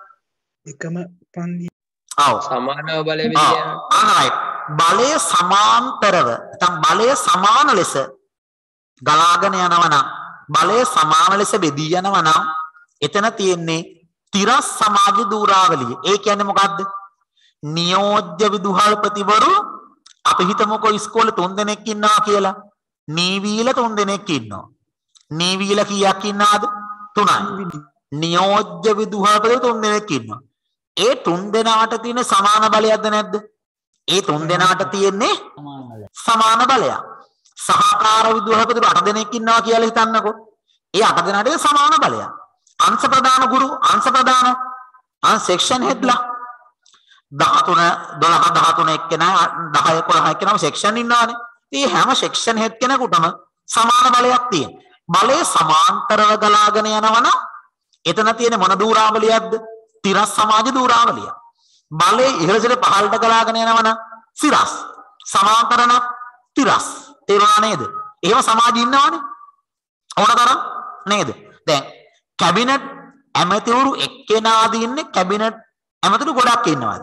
එකම පන්දි. ඔව්. සමානව බලය විදියට. ආයි බලය සමාන්තරව නැත්නම් බලය සමාන ලෙස ගලාගෙන යනවා නම් බලය සමාන ලෙස බෙදී යනවා නම් එතන තියෙන්නේ තිරස් සමාජ දූරාවලිය. ඒ කියන්නේ මොකද්ද? නියෝජ්‍ය විදුහල්පතිවරු අපි හිතමුකෝ ඉස්කෝලේ තුන් දෙනෙක් ඉන්නවා කියලා. නීවීල තුන් දෙනෙක් ඉන්නවා. නීවීල කීයක් ඉන්නවද? තුනයි. නියෝජ්‍ය විදුහල්පති තුන් දෙනෙක් ඉන්නවා. ඒ තුන් දෙනාට තියෙන සමාන බලයක්ද නැද්ද? ඒ තුන් දෙනාට තියෙන්නේ සමාන බලයක්. සහකාර විදුහල්පති අට දෙනෙක් ඉන්නවා කියලා හිතන්නකෝ. ඒ අට දෙනාට සමාන බලයක්. අංශ ප්‍රධාන ගුරු අංශ ප්‍රධාන අංශ සෙක්ෂන් හෙඩ්ලා දහතුන දොළහ දහතුන එක්කෙනා දහය එකොළහ එක්කෙනාම සෙක්ෂන් ඉන්නවානේ. මේ හැම සෙක්ෂන් හෙඩ් කෙනෙකුටම සමාන බලයක් තියෙනවා. බලය සමාන්තරව ගලාගෙන යනවනම් එතන තියෙන මොන දූරාවලියක්ද? තිරස් සමාජ දූරාවලිය. බලය ඉහළ සිට පහළට ගලාගෙන යනවනම් සිරස් සමාන්තරන තිරස්. තේරුණා නේද? එහෙම සමාජي ඉන්නවනේ. ඕනතරම් නේද? දැන් කැබිනට් ඇමතිවරු එක්කෙනාද ඉන්නේ? කැබිනට් ඇමතිවරු ගොඩක් ඉන්නවද?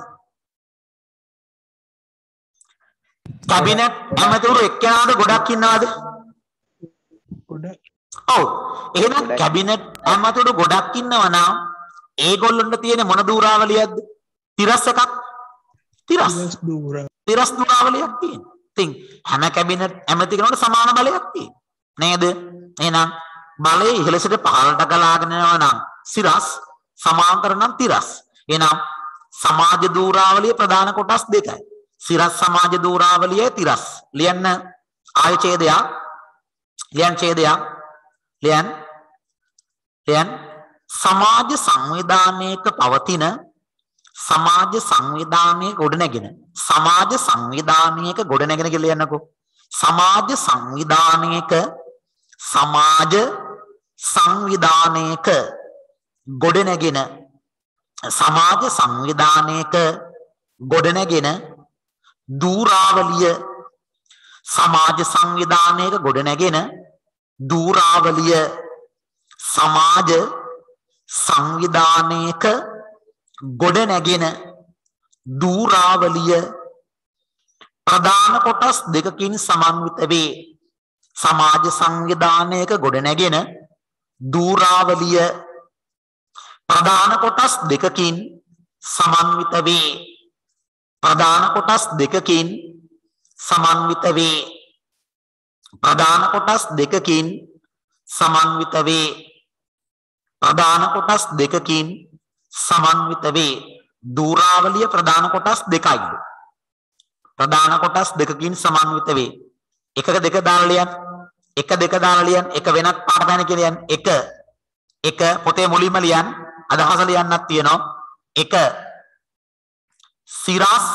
කැබිනට් ඇමතිවරු එක්කෙනාද ගොඩක් ඉන්නවද? ගොඩක්. ඔව් එහෙනම් කැබිනට් ඇමතුරු ගොඩක් ඉන්නවා නම් ඒගොල්ලන්ට තියෙන මොන දූරාවලියක්ද? තිරස් එකක්. තිරස්. තිරස් දූරාවලියක් තියෙනවා. ඉතින් හැම කැබිනට් ඇමති කෙනෙකුට සමාන බලයක් තියෙනවා. නේද? එහෙනම් බලය ඉහළ සිට පහළට ගලාගෙන යනවා නම් සිරස් සමාන්තර නම් තිරස්. එහෙනම් සමාජ දූරාවලිය ප්‍රධාන කොටස් දෙකයි. සිරස් සමාජ දූරාවලිය තිරස්. ලියන්න ආය ඡේදයක්. ලියන්න ඡේදයක්. ලියන්න. ලියන්න සමාජ සංවිධානයක පවතින සමාජ සංවිධානයක ගොඩනැගෙන සමාජ සංවිධානයක ගොඩනැගෙන කියලා ලියන්නකෝ. සමාජ සංවිධානයක සමාජ සංවිධානයක ගොඩනැගෙන සමාජ සංවිධානයක ගොඩනැගෙන දූරාවලිය සමාජ සංවිධානයක ගොඩනැගෙන දූරාවලිය සමාජ සංවිධානයක ගොඩනැගෙන දූරාවලිය ප්‍රධාන කොටස් දෙකකින් සමන්විත වේ. සමාජ සංවිධානයක ගොඩනැගෙන දූරාවලිය ප්‍රධාන කොටස් දෙකකින් සමන්විත වේ. ප්‍රධාන කොටස් දෙකකින් සමන්විත වේ. ප්‍රධාන කොටස් දෙකකින් සමන්විත වේ. ප්‍රධාන කොටස් දෙකකින් සමන්විත වේ. දූරාවලිය ප්‍රධාන කොටස් දෙකයි. ප්‍රධාන කොටස් දෙකකින් සමන්විත වේ. එකක දෙක දාලා ලියන්න. එක දෙක දාලා ලියන්න. එක වෙනත් පාඩ පැන කියලා ලියන්න. එක එක පොතේ මුලින්ම ලියන්න. අදහස ලියන්නත් තියෙනවා. එක සිරස්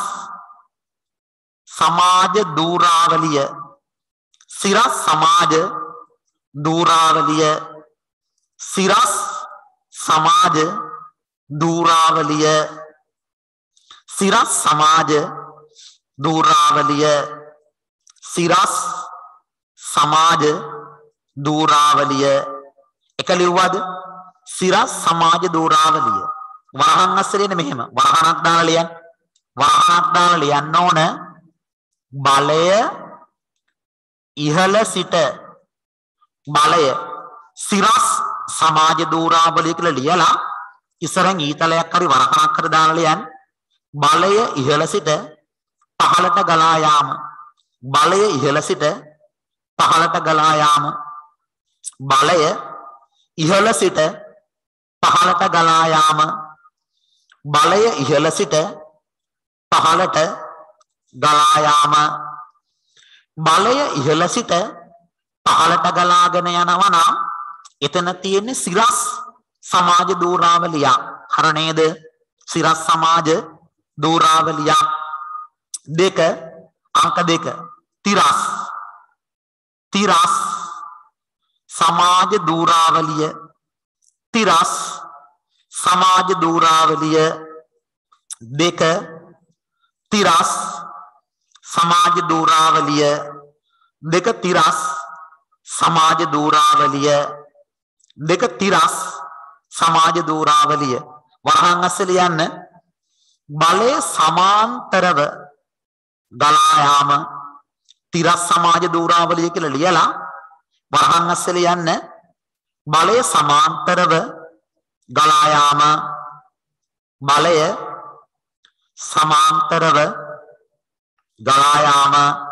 සමාජ දූරාවලිය සිරස් සමාජ දූරාවලිය සිරස් සමාජ දූරාවලිය සිරස් සමාජ දූරාවලිය සිරස් සමාජ දූරාවලිය එක ලිව්වද? සිරස් සමාජ දූරාවලිය වරහන් අස්සරේනේ මෙහෙම වරහනක් දාලා ලියන්න. වරහනක් දාලා ලියන්න ඕන බලය ඉහළ සිට බලය සිරස් සමාජ දූරාවලිය කියලා ලියලා ඉස්සරහින් ඊතලයක් හරි වරහනක් හරි දාලා ලියන්න. බලය ඉහළ සිට පහළට ගලා යාම බලය ඉහළ සිට පහළට ගලා යාම බලය ඉහළ සිට පහළට ගලා යාම බලය ඉහළ සිට පහළට ගලා යාම බලය ඉහළ සිට පහළට ගලාගෙන යනවා නම් එතන තියෙන්නේ සිරස් සමාජ දූරාවලිය. හර නේද? සිරස් සමාජ දූරාවලිය දෙක අංක දෙක තිරස් තිරස් සමාජ දූරාවලිය තිරස් සමාජ දූරාවලිය දෙක තිරස් සමාජ දූරාවලිය දෙක තිරස් සමාජ දූරාවලිය දෙක තිරස් සමාජ දූරාවලිය වරහන් අස්සේ ලියන්න. බලය සමාන්තරව ගලා යාම තිරස් සමාජ දූරාවලිය කියලා ලියලා වරහන් අස්සේ ලියන්න. බලය සමාන්තරව ගලා යාම බලය සමාන්තරව ගලා යාම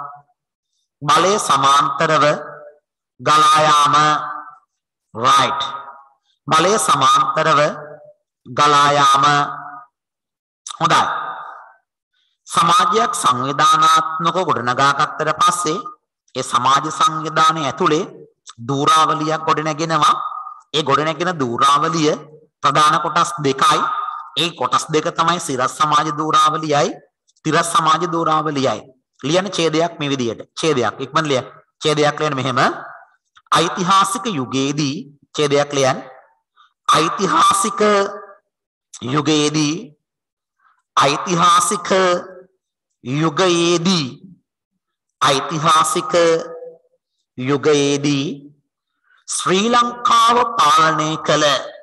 බලය සමාන්තරව ගලා යාම right බලය සමාන්තරව ගලා යාම. හොඳයි. සමාජයක් සංවිධානාත්මකව ගොඩනගා ගත්තට පස්සේ ඒ සමාජ සංවිධානය ඇතුලේ දූරාවලියක් ගොඩනගෙනවා. ඒ ගොඩනගෙන දූරාවලිය ප්‍රධාන කොටස් දෙකයි. ඒ කොටස් දෙක තමයි සිරස් සමාජ දූරාවලියයි තිරස් සමාජ දූරාවලියයි. ලියන ඡේදයක් මේ විදිහට. ඡේදයක් ඉක්මන ලියන්න. ඡේදයක් ලියන්න මෙහෙම. ඓතිහාසික යුගයේදී ඡේදයක් ලියන්න. ඓතිහාසික යුගයේදී ඓතිහාසික යුගයේදී ඓතිහාසික යුගයේදී ශ්‍රී ලංකාව පාලනය කළ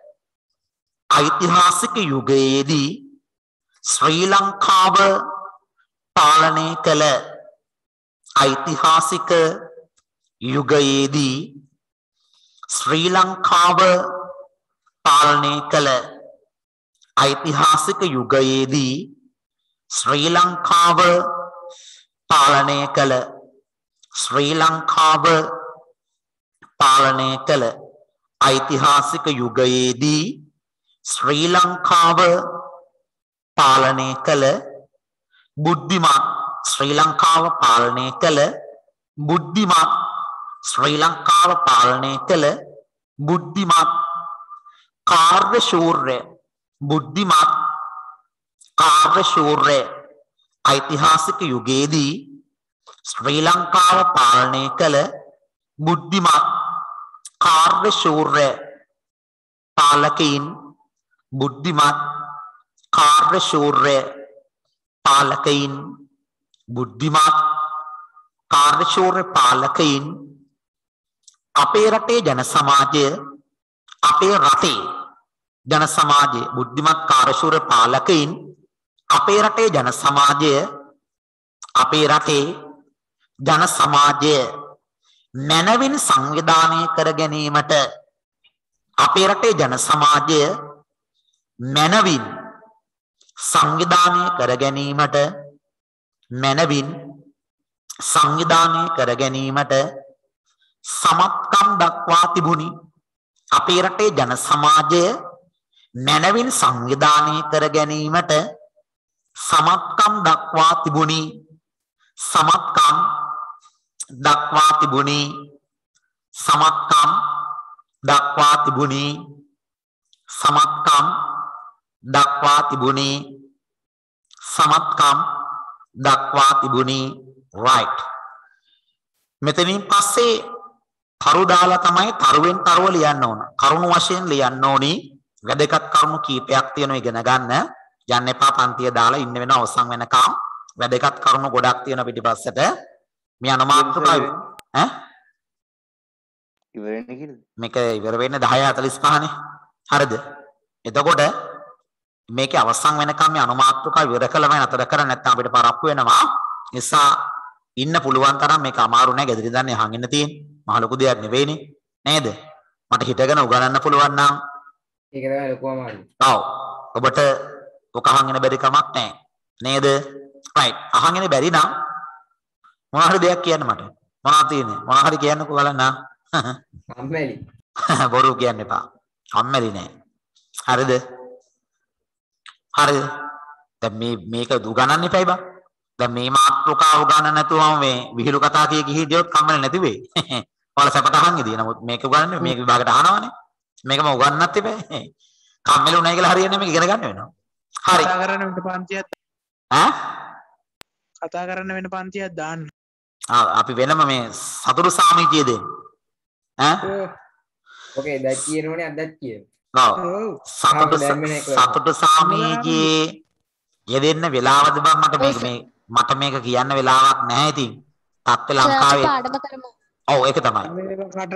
ඓතිහාසික යුගයේදී ශ්‍රී ලංකාව පාලනය කළ ඓතිහාසික යුගයේදී ශ්‍රී ලංකාව පාලනය කළ ඓතිහාසික යුගයේදී ශ්‍රී ලංකාව පාලනය කළ ශ්‍රී ලංකාව පාලනය කළ ඓතිහාසික යුගයේදී ශ්‍රී ලංකාව පාලනය කළ බුද්ධිමත් ශ්‍රී ලංකාව පාලනය කළ බුද්ධිමත් ශ්‍රී ලංකාව පාලනය කළ බුද්ධිමත් කාර්යශූරය බුද්ධිමත් කාර්යශූරය ඓතිහාසික යුගයේදී ශ්‍රී ලංකාව පාලනය කළ බුද්ධිමත් කාර්යශූරය පාලකයින් බුද්ධිමත් කාර්යශූරය පාලකයින් බුද්ධිමත් කාර්යශූරය පාලකයින් අපේ රටේ ජන සමාජය අපේ රටේ ජන සමාජය බුද්ධිමත් කාර්යශූර පාලකයින් අපේ රටේ ජන සමාජය අපේ රටේ ජන සමාජය මනවින් සංවිධානය කර ගැනීමට අපේ රටේ ජන සමාජය මනවින් සංවිධානය කර ගැනීමට මනවින් සංවිධානය කර ගැනීමට සමත්කම් දක්වා තිබුණි අපේ රටේ ජන සමාජය මනවින් සංවිධානය කර ගැනීමට සමත්කම් දක්වා තිබුණි සමත්කම් දක්වා තිබුණි සමත්කම් දක්වා තිබුණි සමත්කම් දක්වා තිබුණි සමත්කම් දක්වා තිබුණි right මෙතනින් පස්සේ තරු දාලා තමයි තරුවෙන් තරුව ලියන්න ඕන කරුණු වශයෙන් ලියන්න ඕනි වැදගත් කරුණු කීපයක් තියෙනවා ඉගෙන ගන්න යන්න එපා පන්තිය දාලා ඉන්න වෙන අවසන් වෙනකම් වැදගත් කරුණු ගොඩක් තියෙනවා පිටිපස්සට මේ අනුමාත්‍රකයි ඈ ඉවර වෙන්නේ කීයද මේක ඉවර වෙන්නේ දහය හතළිස් පහ නේ හරිද එතකොට මේකේ අවසන් වෙනකම් මේ අනුමාත්‍රකයි ඉවර කළම නතර කර නැත්නම් අපිට පරක්කු වෙනවා නිසා ඉන්න පුළුවන් තරම් මේක අමාරු නෑ ගෙදර ඉඳන් යහන් ඉන්න තියෙන්නේ මහ ලොකු දෙයක් නෙවෙයිනේ නේද මට හිතගෙන උගලන්න පුළුවන් නම් ඒක තමයි ලොකු අමාරු. ඔව් ඔබට ඔක අහන් ඉන්න බැරි කමක් නෑ නේද right අහන් ඉන්න බැරි නම් මොනවා හරි දෙයක් කියන්න මට මොනවද තියෙන්නේ මොනවා හරි කියන්නකෝ බලන්න අම්මැලි. බොරු කියන්න එපා අම්මැලි නෑ හරිද හරිද දැන් මේ මේක උගන්නන්න එපයි බා දැන් මේ මාත්‍රකාව උගන්නන්න නැතුවම මේ විහිළු කතා කිය කිය හිටියොත් කම්මැලි නැති වෙයි ඔයාලා සැපට අහන් ඉදී නමුත් මේක උගන්නන්නේ මේක විභාගයට අහනවනේ මේකම උගන්නන්නත් එපා කම්මැලි උනායි කියලා හරියන්නේ මේක ඉගෙන ගන්න වෙනවා හරි කතා කරන්න වෙන පන්තියක් ඈ කතා කරන්න වෙන පන්තියක් දාන්න ආ අපි වෙනම මේ සතුරු සාමිතිය දෙන්න ඈ ඕකේ දැක් කියනෝනේ අදත් කියන. ඔව් සතුරු සතුරු සාමිතියේ යෙදෙන්න වෙලාවද බං මට මේක මේ මට මේක කියන්න වෙලාවක් නැහැ ඉතින් තාත්ත ලංකාවේ පාඩම කරමු. ඔව් ඒක තමයි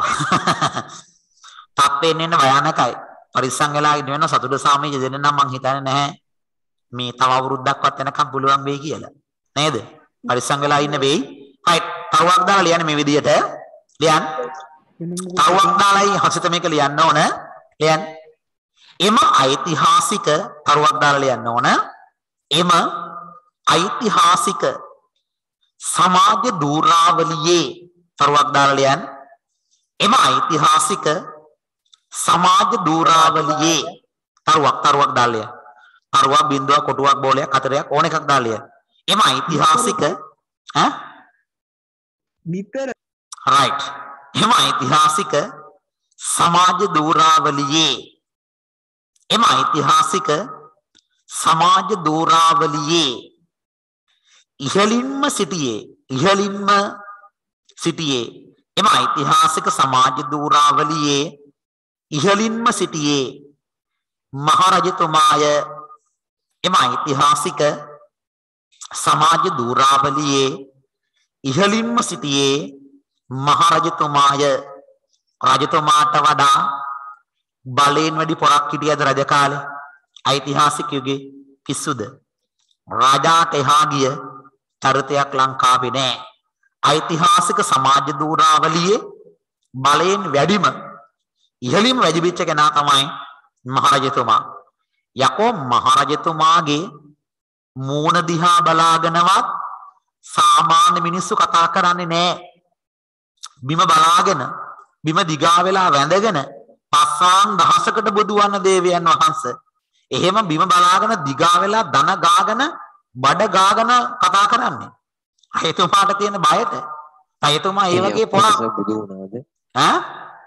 තාත්තේ ඉන්න භයානකයි පරිස්සම් වෙලා ඉන්න වෙන සතුරු සාමිතිය දෙන්න නම් මං හිතන්නේ නැහැ මේ තව අවුරුද්දක්වත් යනකම් පුළුවන් වෙයි කියලා නේද පරිස්සම් වෙලා ඉන්න වෙයි right තරුවක් දාලා ලියන්න මේ විදියට ලියන්න තරුවක් දාලායි හසිත මේක ලියන්න ඕන ලියන්න එම ඓතිහාසික තරුවක් දාලා ලියන්න ඕන එම ඓතිහාසික සමාජ දූරාවලියේ තරුවක් දාලා ලියන්න එම ඓතිහාසික සමාජ දූරාවලියේ තරුවක් තරුවක් දාලා ලියන්න තරුවක් බින්දුවක් කොටුවක් බෝලයක් හතරයක් ඕන එකක් දාලා ලියන්න එම ඓතිහාසික ඈ නිතර right එම ඓතිහාසික සමාජ දූරාවලියේ එම ඓතිහාසික සමාජ දූරාවලියේ ඉහළින්ම සිටියේ ඉහළින්ම සිටියේ එම ඓතිහාසික සමාජ දූරාවලියේ ඉහළින්ම සිටියේ මහරජතුමාය එම ඓතිහාසික සමාජ දූරාවලියේ ඉහළින්ම සිටියේ මහරජතුමාය රජතුමාට වඩා බලයෙන් වැඩි පොරක් හිටියද රජ කාලේ ඓතිහාසික යුගයේ පිස්සුද රාජාට එහා ගිය චරිතයක් ලංකාවේ නැහැ ඓතිහාසික සමාජ දූරාවලියේ බලයෙන් වැඩිම ඉහළින්ම වැඩිවිච්ච කෙනා තමයි මහරජතුමා. යකෝ මහරජතුමාගේ මූණ දිහා බලාගෙනවත් සාමාන්‍ය මිනිස්සු කතා කරන්නේ නැහැ. බිම බලාගෙන බිම දිගා වෙලා වැඳගෙන පස්වාන් දහසකට බුදු වන දේවයන් වහන්සේ. එහෙම බිම බලාගෙන දිගා වෙලා දන ගාගෙන බඩ ගාගෙන කතා කරන්නේ. රජතුමාට තියෙන බයට. රජතුමා ඒ වගේ පොණක් බුදු වුණාද? ඈ?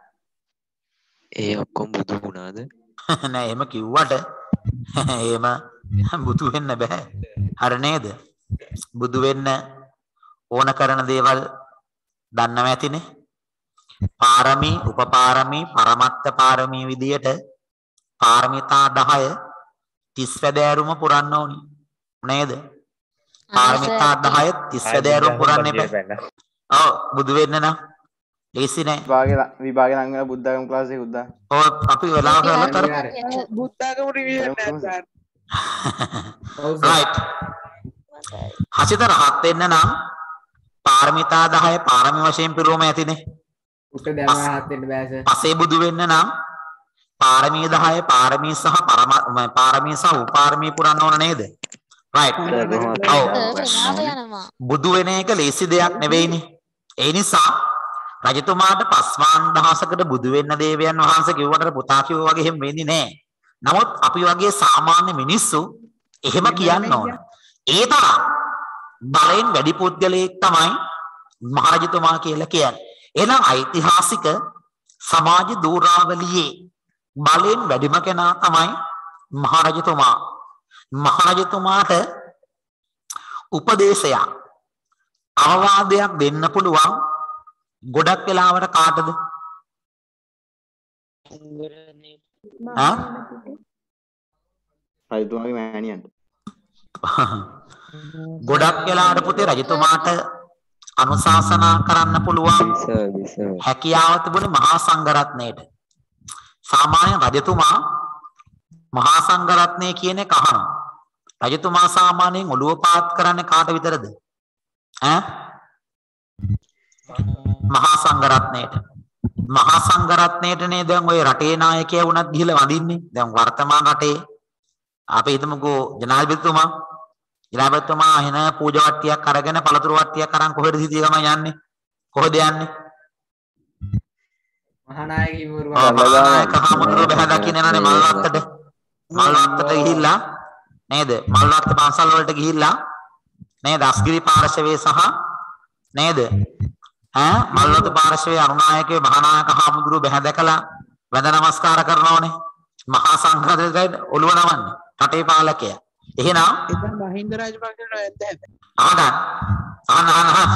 ඒ ඔක්කොම බුදු වුණාද? නෑ එහෙම කිව්වට එහෙම බුදු වෙන්න බෑ. හරි නේද? බුදු වෙන්න ඕන කරන දේවල් දන්නව ඇතිනේ. පාරමී, උපපාරමී, පරමත්ත පාරමී විදියට පාරමිතා දහය තිස් වැදෑරුම පුරන්න ඕනි. නේද? පාරමිතා දහය තිස් වැදෑරුම පුරන්න එපා. ඔව් බුදු වෙන්න නම් ලේසි නෑ. විභාගේ විභාගේ ලං වෙලා බුද්ධාගම ක්ලාස් එක උද්දා. ඔව් අපි වෙලාව කරලා කරමු. බුද්ධාගම රිවිෂන් නෑ. right. හසිත රහත් වෙන්න නම් පාරමිතා දහය පාරමී වශයෙන් පිරුවම ඇතිනේ. උට දැන් රහත් වෙන්න බෑ සර්. පසේ බුදු වෙන්න නම් පාරමී දහය පාරමී සහ පරම පාරමී සහ උපාරමී පුරන්න ඕන නේද? right. ඔව්. බුදු වෙන එක ලේසි දෙයක් නෙවෙයිනේ. ඒ නිසා රජතුමාට පස්වාන් දහසකට බුදු වෙන්න දේවයන් වහන්සේ කිව්වට පුතා කිව්වා වගේ එහෙම වෙන්නේ නැහැ. නමුත් අපි වගේ සාමාන්‍ය මිනිස්සු එහෙම කියන්න ඕන. ඒ තරම් බලෙන් වැඩි පුද්ගලයෙක් තමයි මහරජතුමා කියලා කියන්නේ. එහෙනම් ඓතිහාසික සමාජ දූරාවලියේ බලෙන් වැඩිම කෙනා තමයි මහරජතුමා. මහරජතුමාට උපදේශයක් අවවාදයක් දෙන්න පුළුවන් ගොඩක් වෙලාවට කාටද? ආ? රජතුමාගේ මෑණියන්ට. ගොඩක් වෙලාවට පුතේ රජතුමාට අනුශාසනා කරන්න පුළුවන් හැකියාව තිබුණේ මහා සංඝරත්නයට. සාමාන්‍ය රජතුමා මහා සංඝරත්නය කියන එක අහනවා. රජතුමා සාමාන්‍යයෙන් ඔළුව පාත් කරන්නේ කාට විතරද? ඈ? මහා සංඝරත්නයට. මහා සංඝරත්නයටනේ දැන් ওই රටේ නායකයා වුණත් ගිහිල්ලා වඳින්නේ. දැන් වර්තමාන රටේ අපි හිතමුකෝ ජනාධිපතිතුමා ජනාධිපතිතුමා එන පූජා වට්ටියක් අරගෙන පළතුරු වට්ටියක් අරන් කොහෙද සිටිය ගමන් යන්නේ? කොහෙද යන්නේ? මහානායක ඉවුරු මහානායක හාමුදුරුවෝ බහැ දකින්න යනනේ මල්වත්තට. මල්වත්තට ගිහිල්ලා නේද? මල්වත්ත පන්සල් වලට ගිහිල්ලා නේද? අස්ගිරි පාර්ශවයේ සහ නේද? ඈ මල්වත්ත පාර්ශවයේ අනුනායකයේ මහානායක හාමුදුරුවෝ බහැ දැකලා වැඳ නමස්කාර කරනෝනේ. මහා සංඝරත්නයට ඔළුව නමන්නේ. රටේ පාලකයා. එහෙනම් එතන මහින්ද රාජපක්ෂට වැද්ද හැබැයි. ආනන් ආන ආන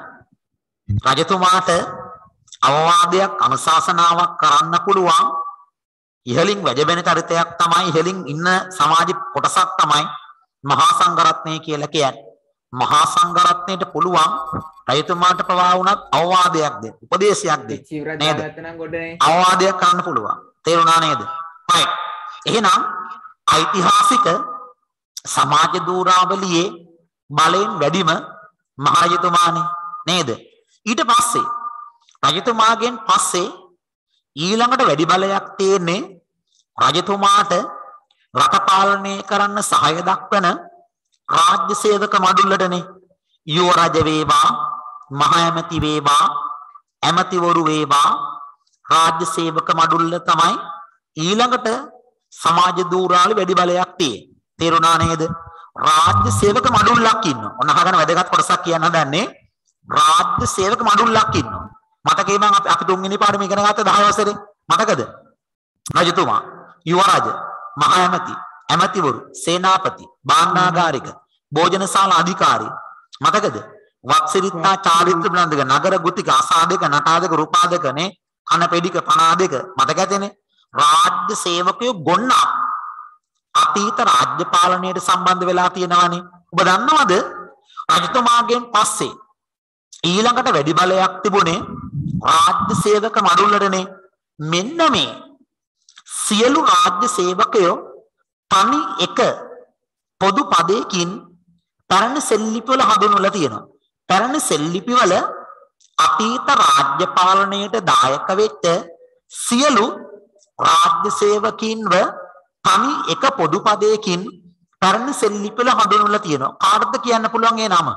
රජතුමාට අවවාදයක් අනුශාසනාවක් කරන්න පුළුවන් ඉහළින් වැජබෙන චරිතයක් තමයි ඉහළින් ඉන්න සමාජ කොටසක් තමයි මහා සංඝරත්නය කියලා කියන්නේ. මහා සංඝරත්නයට පුළුවන් රජතුමාට පවා වුණත් අවවාදයක් දෙන්න, උපදේශයක් දෙන්න. නේද? අවවාදයක් කරන්න පුළුවන්. තේරුණා නේද? right. එහෙනම් ඓතිහාසික සමාජ දූරාවලියේ බලයෙන් වැඩිම මහරජතුමානේ නේද? ඊට පස්සේ රජතුමාගෙන් පස්සේ ඊළඟට වැඩි බලයක් තියෙන්නේ රජතුමාට රට පාලනය කරන්න සහාය දක්වන රාජ්‍ය සේවක මඩුල්ලටනේ. යුව රජ වේවා, මහ ඇමති වේවා, ඇමතිවරු වේවා, රාජ්‍ය සේවක මඩුල්ල තමයි ඊළඟට සමාජ දූරාවලි වැඩි බලයක් තියෙන්නේ. තේරුණා නේද? රාජ්‍ය සේවක මඩුල්ලක් ඉන්නවා. ඔන්න අහගෙන වැදගත් කොටසක් කියන්න හදන්නේ. රාජ්‍ය සේවක මඩුල්ලක් ඉන්නවා. මතකේ මම අපි අපි තුන්වෙනි පාඩම ඉගෙන ගත්ත දහ වසරේ මතකද? රජතුමා, යුව රජ, මහ ඇමති, ඇමතිවරු, සේනාපති, භාණ්ඩාගාරික, භෝජනශාලා අධිකාරී. මතකද? වක්සිරිත්තා චාරිත්‍ර බ්‍රන්දක, නගර ගුතික, අසාදක, නටාදක, රූපාදකනේ, කනපෙඩික, පනාදක. මතක ඇතනේ? රාජ්‍ය සේවකයෝ ගොන්නක් අතීත රාජ්‍ය පාලනයට සම්බන්ධ වෙලා තියෙනවානේ. ඔබ දන්නවද? රජතුමාගෙන් පස්සේ ඊළඟට වැඩි බලයක් තිබුණේ රාජ්‍ය සේවක මඩුල්ලටනේ. මෙන්න මේ සියලු රාජ්‍ය සේවකයෝ තනි එක පොදු පදයකින් පැරණි සෙල්ලිපි වල හඳුන්වලා තියෙනවා. පැරණි සෙල්ලිපි වල අතීත රාජ්‍ය පාලනයට දායක වෙච්ච සියලු රාජ්‍ය සේවකීන්ව තනි එක පොදු පදයකින් පැරණි සෙල්ලිපිවල හඳුන්වලා තියෙනවා. කාටද කියන්න පුළුවන් ඒ නම?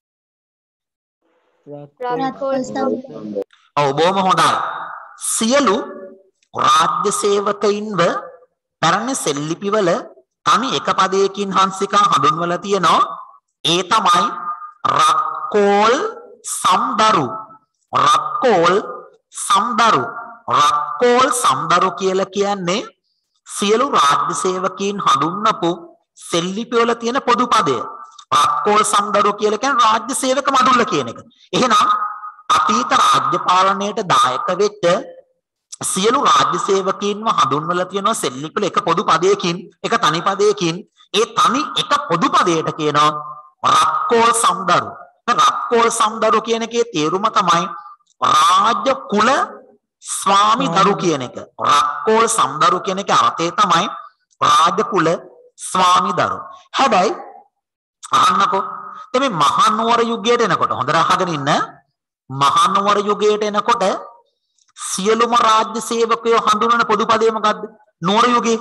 ඔව් බොහොම හොඳයි. සියලු රාජ්‍ය සේවකයින්ව පැරණි සෙල්ලිපිවල තනි එක පදයකින් හංසිකා හඳුන්වලා තියෙනවා. ඒ තමයි රක්කෝල් සම්දරු. රක්කෝල් සම්දරු. රක්කෝල් සම්දරු කියලා කියන්නේ සියලු රාජ්‍ය සේවකීන් හඳුන්වපු සෙල්ලිපිවල තියෙන පොදු පදය. රක්කෝල් සම්දරු කියලා කියන්නේ රාජ්‍ය සේවක මඩුල්ල කියන එක. එහෙනම් අතීත රාජ්‍ය පාලනයට දායක වෙච්ච සියලු රාජ්‍ය සේවකීන්ව හඳුන්වලා තියෙනවා සෙල්ලිපිවල එක පොදු පදයකින්, එක තනි පදයකින්. ඒ තනි එක පොදු පදයට කියනවා රක්කෝල් සම්දරු. රක්කෝල් සම්දරු කියන එකේ තේරුම තමයි රාජ්‍ය කුල ස්වාමි දරු කියන එක. රක්කෝල් සම්දරු කියන එකේ අර්ථය තමයි රාජ්‍ය කුල ස්වාමි දරු. හැබැයි අහන්නකෝ මේ මහනුවර යුගයට එනකොට හොඳට අහගෙන ඉන්න. මහනුවර යුගයට එනකොට සියලුම රාජ්‍ය සේවකයෝ හඳුනන පොදු පදේ මොකද්ද? නුවර යුගයේ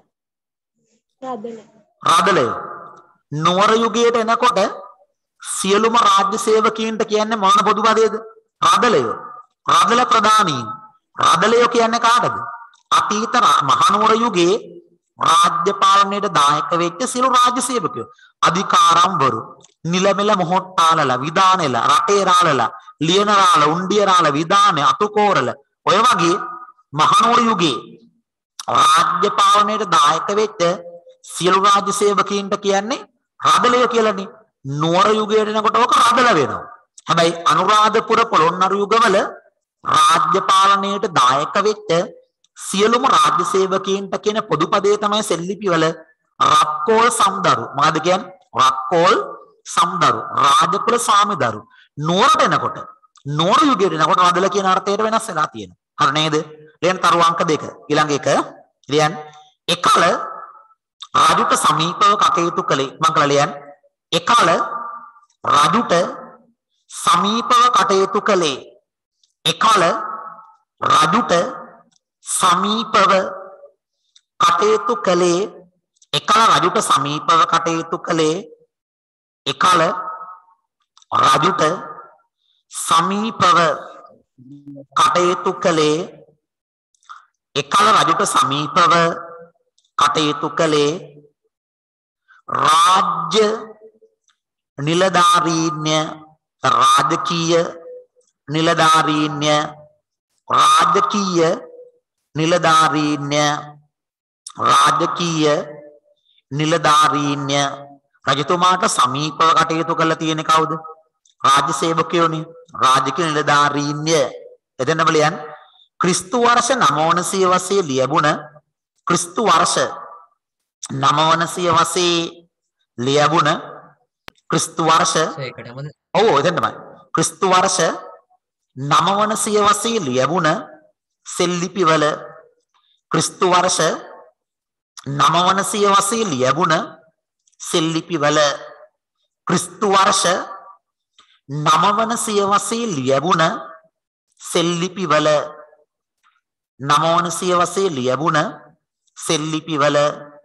රාදලය. නුවර යුගයට එනකොට සියලුම රාජ්‍ය සේවකීන්ට කියන්නේ මොන පොදු පදේද? රාදලය. රාදල ප්‍රධානීන්. රාදලය කියන්නේ කාටද? අතීත මහනුවර යුගයේ රාජ්‍ය පාලනයට දායක වෙච්ච සියලු රාජ්‍ය සේවකයෝ. අධිකාරම්වරු, නිලමෙල මොහොට්ටාලලා, විදානෙලා, රටේ රාලලා, ලියනරාල, උණ්ඩියරාල, විදාන, අතුකෝරල ඔය වගේ මහනුවර යුගයේ රාජ්‍ය පාලනයට දායක වෙච්ච සියලු රාජ්‍ය සේවකීන්ට කියන්නේ රාදලය කියලානේ. නුවර යුගයට එනකොට ඔක රාදල වෙනවා. හැබැයි අනුරාධපුර පොළොන්නරු යුගවල රාජ්‍ය පාලනයට දායක වෙච්ච සියලුම රාජ්‍ය සේවකීන්ට කියන පොදු පදේ තමයි සෙල්ලිපිවල රක්කෝල් සම්දරු. මොකද කියන්නේ? රක්කෝල් සම්දරු. රාජකුල ස්වාමිදරු. නුවරට එනකොට නුවර යුගයට එනකොට රාදල කියන අර්ථයට වෙනස් වෙලා තියෙනවා. හරි නේද? ලියන්න තරු අංක දෙක. ඊළඟ එක ලියන්න. එකල රාජුට සමීපව කටයුතු කළේ මම කළා ලියන්න. එකල රජුට සමීපව කටයුතු කළේ එකල රජුට සමීපව කටයුතු කළේ එකල රජුට සමීපව කටයුතු කළේ එකල රජුට සමීපව කටයුතු කළේ එකල රජුට සමීපව කටයුතු කළේ රාජ්‍ය නිලධාරීන්ය රාජකීය නිලධාරීන්ය රාජකීය නිලධාරීන්ය රාජකීය නිලධාරීන්ය රජතුමාට සමීපව කටයුතු කරලා තියෙන්නේ කවුද? රාජ්‍ය සේවකයෝනේ. රාජකීය නිලධාරීන්ය. එතනම ලියන්න. ක්‍රිස්තු වර්ෂ නවවනසිය වසයේ ලියබුණ ක්‍රිස්තු වර්ෂ නවවනසිය වසයේ ලියබුණ ක්‍රිස්තු වර්ෂ ඔව් එතන තමයි. ක්‍රිස්තු වර්ෂ නවවනසිය වසයේ ලියබුණ සෙල්ලිපිවල ක්‍රිස්තු වර්ෂ නවවනසිය වසයේ ලියබුණ සෙල්ලිපිවල ක්‍රිස්තු වර්ෂ නවවනසිය වසයේ ලියබුණ සෙල්ලිපිවල නවවනසිය වසයේ ලියබුණ සෙල්ලිපිවල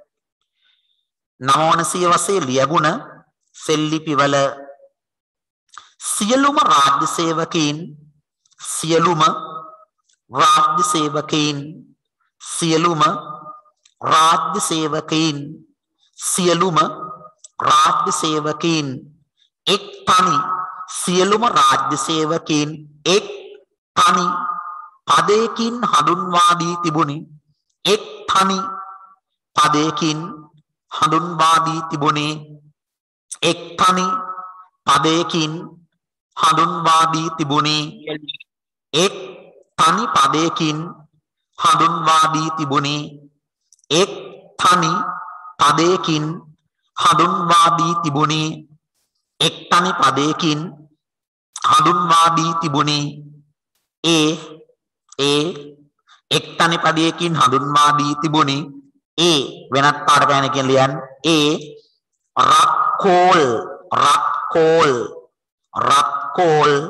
නවවනසිය වසයේ ලියබුණ සෙල්ලිපිවල සියලුම රාජ්‍ය සේවකීන් සියලුම රාජ්‍ය සේවකීන් සියලුම රාජ්‍ය සේවකීන් සියලුම රාජ්‍ය සේවකීන් එක් තනි සියලුම රාජ්‍ය සේවකීන් එක් තනි පදයකින් හඳුන්වා දී තිබුණි. එක් තනි පදයකින් හඳුන්වා දී තිබුණි. එක් තනි පදයකින් හඳුන්වා දී තිබුණි. එක් තනි පදයකින් හඳුන්වා දී තිබුණි. එක් තනි පදයකින් හඳුන්වා දී තිබුණි. එක් තනි පදයකින් හඳුන්වා දී තිබුණි. ඒ ඒ එක් තනි පදයකින් හඳුන්වා දී තිබුණි. ඒ වෙනත් පාඩ පෑනකින් ලියන්න. ඒ රක්කෝල් රක්කෝල් රක්කෝල්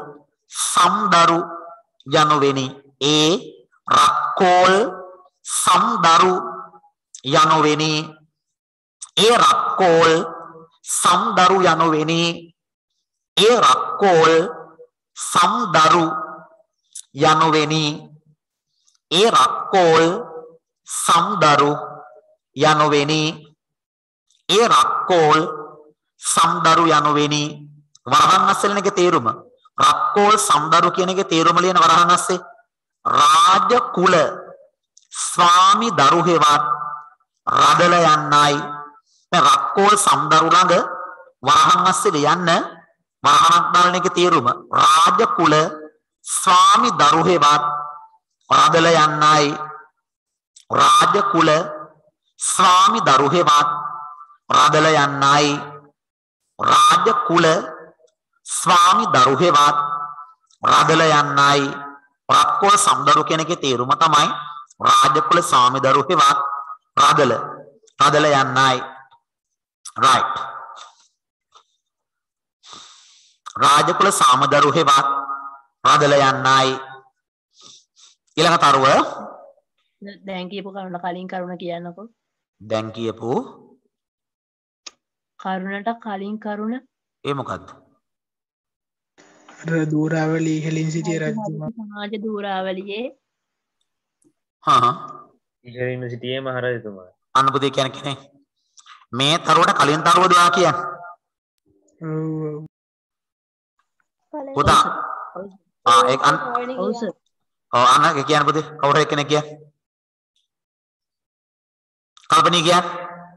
සම්දරු යනුවෙනි. ඒ රක්කෝල් සම්දරු යනුවෙනි. ඒ රක්කෝල් සම්දරු යනුවෙනි. ඒ රක්කෝල් සම්දරු යනුවෙනි. ඒ රක්කෝල් සම්දරු යනුවෙනි. ඒ රක්කෝල් සම්දරු යනුවෙනි. වරහන් අස්සලන එකේ තේරුම රක්කෝල් සම්දරු කියන එකේ තේරුම ලියන වරහන් අස්සේ රාජ කුල ස්වාමි දරු හේවත් රදල යන්නයි. මේ රක්කෝල් සම්දරු ළඟ වරහන් අස්සේ ලියන්න වරහනක් දාලන එකේ තේරුම රාජ කුල ස්වාමි දරු හේවත් රදල යන්නයි. රාජ කුල ස්වාමි දරු හේවත් රදල යන්නයි. රාජ කුල ස්වාමි දරු හේවත් රදල යන්නයි. රක්කෝල් සම්දරු කියන එකේ තේරුම තමයි රාජ කුල ස්වාමි දරු හේවත් රදල රදල යන්නයි. right. රාජ කුල ස්වාමි දරු හේවත් රදල යන්නයි. ඊළඟ තරුව දැන් කියපු කරුණ කලින් කරුණ කියන්නකෝ. දැන් කියපු කරුණට කලින් කරුණ ඒ මොකද්ද? අර දූරාවලි ඉහළින් සිටිය රජතුමා. සමාජ දූරාවලියේ හා ඉහළින් සිටියේ මහරජතුමා. අනුපදේ කියන කෙනේ මේ තරුවට කලින් තරුව දුවා කියන්නේ. ඔව්. පුතා ආ ඒක අන්න ඔව් සර්. ඔව් අන්න කියන්න පුතේ කවුරු එක්කෙනෙක් කියන්නේ? කල්පනී කියන්නේ?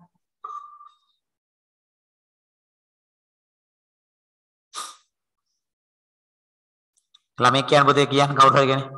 ළමයි කියන පුතේ කියන්නේ කවුරු හරි කෙනෙක්?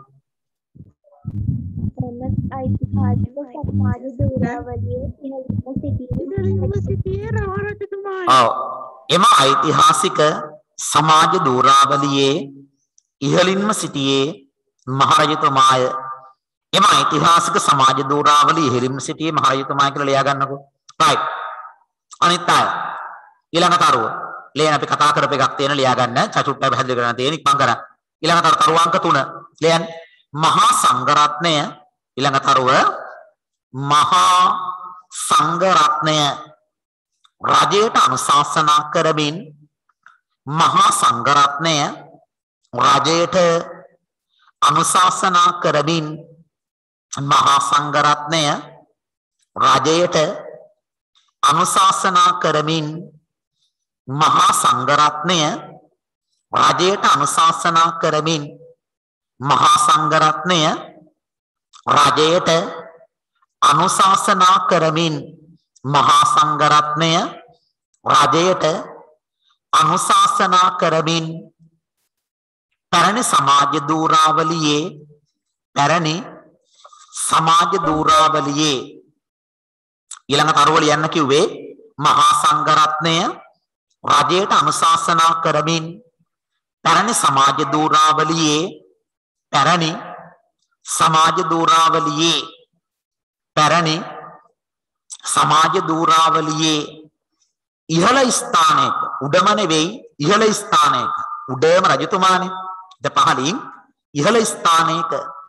එම ඓතිහාසික සමාජ දූරාවලියේ ඉහළින්ම සිටියේ රජතුමා. ඔව් එම ඓතිහාසික සමාජ දූරාවලියේ ඉහළින්ම සිටියේ මහරජතුමාය. එම ඓතිහාසික සමාජ දූරාවලියේ ඉහළින්ම සිටියේ මහරජතුමාය කියලා ලියා ගන්නකෝ. right. අනිත් අය ඊළඟ තරුව ලේන අපි කතා කරපු එකක් තියෙන ලියා ගන්න. චතුට්ට පැහැදිලි කරන්න තියෙන ඉක්මන් කරන්න. ඊළඟ තරුව තරුව අංක තුන ලියන්න. මහා සංඝරත්නය ඊළඟ තරුව මහා සංඝරත්නය රජයට අනුශාසනා කරමින් මහා සංඝරත්නය රජයට අනුශාසනා කරමින් මහා සංඝරත්නය රජයට අනුශාසනා කරමින් මහා සංඝරත්නය රජයට අනුශාසනා කරමින් මහා සංඝරත්නය රජයට අනුශාසනා කරමින් මහා සංඝරත්නය රජයට අනුශාසනා කරමින් පැරණි සමාජ දූරාවලියේ පැරණි සමාජ දූරාවලියේ ඊළඟ තරුව ලියන්න කිව්වේ මහා සංඝරත්නය රජයට අනුශාසනා කරමින් පැරණි සමාජ දූරාවලියේ පැරණි සමාජ දූරාවලියේ පැරණි සමාජ දූරාවලියේ ඉහළ ස්ථානයක උඩම නෙවෙයි ඉහළ ස්ථානයක උඩම රජතුමානේ ද පහලින් ඉහළ ස්ථානයක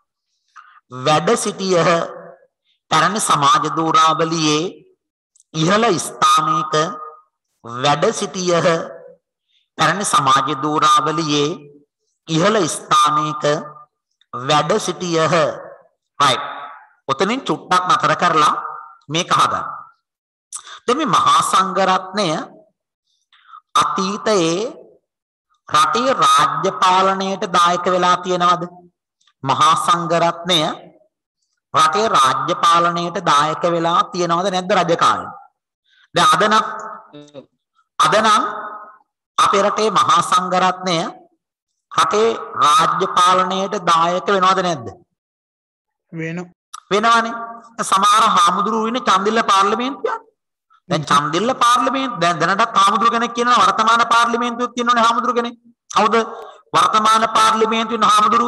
වැඩ සිටියහ. පැරණි සමාජ දූරාවලියේ ඉහළ ස්ථානයක වැඩ සිටියහ. පැරණි සමාජ දූරාවලියේ ඉහළ ස්ථානයක වැඩ සිටියහ. right. ඔතනින් චුට්ටක් නතර කරලා මේක අහගන්න. දැන් මේ මහා සංඝරත්නය අතීතයේ රටේ රාජ්‍ය පාලනයට දායක වෙලා තියෙනවද? මහා සංඝරත්නය රටේ රාජ්‍ය පාලනයට දායක වෙලා තියෙනවද නැද්ද රජ කාලේ? දැන් අද නම් අද නම් අපේ රටේ මහා සංඝරත්නය රටේ රාජ්‍ය පාලනයට දායක වෙනවද නැද්ද? වෙනවා. වෙනවනේ. සමහර හාමුදුරුවෝ ඉන්නේ චන්දිල්ල පාර්ලිමේන්තුවේ. දැන් චන්දිල්ල පාර්ලිමේන්තුව දැන් දැනටත් හාමුදුරු කෙනෙක් කියනවා වර්තමාන පාර්ලිමේන්තුවෙත් තියෙනවනේ හාමුදුරු කෙනෙක්. කවුද වර්තමාන පාර්ලිමේන්තුවේ ඉන්න හාමුදුරු?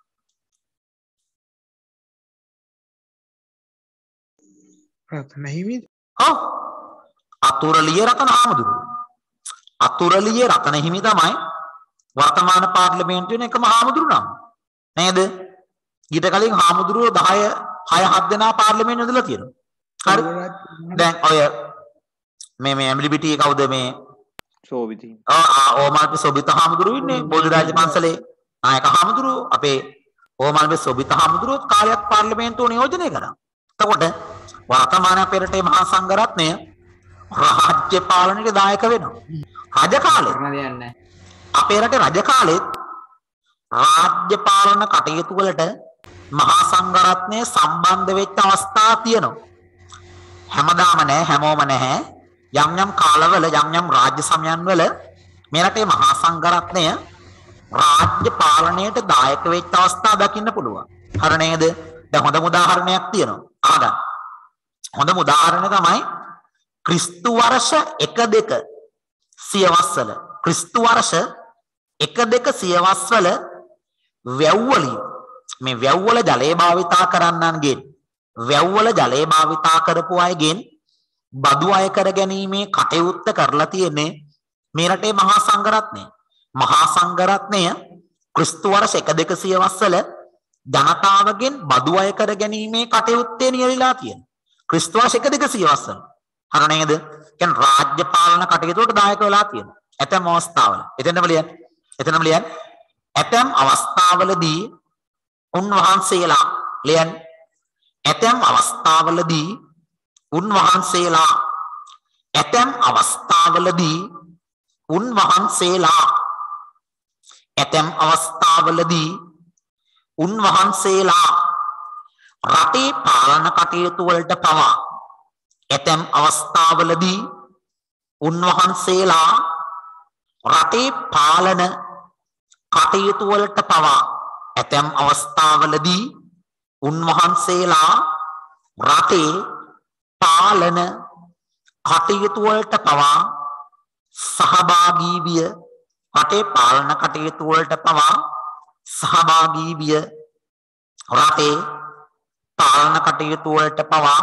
රතන හිමි. ඔව්. අතුරලිය රතන හාමුදුරු. අතුරලිය රතන හිමි තමයි වර්තමාන පාර්ලිමේන්තුවේ එකම හාමුදුරු නම. නේද? ඊට කලින් හාමුදුරුවෝ දහය හය හත් දෙනා පාර්ලිමේන්තුවේ ඉඳලා තියෙනවා. හරි. දැන් ඔය මේ මේ ඇම්ලිබිටි කවුද මේ සෝබිති. ආ ඕමාල්පේ සොබිත හාමුදුරුවෝ ඉන්නේ බෝධිරාජ පන්සලේ නායක හාමුදුරුවෝ අපේ ඕමාල්පේ සොබිත හාමුදුරුවෝ කාලයක් පාර්ලිමේන්තුව නියෝජනය කරා. එතකොට වර්තමාන අපේ රටේ මහා සංඝරත්නය රාජ්‍ය පාලනයට දායක වෙනවා. රජ කාලේ අපේ රටේ රජ කාලෙත් රාජ්‍ය පාලන කටයුතු වලට මහා සංඝරත්නය සම්බන්ධ වෙච්ච අවස්ථා තියෙනවා. හැමදාම නෑ හැමෝම නැහැ. යම් යම් කාලවල යම් යම් රාජ්‍ය සමයන් වල මේ රටේ මහා සංඝරත්නය රාජ්‍ය පාලනයට දායක වෙච්ච අවස්ථා දකින්න පුළුවන්. හර නේද? දැන් හොඳම උදාහරණයක් තියෙනවා. අහගන්න. හොඳම උදාහරණය තමයි ක්‍රිස්තු වර්ෂ එක දෙක සියවස්වල ක්‍රිස්තු වර්ෂ එක දෙක සියවස්වල වැව්වලින් මේ වැව්වල ජලය භාවිතා කරන්නන්ගෙන් වැව්වල ජලය භාවිතා කරපු අයගෙන් බදු අය කර ගැනීමේ කටයුත්ත කරලා තියෙන්නේ මේ රටේ මහා සංඝරත්නය. මහා සංඝරත්නය ක්‍රිස්තු වර්ෂ එක දෙක සියවස්වල ජනතාවගෙන් බදු අය කර ගැනීමේ කටයුත්තේ නියැලලා තියෙනවා. ක්‍රිස්තු වර්ෂ එක දෙක සියවස්වල. හර නේද? කියන්නේ රාජ්‍ය පාලන කටයුතු වලට දායක වෙලා තියෙනවා. ඇතැම් අවස්ථාවල. එතනම ලියන්න. එතනම ලියන්න. ඇතැම් අවස්ථාවලදී උන්වහන්සේලා ලියන්න. ඇතැම් අවස්ථාවලදී උන්වහන්සේලා ඇතැම් අවස්ථාවලදී උන්වහන්සේලා ඇතැම් අවස්ථාවලදී උන්වහන්සේලා රටේ පාලන කටයුතු වලට පවා ඇතැම් අවස්ථාවලදී උන්වහන්සේලා රටේ පාලන කටයුතු වලට පවා ඇතැම් අවස්ථාවලදී උන්වහන්සේලා රටේ පාලන කටයුතු වලට පවා සහභාගී විය රටේ පාලන කටයුතු වලට පවා සහභාගී විය රටේ පාලන කටයුතු වලට පවා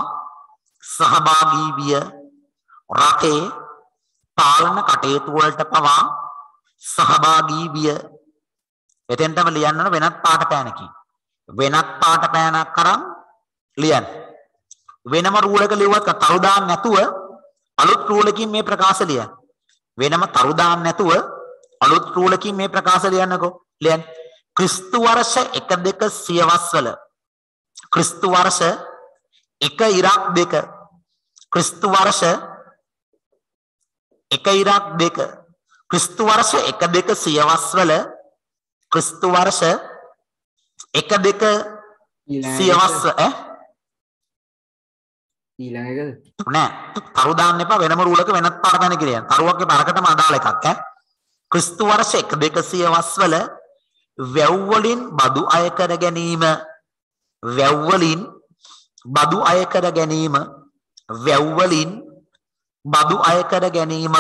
සහභාගී විය රටේ පාලන කටයුතු වලට පවා සහභාගී විය. එතෙන්ටම ලියන්න ඕන වෙනත් පාට පෑනකින්. වෙනත් පාට පෑනක් කරන් ලියන්න. වෙනම රූල් එක ලියුවත් තරු දාන්න නැතුව අලුත් රූල් එකකින් මේ ප්‍රකාශ ලියන්න. වෙනම තරු දාන්න නැතුව අලුත් රූල් එකකින් මේ ප්‍රකාශ ලියන්නකෝ. ලියන්න. ක්‍රිස්තු වර්ෂ එක දෙක සියවස්වල ක්‍රිස්තු වර්ෂ එක ඉරක් දෙක ක්‍රිස්තු වර්ෂ එක ඉරක් දෙක ක්‍රිස්තු වර්ෂ එක දෙක සියවස්වල ක්‍රිස්තු වර්ෂ එක දෙක සියවස් ඈ ඊළඟ එකද නෑ තරු දාන්න එපා වෙනම රූලක වෙනත් පාට ගන්න කියලා. තරුවක්ගේ බරකටම අදාළ එකක් ඈ. ක්‍රිස්තු වර්ෂ එක දෙක සියවස්වල වැව් වලින් බදු අය කර ගැනීම වැව් වලින් බදු අය කර ගැනීම වැව් වලින් බදු අය කර ගැනීම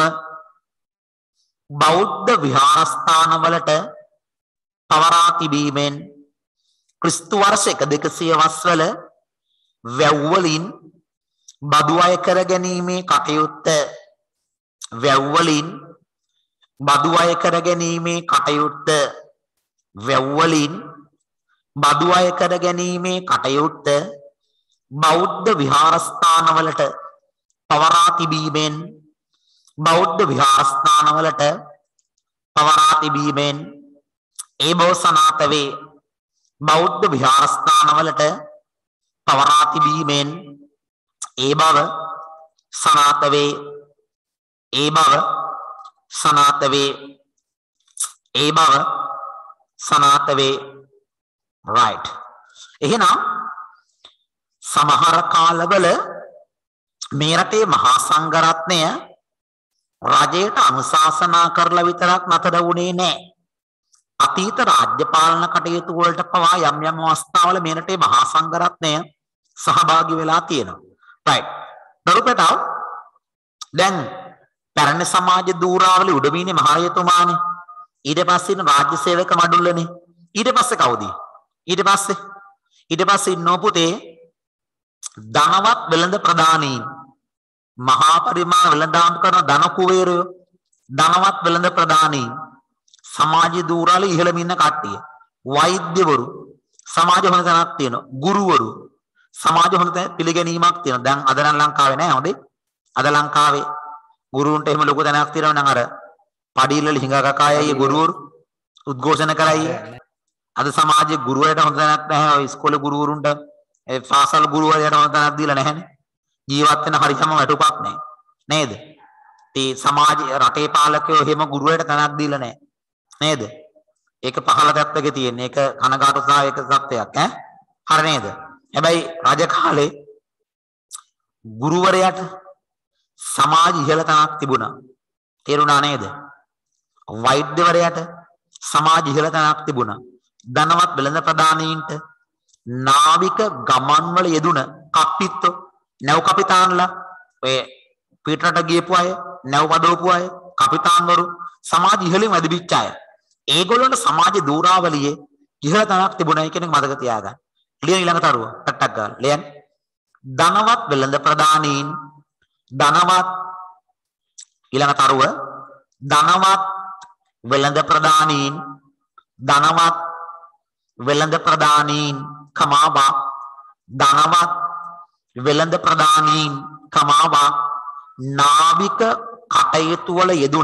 බෞද්ධ විහාරස්ථානවලට පවරා තිබීමෙන් ක්‍රිස්තු වර්ෂ එක දෙක සියවස්වල වැව් වලින් බදු අය කර ගැනීමේ කටයුත්ත වැව් වලින් බදු අය කර ගැනීමේ කටයුත්ත වැව් වලින් බදු අය කර ගැනීමේ කටයුත්ත බෞද්ධ විහාරස්ථානවලට පවරා තිබීමෙන් බෞද්ධ විහාරස්ථානවලට පවරා තිබීමෙන් ඒ බව සනාථ වේ. බෞද්ධ විහාරස්ථානවලට පවරා තිබීමෙන් ඒ බව සනාථ වේ. ඒ බව සනාථ වේ. ඒ බව සනාථ වේ. right. එහෙනම් සමහර කාලවල මේ රටේ මහා සංඝරත්නය රජයට අනුශාසනා කරලා විතරක් නතර වුණේ නැහැ. අතීත රාජ්‍ය පාලන කටයුතු වලට පවා යම් යම් අවස්ථාවල මේ රටේ මහා සංඝරත්නය සහභාගී වෙලා තියෙනවා. right. දරුපටව දැන් පැරණි සමාජ දූරාවලි උඩමීනේ මහරජතුමානේ. ඊට පස්සේ ඉන්න රාජ්‍ය සේවක මඩුල්ලනේ. ඊට පස්සේ කවුද? ඊට පස්සේ ඊට පස්සේ ඉන්නෝ පුතේ ධනවත් වෙළඳ ප්‍රධානීන් මහා පරිමාණ වෙළඳාම් කරන ධන කුවේරයෝ ධනවත් වෙළඳ ප්‍රධානීන් සමාජ දූරාල ඉහළම ඉන්න කට්ටිය. වෛද්‍යවරු සමාජ හොඳ තැනක් තියෙනවා. ගුරුවරු සමාජ හොඳ තැන පිළිගැනීමක් තියෙනවා. දැන් අද නම් ලංකාවේ නෑ හොඳේ. අද ලංකාවේ ගුරුන්ට එහෙම ලොකු තැනක් තියෙනවා නම් අර පඩිවල හිඟා කකායයි ගුරුවරු උද්ඝෝෂණ කරයි. අද සමාජයේ ගුරුවරට හොඳ තැනක් නැහැ. ඔය ඉස්කෝලේ ගුරුවරුන්ට ඒ පාසල් ගුරුවරයාට හොඳ තැනක් දීලා නැහැනේ. ජීවත් වෙන හරියම වැටුපක් නැහැ. නේද? ඒ සමාජ රටේ පාලකයෝ එහෙම ගුරුවරට තැනක් දීලා නැහැ. නේද? ඒක පහළ පැත්තක තියෙන. ඒක කනගාටු සහ ඒක සත්‍යයක් ඈ. හරි නේද? හැබැයි රජ කාලේ ගුරුවරයාට සමාජ ඉහළ තැනක් තිබුණා. තේරුණා නේද? වෛද්‍යවරයාට සමාජ ඉහළ තැනක් තිබුණා. ධනවත් වෙළඳ ප්‍රධානීන්ට නාවික ගමන් වල යෙදුන කප්පිත්තෝ නැව් කපිතාන්ලා ඔය පිටරට ගියපු අය නැව් වඩවපු අය කපිතාන්වරු සමාජ ඉහළින් වැඩිවිච්ච අය. ඒගොල්ලන්ට සමාජ දූරාවලියේ ඉහළ තැනක් තිබුණයි කියන එක මතක තියාගන්න. ලියන ඊළඟ තරුව ටක් ගාලා ලියන්න. ධනවත් වෙළඳ ප්‍රධානීන් ධනවත් ඊළඟ තරුව ධනවත් වෙළඳ ප්‍රධානීන් ධනවත් වෙළඳ ප්‍රධානීන් කමාවා ධනවත් වෙළඳ ප්‍රධානීන් කමාවා නාවික කටයුතු වල යෙදුන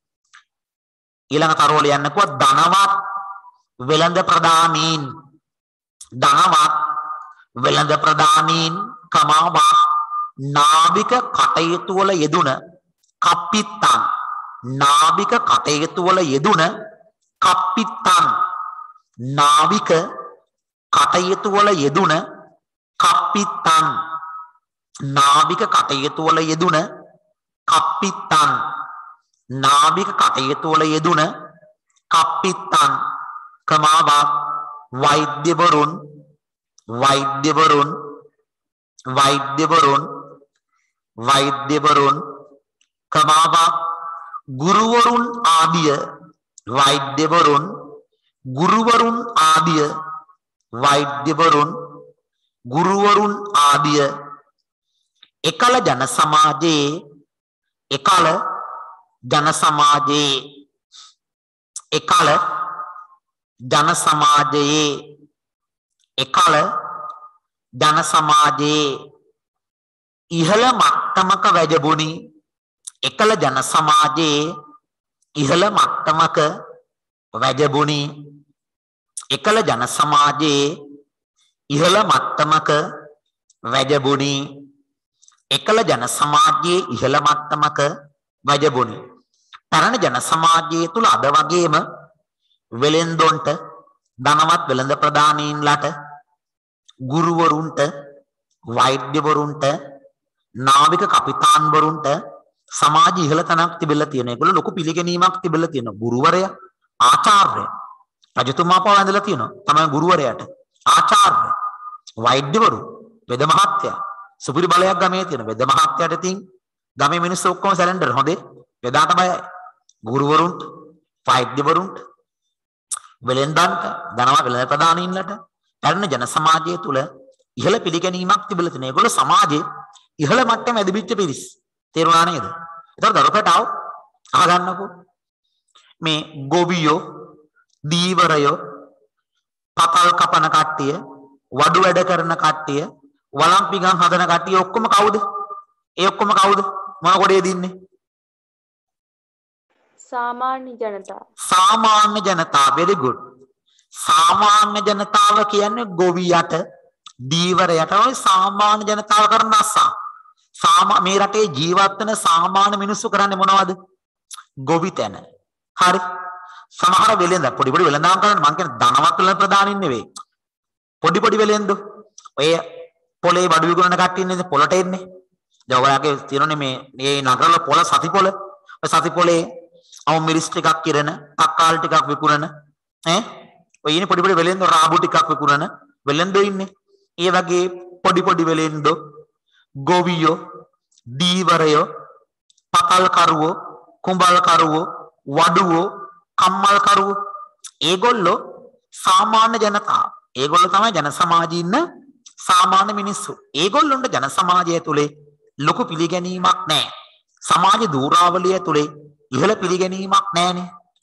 ඊළඟ තරුව ලියන්නකෝ ධනවත් වෙළඳ ප්‍රධානීන් ධනවත් වෙළඳ ප්‍රධානීන් කමාවා නාවික කටයුතු වල යෙදුන කප්පිත්තන් නාවික කටයුතු වල යෙදුන කප්පිත්තන් නාවික කටයුතු වල යෙදුන කප්පිත්තන් නාවික කටයුතු වල යෙදුන කප්පිත්තන් නාවික කටයුතු වල යෙදුන කප්පිත්තන් කමාවා වෛද්‍යවරුන් වෛද්‍යවරුන් වෛද්‍යවරුන් වෛද්‍යවරුන් කමාවා ගුරුවරුන් ආදිය වෛද්‍යවරුන් ගුරුවරුන් ආදිය වෛද්‍යවරුන් ගුරුවරුන් ආදිය එකල ජන සමාජයේ එකල ජන සමාජයේ එකල ජන සමාජයේ එකල ජන සමාජයේ ඉහළ මට්ටමක වැජඹුණි එකල ජන සමාජයේ ඉහළ මට්ටමක වැජඹුණි එකල ජන සමාජයේ ඉහළ මට්ටමක වැජඹුණි එකල ජන සමාජයේ ඉහළ මට්ටමක වැජඹුණි තරණ ජන සමාජයේ තුල අද වගේම වෙලෙන්දොන්ට ධනවත් වෙළඳ ප්‍රධානීන්ලාට ගුරුවරුන්ට වෛද්‍යවරුන්ට නාවික කපිතාන්වරුන්ට සමාජ ඉහළ තැනක් තිබිලා තියෙන. ඒගොල්ලෝ ලොකු පිළිගැනීමක් තිබිලා තියෙනවා. ගුරුවරයා ආචාර්ය රජතුමා පවා ඇඳලා තියෙනවා. තමයි ගුරුවරයාට ආචාර්ය වෛද්‍යවරු වෙද මහත්තයා සුපිරි බලයක් ගමේ තියෙන. වෙද මහත්තයාට ඉතින් ගමේ මිනිස්සු ඔක්කොම සැලෙන්ඩර් හොඳේ. වෙදාට බයයි. ගුරුවරුන්ට වෛද්‍යවරුන්ට වෙලෙන්දන්ට ධනවත් වෙළඳ ප්‍රධානීන්ලට පැරණ ජන සමාජය තුල ඉහළ පිළිගැනීමක් තිබිලා තියෙනවා. ඒගොල්ලෝ සමාජයේ ඉහළ මට්ටම ඇදවිච්ච පිරිස්. තේරුණා නේද? ඒතර දරුකට ආව අහගන්නකෝ. මේ ගොවියෝ, දීවරයෝ, පතල් කපන කට්ටිය, වඩු වැඩ කරන කට්ටිය, වළම් පිඟන් හදන කට්ටිය ඔක්කොම කවුද? ඒ ඔක්කොම කවුද? මොන කොටේ දින්නේ? සාමාන්‍ය ජනතාව. සාමාන්‍ය ජනතාව. very good. සාමාන්‍ය ජනතාව කියන්නේ ගොවියට, දීවරයට ඔය සාමාන්‍ය ජනතාව කරන අස්සා. සාමා මේ රටේ ජීවත් වෙන සාමාන්‍ය මිනිස්සු කරන්නේ මොනවද? ගොවි තැන. හරි. සමහර වෙලෙන්ද පොඩි පොඩි වෙලඳාම් කරන්නේ මං කියන්නේ ධනවත් වෙලඳ ප්‍රධානින් නෙවෙයි. පොඩි පොඩි වෙලෙන්ද ඔය පොලේ බඩු විකුණන කට්ටිය ඉන්නේ පොලට එන්නේ. දැන් ඔයාගේ තියෙනනේ මේ මේ නගරවල පොල සති පොල. ඔය සති පොලේ අවු මිරිස් ටිකක් කිරන, තක්කාල් ටිකක් විකුණන ඈ ඔය ඉන්නේ පොඩි පොඩි වෙලෙන්ද රාබු ටිකක් විකුණන වෙලෙන්දෝ ඉන්නේ. ඒ වගේ පොඩි පොඩි වෙලෙන්දෝ ගොවියෝ, දීවරයෝ, පතල් කරුවෝ, කුඹල් කරුවෝ, වඩුවෝ, කම්මල් කරුවෝ ඒගොල්ලෝ සාමාන්‍ය ජනතාව. ඒගොල්ලෝ තමයි ජන සමාජයේ ඉන්න සාමාන්‍ය මිනිස්සු. ඒගොල්ලොන්ට ජන සමාජය තුලේ ලොකු පිළිගැනීමක් නැහැ. සමාජ දූරාවලිය තුලේ ඉහළ පිළිගැනීමක් නැහැනේ.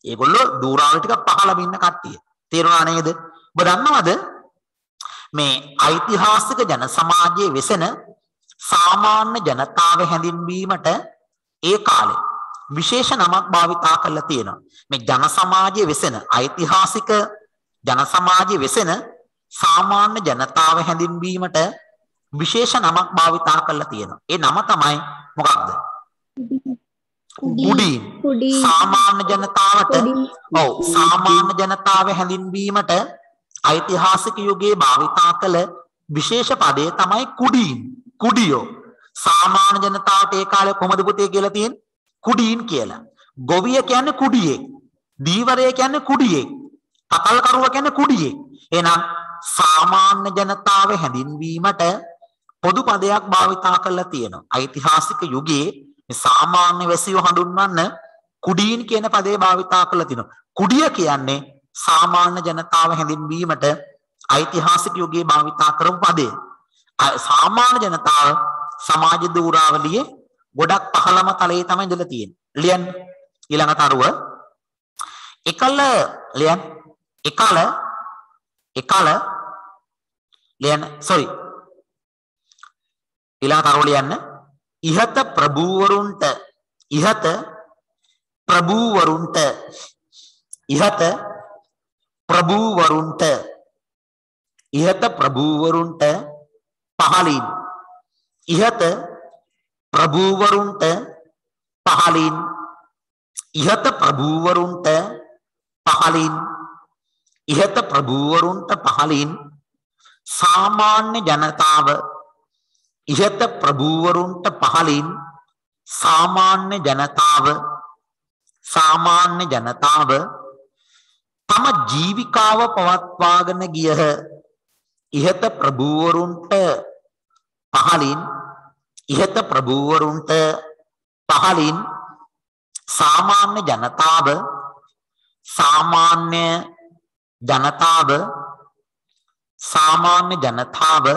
ඒගොල්ලෝ දූරාවල ටික පහළම ඉන්න කට්ටිය. තේරුණා නේද? ඔබ දන්නවද මේ ඓතිහාසික ජන සමාජයේ වෙසෙන සාමාන්‍ය ජනතාව හැඳින්වීමට ඒ කාලේ විශේෂ නමක් භාවිතා කරලා තියෙනවා. මේ ජන සමාජයේ වෙසෙන ඓතිහාසික ජන සමාජයේ වෙසෙන සාමාන්‍ය ජනතාව හැඳින්වීමට විශේෂ නමක් භාවිතා කරලා තියෙනවා. ඒ නම තමයි මොකක්ද? කුඩීන්. සාමාන්‍ය ජනතාවට ඔව් සාමාන්‍ය ජනතාව හැඳින්වීමට ඓතිහාසික යුගයේ භාවිතා කළ විශේෂ පදය තමයි කුඩීන්. කුඩියෝ. සාමාන්‍ය ජනතාවට ඒ කාලේ කොහොමද පුතේ කියලා තියෙන්නේ? කුඩීන් කියලා. ගොවිය කියන්නේ කුඩියෙක්. දීවරය කියන්නේ කුඩියෙක්. තකල්කරුව කියන්නේ කුඩියෙක්. එහෙනම් සාමාන්‍ය ජනතාව හැඳින්වීමට පොදු පදයක් භාවිතා කරලා තියෙනවා. ඓතිහාසික යුගයේ මේ සාමාන්‍ය වැසියෝ හඳුන්වන්න කුඩීන් කියන පදේ භාවිතා කරලා තිනවා. කුඩිය කියන්නේ සාමාන්‍ය ජනතාව හැඳින්වීමට ඓතිහාසික යුගයේ භාවිතා කරපු පදේ. සාමාන්‍ය ජනතාව සමාජ දූරාවලියේ ගොඩක් පහළම තලයේ තමයි ඉඳලා තියෙන්නේ. ලියන්න ඊළඟ තරුව. එකල ලියන්න එකල එකල ලියන්න sorry ඊළඟ තරුව ලියන්න ඉහත ප්‍රභූවරුන්ට ඉහත ප්‍රභූවරුන්ට ඉහත ප්‍රභූවරුන්ට ඉහත ප්‍රභූවරුන්ට පහලින් ඉහත ප්‍රභූවරුන්ට පහලින් ඉහත ප්‍රභූවරුන්ට පහලින් ඉහත ප්‍රභූවරුන්ට පහලින් සාමාන්‍ය ජනතාව ඉහත ප්‍රභූවරුන්ට පහලින් සාමාන්‍ය ජනතාව සාමාන්‍ය ජනතාව තම ජීවිකාව පවත්වාගෙන ගියහ. ඉහත ප්‍රභූවරුන්ට පහලින් ඉහත ප්‍රභූවරුන්ට පහලින් සාමාන්‍ය ජනතාව සාමාන්‍ය ජනතාව සාමාන්‍ය ජනතාව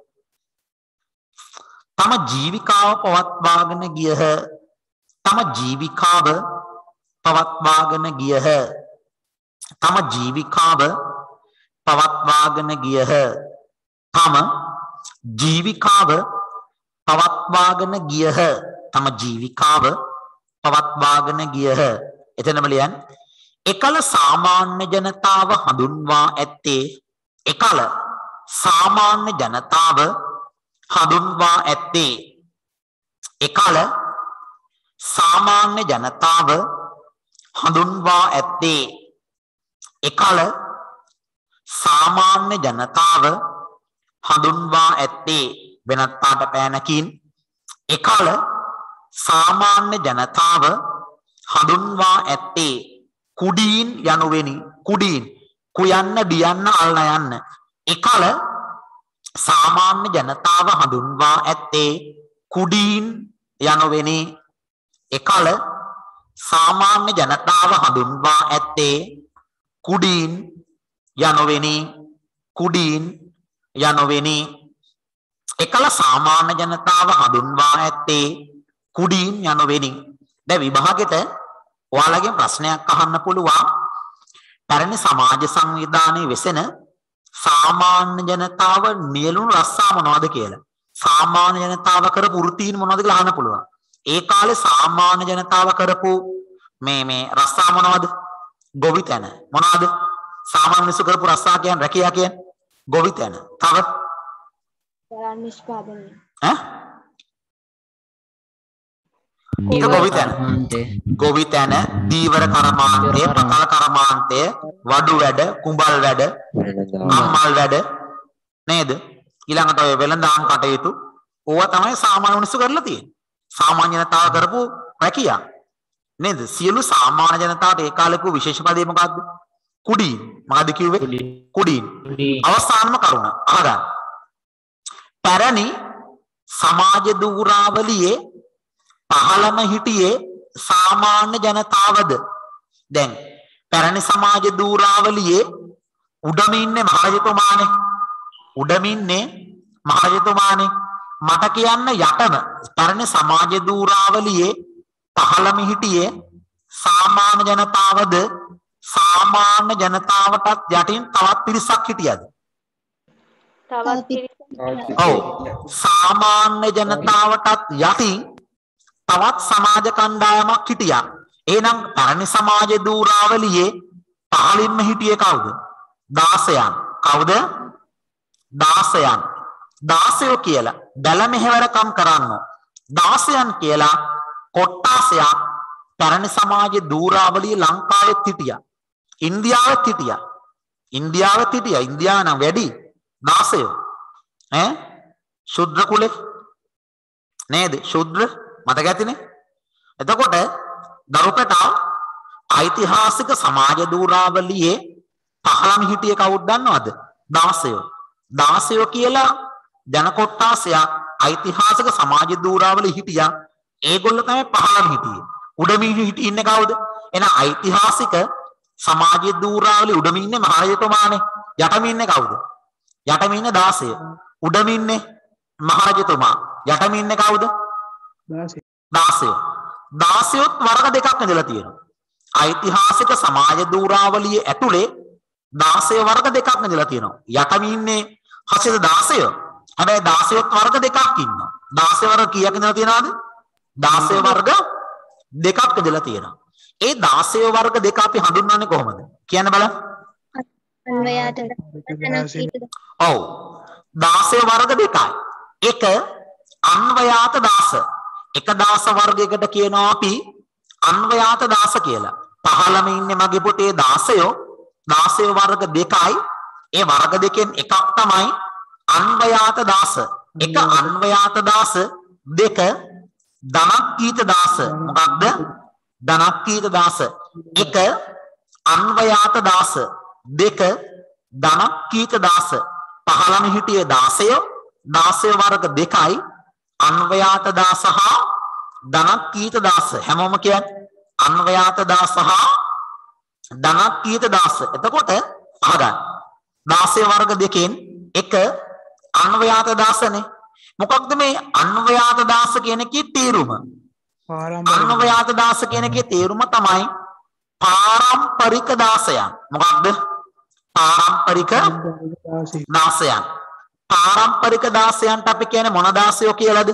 තම ජීවිකාව පවත්වාගෙන ගියහ. තම ජීවිකාව පවත්වාගෙන ගියහ. තම ජීවිකාව පවත්වාගෙන ගියහ. තම ජීවිකාව පවත්වාගෙන ගියහ. තම ජීවිකාව පවත්වාගෙන ගියහ. එතනම ලියන්න. එකල සාමාන්‍ය ජනතාව හඳුන්වා ඇත්තේ එකල සාමාන්‍ය ජනතාව හඳුන්වා ඇත්තේ එකල සාමාන්‍ය ජනතාව හඳුන්වා ඇත්තේ එකල සාමාන්‍ය ජනතාව හඳුන්වා ඇත්තේ වෙනත් පාට පෑනකින් එකල සාමාන්‍ය ජනතාව හඳුන්වා ඇත්තේ කුඩීන් යනුවෙනි. කුඩීන් කුයන්න දියන්න අල්ල යන්න. එකල සාමාන්‍ය ජනතාව හඳුන්වා ඇත්තේ කුඩීන් යනුවෙනි. එකල සාමාන්‍ය ජනතාව හඳුන්වා ඇත්තේ කුඩීන් යනුවෙනි. කුඩීන් යනුවෙනි. එකල සාමාන්‍ය ජනතාව හඳුන්වා ඇත්තේ කුඩීන් යනුවෙනි. දැන් විභාගෙට ඔයාලගෙන් ප්‍රශ්නයක් අහන්න පුළුවන්. පැරණි සමාජ සංවිධානයේ වෙසෙන සාමාන්‍ය ජනතාව නියලුණු රස්සා මොනවද කියලා. සාමාන්‍ය ජනතාව කරපු වෘත්තීන් මොනවද කියලා අහන්න පුළුවන්. ඒ කාලේ සාමාන්‍ය ජනතාව කරපු මේ මේ රස්සා මොනවද? ගොවිතැන. මොනවද? සාමාන්‍ය මිනිස්සු කරපු රස්සා කියන්නේ රැකියා කියන්නේ ගොවිතැන. තව දරන් නිෂ්පාදනය. ඈ? ඒක ගොවිතැන. ගොවිතැන, දීවර කර්මාන්තය, පතල කර්මාන්තය, වඩු වැඩ, කුඹල් වැඩ, අම්මල් වැඩ නේද? ඊළඟට ඔය වෙළඳාම් කටයුතු ඕවා තමයි සාමාන්‍ය මිනිස්සු කරලා තියෙන්නේ. සාමාන්‍ය ජනතාව කරපු රැකියා නේද? සියලු සාමාන්‍ය ජනතාවට ඒ කාලේ කු විශේෂ පදේ මොකද්ද? කුඩීන්. මොකද්ද කිව්වේ? කුඩීන්. අවසානම කරුණ අහගන්න. පැරණි සමාජ දූරාවලියේ පහළම හිටියේ සාමාන්‍ය ජනතාවද? දැන් පැරණි සමාජ දූරාවලියේ උඩම ඉන්නේ මහරජතුමානේ. උඩම ඉන්නේ මහරජතුමානේ. මට කියන්න යටම පැරණි සමාජ දූරාවලියේ පහළම හිටියේ සාමාන්‍ය ජනතාවද සාමාන්‍ය ජනතාවටත් යටින් තවත් පිරිසක් හිටියද? තවත් පිරිසක්. ඔව්. සාමාන්‍ය ජනතාවටත් යටින් තවත් සමාජ කණ්ඩායමක් හිටියා. එහෙනම් පැරණි සමාජ දූරාවලියේ පහළින්ම හිටියේ කවුද? දාසයන්. කවුද? දාසයන්. දාසයෝ කියලා බැල මෙහෙවරකම් කරන්නෝ. දාසයන් කියලා කොට්ටාසයක් පැරණි සමාජ දූරාවලිය ලංකාවෙත් හිටියා. ඉන්දියාවෙත් හිටියා. ඉන්දියාවෙත් හිටියා. ඉන්දියාව නම් වැඩි දාසයෝ. ඈ ශුද්‍ර කුලේ නේද? ශුද්‍ර මතක ඇතිනේ. එතකොට දරුපටා ඓතිහාසික සමාජ දූරාවලියේ පහළම හිටියේ කවුද දන්නවද? දාසයෝ. දාසයෝ කියලා ජන කොට්ටාසයක් ඓතිහාසික සමාජ දූරාවලියේ හිටියා. ඒගොල්ලෝ තමයි පහළම හිටියේ. උඩමින් හිටියේ ඉන්නේ කවුද? එහෙනම් ඓතිහාසික සමාජ දූරාවලියේ උඩමින් ඉන්නේ මහරජතුමානේ. යටමින් ඉන්නේ කවුද? යටමින් ඉන්නේ දාසය. උඩමින් ඉන්නේ මහරජතුමා. යටමින් ඉන්නේ කවුද? දාසය. දාසය. දාසයොත් වර්ග දෙකක් ඉඳලා තියෙනවා. ඓතිහාසික සමාජ දූරාවලියේ ඇතුලේ දාසය වර්ග දෙකක් ඉඳලා තියෙනවා. යටමින් ඉන්නේ හසිත දාසය. හැබැයි දාසයොත් වර්ග දෙකක් ඉන්නවා. දාසය වර්ග කීයක් ඉඳලා තියෙනවද? දාසය වර්ග දෙකක් ඉඳලා තියෙනවා. ඒ දාසය වර්ග දෙක අපි හඳුන්වන්නේ කොහොමද? කියන්න බලන්න. අන්වයාට ඔව්. දාසය වර්ග දෙකයි. එක අන්වයාත දාස. එක දාස වර්ගයකට කියනවා අපි අන්වයාත දාස කියලා. පහළම ඉන්නේ මගේ පොතේ දාසයෝ. දාසය වර්ග දෙකයි. ඒ වර්ග දෙකෙන් එකක් තමයි අන්වයාත දාස. එක අන්වයාත දාස, දෙක ධනක්කීත දාස. මොකක්ද? ධනක්කීත දාස. එක අන්වයාත දාස, දෙක ධනක්කීත දාස. පහළම හිටියේ දාසයෝ. දාසය වර්ග දෙකයි. අන්වයාත දාස හා ධනක්කීත දාස. හැමෝම කියන්නේ අන්වයාත දාස හා ධනක්කීත දාස. එතකොට අහගන්න. දාසය වර්ග දෙකෙන් එක අන්වයාත දාසනේ. මොකක්ද මේ අන්වයාත දාස කියන එකේ තේරුම? අන්වයාත දාස කියන එකේ තේරුම තමයි පාරම්පරික දාසයන්. මොකක්ද? පාරම්පරික දාසයන්. පාරම්පරික දාසයන්ට අපි කියන්නේ මොන දාසයෝ කියලාද?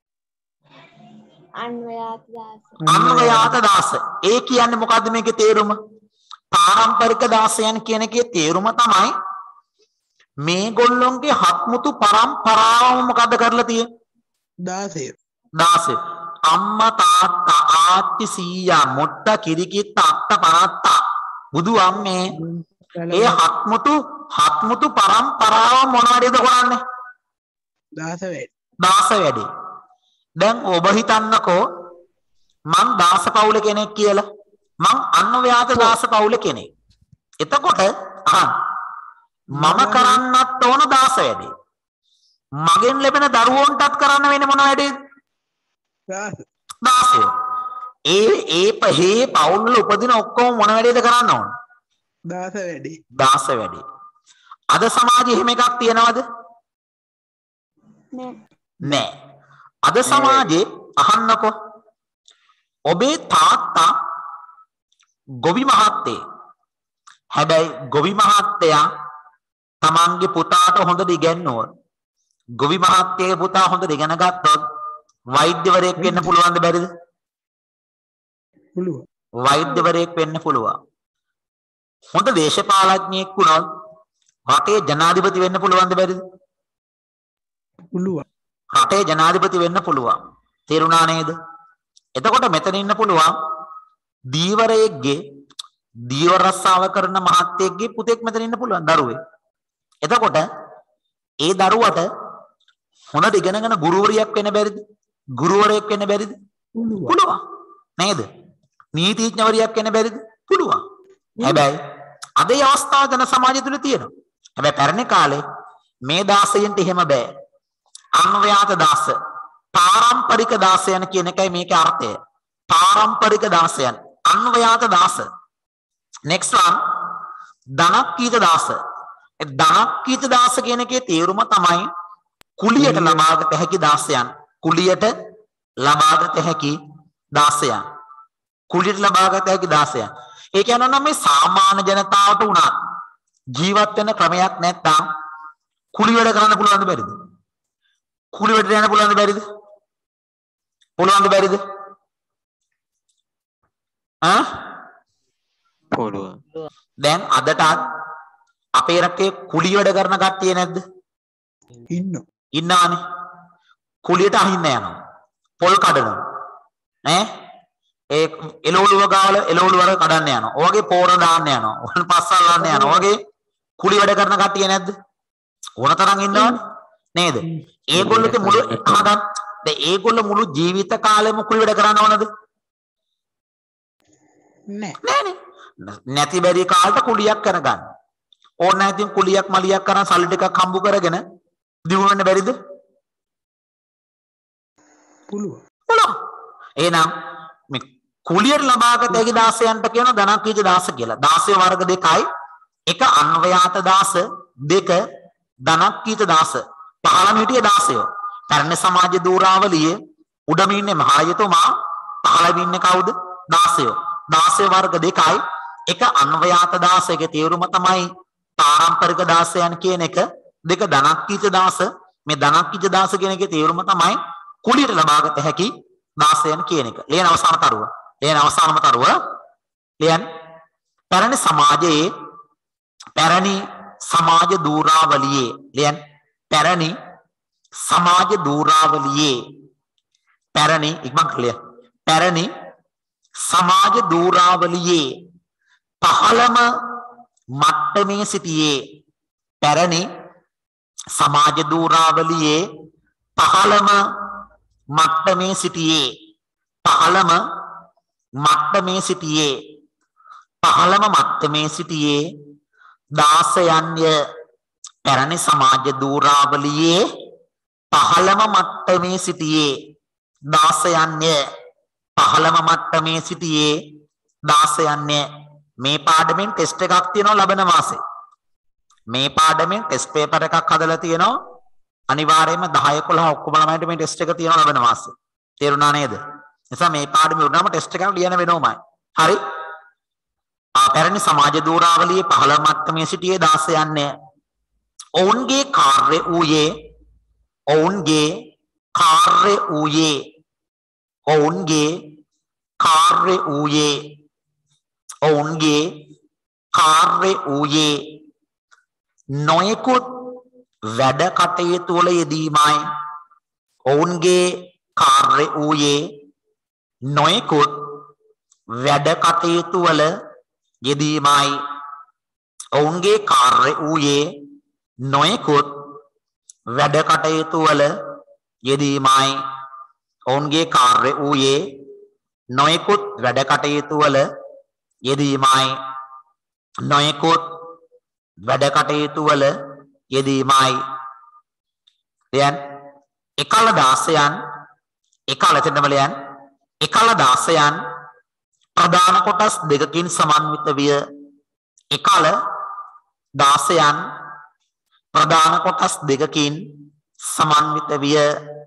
අන්වයාත දාස. අන්වයාත දාස. ඒ කියන්නේ මොකද්ද මේකේ තේරුම? පාරම්පරික දාසයන් කියන එකේ තේරුම තමයි මේගොල්ලොන්ගේ හත්මුතු පරම්පරාවම මොකද්ද කරලා තියෙන්නේ? දාසය. දාසය. අම්මා තාත්තා ආච්චි සීයා මොට්ට කිරිකිත්ත අත්ත පනත්තා බුදු අම්මේ ඒ හත්මුතු හත්මුතු පරම්පරාව මොනවද කරන්නේ? දාස වැඩි. දාස වැඩි. දැන් ඔබ හිතන්නකෝ මං දාස පවුල කෙනෙක් කියලා. මං අන්වයාත දාස පවුල කෙනෙක්. එතකොට අහන්න මම කරන්නත් ඕන දාස වැඩි. මගෙන් ලැබෙන දරුවන්ටත් කරන්න වෙන්නේ මොන වැඩේද? දාස. දාසය. ඒ ඒ පහේ පවුල් වල උපදින ඔක්කොම මොන වැඩේද කරන්න ඕන? දාස වැඩි. දාස වැඩි. අද සමාජයේ එහෙම එකක් තියනවද? නෑ. නෑ. අද සමාජයේ අහන්නකෝ ඔබේ තාත්තා ගොවි මහත්තයෙක්. හැබැයි ගොවි මහත්තයා තමන්ගේ පුතාට හොඳට ඉගෙනුවොත් ගොවි මහත්තයාගේ පුතා හොඳට ඉගෙන ගත්තොත් වෛද්‍යවරයෙක් වෙන්න පුළුවන්ද බැරිද? පුළුවන්. වෛද්‍යවරයෙක් වෙන්න පුළුවන්. හොඳ දේශපාලඥයෙක් වුණොත් රටේ ජනාධිපති වෙන්න පුළුවන්ද බැරිද? පුළුවන්. රටේ ජනාධිපති වෙන්න පුළුවන්. තේරුණා නේද? එතකොට මෙතන ඉන්න පුළුවන් දීවරයෙක්ගේ දීවර රස්සාව කරන මහත්තයෙක්ගේ පුතෙක් මෙතන ඉන්න පුළුවන් දරුවෙක්. එතකොට ඒ දරුවට හොඳට ඉගෙනගෙන ගුරුවරියක් වෙන්න බැරිද? ගුරුවරයෙක් වෙන්න බැරිද? පුළුවන්. නේද? නීතිඥවරියක් වෙන්න බැරිද? පුළුවන්. හැබැයි අද ඒ අවස්ථාව ජන සමාජය තුල තියෙනවා. හැබැයි පැරණි කාලේ මේ දාසයන්ට එහෙම බෑ. අන්වයාත දාස, පාරම්පරික දාසයන් කියන එකයි මේකේ අර්ථය. පාරම්පරික දාසයන්, අන්වයාත දාස. next one ධනක්කීත දාස. ඒ ධනක්කීත දාස කියන එකේ තේරුම තමයි කුලියට ලබාගත හැකි දාසයන්. කුලියට ලබාගත හැකි දාසයන්. කුලියට ලබාගත හැකි දාසයන්. ඒ කියනවා නම් මේ සාමාන්‍ය ජනතාවට උනා ජීවත් වෙන ක්‍රමයක් නැත්තම් කුලි වැඩ කරන්න පුළුවන්ද බැරිද? කුලි වැඩ යන්න පුළුවන්ද බැරිද? පුළුවන්ද බැරිද? ආ? පුළුවන්. දැන් අදටත් අපේ රටේ කුලි වැඩ කරන කට්ටිය නැද්ද? ඉන්නවා. ඉන්නවානේ. කුලියට අහින්න යනවා. පොල් කඩනවා. ඈ ඒ එළවලුව ගාවල එළවලු වල කඩන්න යනවා. ඔයගේ පෝර දාන්න යනවා. ඔයන් පස්සල් දාන්න යනවා. ඔයගේ කුලි වැඩ කරන කට්ටිය නැද්ද? ඕනතරම් ඉන්නවනේ. නේද? ඒගොල්ලෝගේ මුළු හදන් දැන් ඒගොල්ලෝ මුළු ජීවිත කාලෙම කුලි වැඩ කරන්න ඕනද? නෑ. නෑනේ. නැති බැරි කාලට කුලියක් කරගන්න. ඕන නැතිනම් කුලියක් මලියක් කරන් සල්ලි ටිකක් හම්බ කරගෙන දිනු වෙන්න බැරිද? පුළුවන්. පුළුවන්. එහෙනම් මේ කුලියට ලබාගත හැකි දාසයන්ට කියන ධනක්කීජ දාස කියලා. දාසය වර්ග දෙකයි. එක අන්වයාත දාස, දෙක ධනක්කීජ දාස. පහළම හිටිය දාසය. පැරණි සමාජ දූරාවලියේ උඩම ඉන්නේ මහායතුමා, පහළම ඉන්නේ කවුද? දාසය. දාසය වර්ග දෙකයි. එක අන්වයාත දාසයේ තේරුම තමයි පාරම්පරික දාසයන් කියන එක. දෙක ධනක්කීජ දාස. මේ ධනක්කීජ දාස කියන එකේ තේරුම තමයි කුලියට ලබාගත හැකි දාසයන් කියන එක. ලියන අවසාන තරුව. ලියන අවසානම තරුව. ලියන් පැරණි සමාජයේ පැරණි සමාජ දූරාවලියේ ලියන් පැරණි සමාජ දූරාවලියේ පැරණි ඉක්මන් කලිය පැරණි සමාජ දූරාවලියේ පහළම මට්ටමේ සිටියේ පැරණි සමාජ දූරාවලියේ පහළම මට්ටමේ සිටියේ පහළම මට්ටමේ සිටියේ පහළම මට්ටමේ සිටියේ දාසයන්ය පැරණි සමාජ දූරාවලියේ පහළම මට්ටමේ සිටියේ දාසයන්ය පහළම මට්ටමේ සිටියේ දාසයන්ය. මේ පාඩමෙන් ටෙස්ට් එකක් තියෙනවා ලබන මාසේ. මේ පාඩමෙන් ටෙස්ට් පේපර් එකක් හදලා තියෙනවා. අනිවාර්යයෙන්ම දහ එකොළහ ඔක්කොම ළමයින්ට මේ ටෙස්ට් එක තියෙනවා ලබන මාසේ. තේරුණා නේද? නිසා මේ පාඩමේ උනම ටෙස්ට් එකක් ලියන්න වෙනවමයි. හරි? ආ පැරණි සමාජ දූරාවලියේ පහළම මට්ටමේ සිටියේ දාසයන්ය. ඔවුන්ගේ කාර්ය ඌයේ ඔවුන්ගේ කාර්ය ඌයේ ඔවුන්ගේ කාර්ය ඌයේ ඔවුන්ගේ කාර්ය ඌයේ නොයෙකුත් වැඩ කටයුතු වල යෙදීමයි. ඔවුන්ගේ කාර්ය ඌයේ නොයෙකුත් වැඩ කටයුතු වල යෙදීමයි. ඔවුන්ගේ කාර්ය ඌයේ නොයෙකුත් වැඩ කටයුතු වල යෙදීමයි. ඔවුන්ගේ කාර්ය ඌයේ නොයෙකුත් වැඩ කටයුතු වල යෙදීමයි. නොයෙකුත් වැඩ කටයුතු වල යෙදීමයි. දැන් එකල දාසයන් එකල තෙන්නමලයන් එකල දාසයන් ප්‍රධාන කොටස් දෙකකින් සමන්විත විය. එකල දාසයන් ප්‍රධාන කොටස් දෙකකින් සමන්විත විය.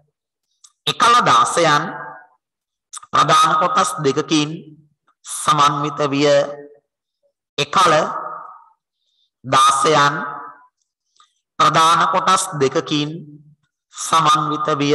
එකල දාසයන් ප්‍රධාන කොටස් දෙකකින් සමන්විත විය. එකල දාසයන් ප්‍රධාන කොටස් දෙකකින් සමන්විත විය.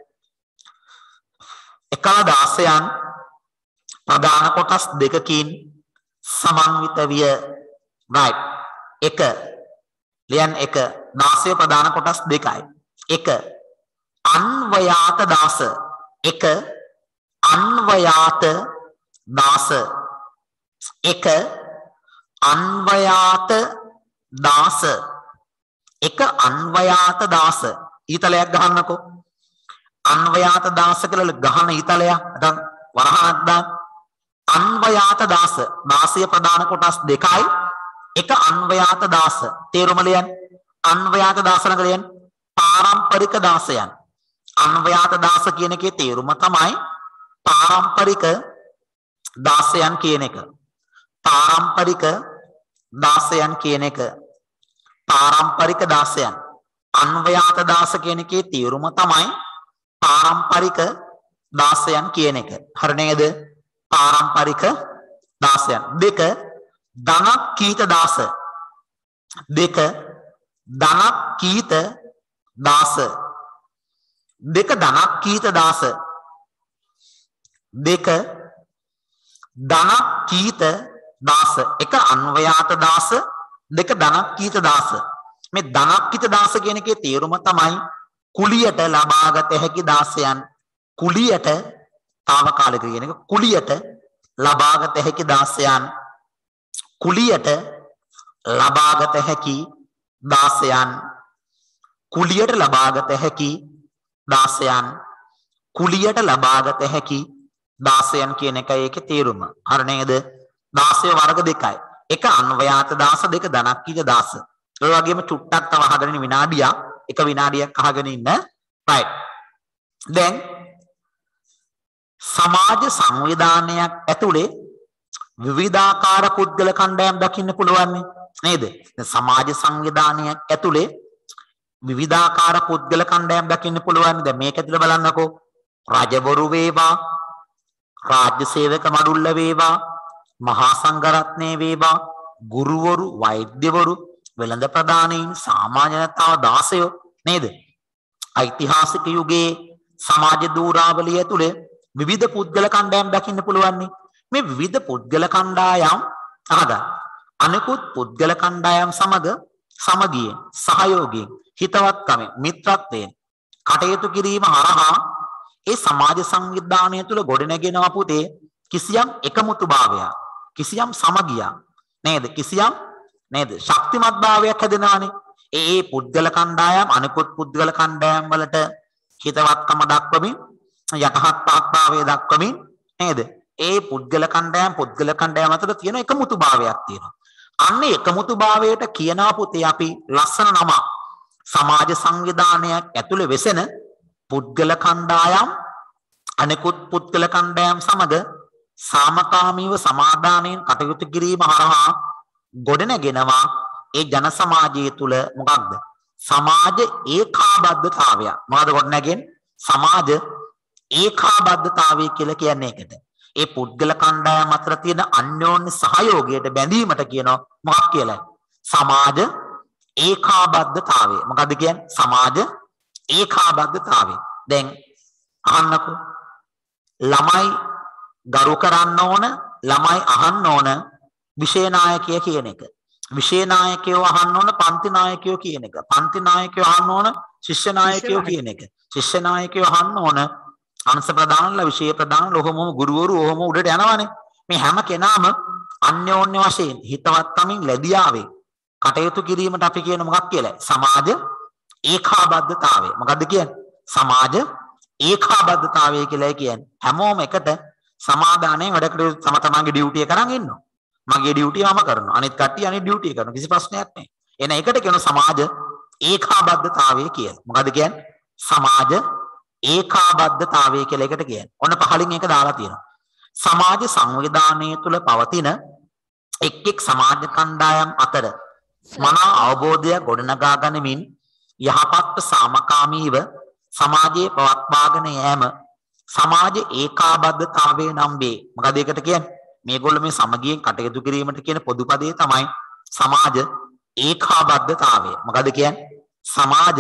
එකල දාසයන් ප්‍රධාන කොටස් දෙකකින් සමන්විත විය. right එක ලියන් එක දාසය ප්‍රධාන කොටස් දෙකයි. එක අන්වයාත දාස එක අන්වයාත දාස එක අන්වයාත දාස එක අන්වයාත දාස ඊතලයක් ගහන්නකෝ. අන්වයාත දාස කියලා ගහන ඊතලයක් නැත්නම් වරහණක් දාන්න. අන්වයාත දාස දාසය ප්‍රධාන කොටස් දෙකයි. එක අන්වයාත දාස තේරුම ලියන්න. අන්වයාත දාස නම් ලියන්න පාරම්පරික දාසයන්. අන්වයාත දාස කියන එකේ තේරුම තමයි පාරම්පරික දාසයන් කියන එක. පාරම්පරික දාසයන් කියන එක. පාරම්පරික දාසයන්. අන්වයාත දාස කියන එකේ තේරුම තමයි පාරම්පරික දාසයන් කියන එක. හරි නේද? පාරම්පරික දාසයන්. දෙක ධනක් කීත දාස. දෙක ධනක් කීත දාස. දෙක ධනක් කීත දාස. දෙක ධනක් කීත දාස. එක අන්වයාත දාස, දෙක ධනක් කීත දාස. මේ ධනක් කීත දාස කියන එකේ තේරුම තමයි කුලියට ලබාගත හැකි දාසයන්. කුලියට తాවකාලික කියන එක කුලියට ලබාගත හැකි දාසයන්. කුලියට ලබාගත හැකි දාසයන්. කුලියට ලබාගත හැකි දාසයන්. කුලියට ලබාගත හැකි දාසයන් කියන එකයි ඒකේ තේරුම. හරි නේද? දාසය වර්ග දෙකයි. එක අන්වයාත දාස, දෙක ධනක්කීත දාස. ඒ වගේම චුට්ටක් තව අහගෙන විනාඩියක්, එක විනාඩියක් අහගෙන ඉන්න. right. දැන් සමාජ සංවිධානයක් ඇතුලේ විවිධාකාර පුද්ගල කණ්ඩායම් දකින්න පුළුවන් නේද? සමාජ සංවිධානයක් ඇතුලේ විවිධාකාර පුද්ගල කණ්ඩායම් දකින්න පුළුවන්. දැන් මේක ඇතුලේ බලන්නකෝ. රජවරු වේවා, රාජ්‍ය සේවක මඩුල්ල වේවා, මහා සංඝරත්නය වේවා, ගුරුවරු, වෛද්‍යවරු, වෙළඳ ප්‍රධානීන්, සාමාන්‍ය ජනතාව දාසයෝ නේද? ඓතිහාසික යුගයේ සමාජ දූරාවලිය ඇතුලේ විවිධ පුද්ගල කණ්ඩායම් දකින්න පුළුවන්. මේ විවිධ පුද්ගල කණ්ඩායම් අහගන්න. අනෙකුත් පුද්ගල කණ්ඩායම් සමග සමගියෙන්, සහයෝගයෙන්, හිතවත්කමෙන්, මිත්‍රත්වයෙන් කටයුතු කිරීම හරහා ඒ සමාජ සංවිධානය තුළ ගොඩනැගෙනවා පුතේ කිසියම් එකමුතුභාවයක්, කිසියම් සමගියක් නේද? කිසියම් නේද? ශක්තිමත් භාවයක් හැදෙනවානේ. ඒ ඒ පුද්ගල කණ්ඩායම් අනෙකුත් පුද්ගල කණ්ඩායම් වලට හිතවත්කම දක්වමින්, යටහත් පාත්භාවය දක්වමින් නේද? ඒ පුද්ගල කණ්ඩායම් පුද්ගල කණ්ඩායම් අතර තියෙන එකමුතුභාවයක් තියෙනවා. අන්න එකමුතුභාවයට කියනවා පුතේ අපි ලස්සන නම. සමාජ සංවිධානයක් ඇතුළේ වෙසෙන පුද්ගල කණ්ඩායම් අනෙකුත් පුද්ගල කණ්ඩායම් සමග සාමකාමීව සමාදානයෙන් කටයුතු කිරීම හරහා ගොඩනගෙනවා ඒ ජන සමාජය තුළ මොකක්ද? සමාජ ඒකාබද්ධතාවය. මොනවද ගොඩනැගෙන්නේ? සමාජ ඒකාබද්ධතාවය කියලා කියන්නේ ඒකට. ඒ පුද්ගල කණ්ඩායම් අතර තියෙන අන්‍යෝන්‍ය සහයෝගයට බැඳීමට කියනවා මොකක් කියලා? සමාජ ඒකාබද්ධතාවය. මොකද්ද කියන්නේ? සමාජ ඒකාබද්ධතාවය. දැන් අහන්නකෝ. ළමයි ගරු කරන්න ඕන, ළමයි අහන්න ඕන විෂය නායකය කියන එක. විෂය නායකයෝ අහන්න ඕන පන්ති නායකයෝ කියන එක. පන්ති නායකයෝ අහන්න ඕන ශිෂ්‍ය නායකයෝ කියන එක. ශිෂ්‍ය නායකයෝ අහන්න ඕන අංශ ප්‍රධානලා, විෂය ප්‍රධානලා, ඔහොම ගුරුවරු ඔහොම උඩට යනවානේ. මේ හැම කෙනාම අන්‍යෝන්‍ය වශයෙන් හිතවත්කමින් ලැබියාවේ කටයුතු කිරීමට අපි කියන මොකක් කියලා? සමාජ ඒකාබද්ධතාවය. මොකද්ද කියන්නේ? සමාජ ඒකාබද්ධතාවය කියලා කියන්නේ හැමෝම එකට සමාදානයෙන් වැඩ කටයුතු තම තමන්ගේ ඩියුටි එක කරන් ඉන්නවා. මගේ ඩියුටි මම කරනවා. අනිත් කට්ටිය අනිත් ඩියුටි කරනවා. කිසි ප්‍රශ්නයක් නැහැ. එන එකට කියන සමාජ ඒකාබද්ධතාවය කියලා. මොකද්ද කියන්නේ? සමාජ ඒකාබද්ධතාවය කියලා එකට කියන්නේ. ඔන්න පහලින් ඒක දාලා තියෙනවා. සමාජ සංවිධානය තුළ පවතින එක් එක් සමාජ කණ්ඩායම් අතර මනා අවබෝධයක් ගොඩනගා ගනිමින් යහපත් සාමකාමීව සමාජයේ පවත්වාගෙන යෑම සමාජ ඒකාබද්ධතාවය නම් වේ. මොකද ඒකට කියන්නේ? මේගොල්ලෝ මේ සමගියෙන් කටයුතු කිරීමට කියන පොදු පදේ තමයි සමාජ ඒකාබද්ධතාවය. මොකද කියන්නේ? සමාජ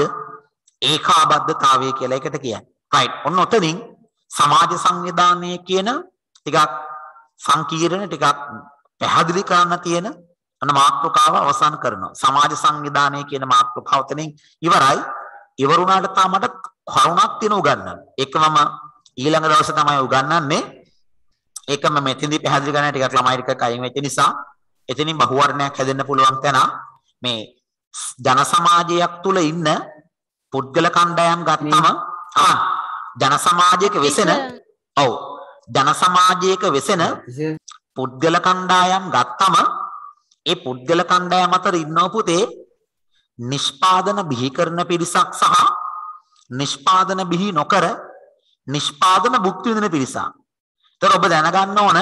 ඒකාබද්ධතාවය කියලා එකට කියන්නේ. right. ඔන්න ඔතනින් සමාජ සංවිධානයේ කියන ටිකක් සංකීර්ණ ටිකක් පැහැදිලි කරන්න තියෙන අන මාතෘකාව අවසන් කරනවා. සමාජ සංවිධානයේ කියන මාතෘකාව උතනින් ඉවරයි. ඉවරුණාට තාමට කරුණක් තියෙන උගන්නන්න. ඒකමම ඊළඟ දවසේ තමයි උගන්නන්නේ. ඒකම මෙතෙන්දී පැහැදිලි කරන්න ටිකක් ළමයි ටිකක් අයින් වෙච්ච නිසා එතනින් බහුවර්ණයක් හැදෙන්න පුළුවන් තැන මේ ජන සමාජයක් තුල ඉන්න පුද්ගල කණ්ඩායම් ගත්තම ආ ජන සමාජයක වෙසෙන ඔව් ජන සමාජයක වෙසෙන පුද්ගල කණ්ඩායම් ගත්තම ඒ පුද්ගල කණ්ඩායම් අතර ඉන්නව පුතේ නිෂ්පාදන බිහි කරන පිරිසක් සහ නිෂ්පාදන බිහි නොකර නිෂ්පාදන භුක්ති විඳින පිරිසක්. ඒතර ඔබ දැනගන්න ඕන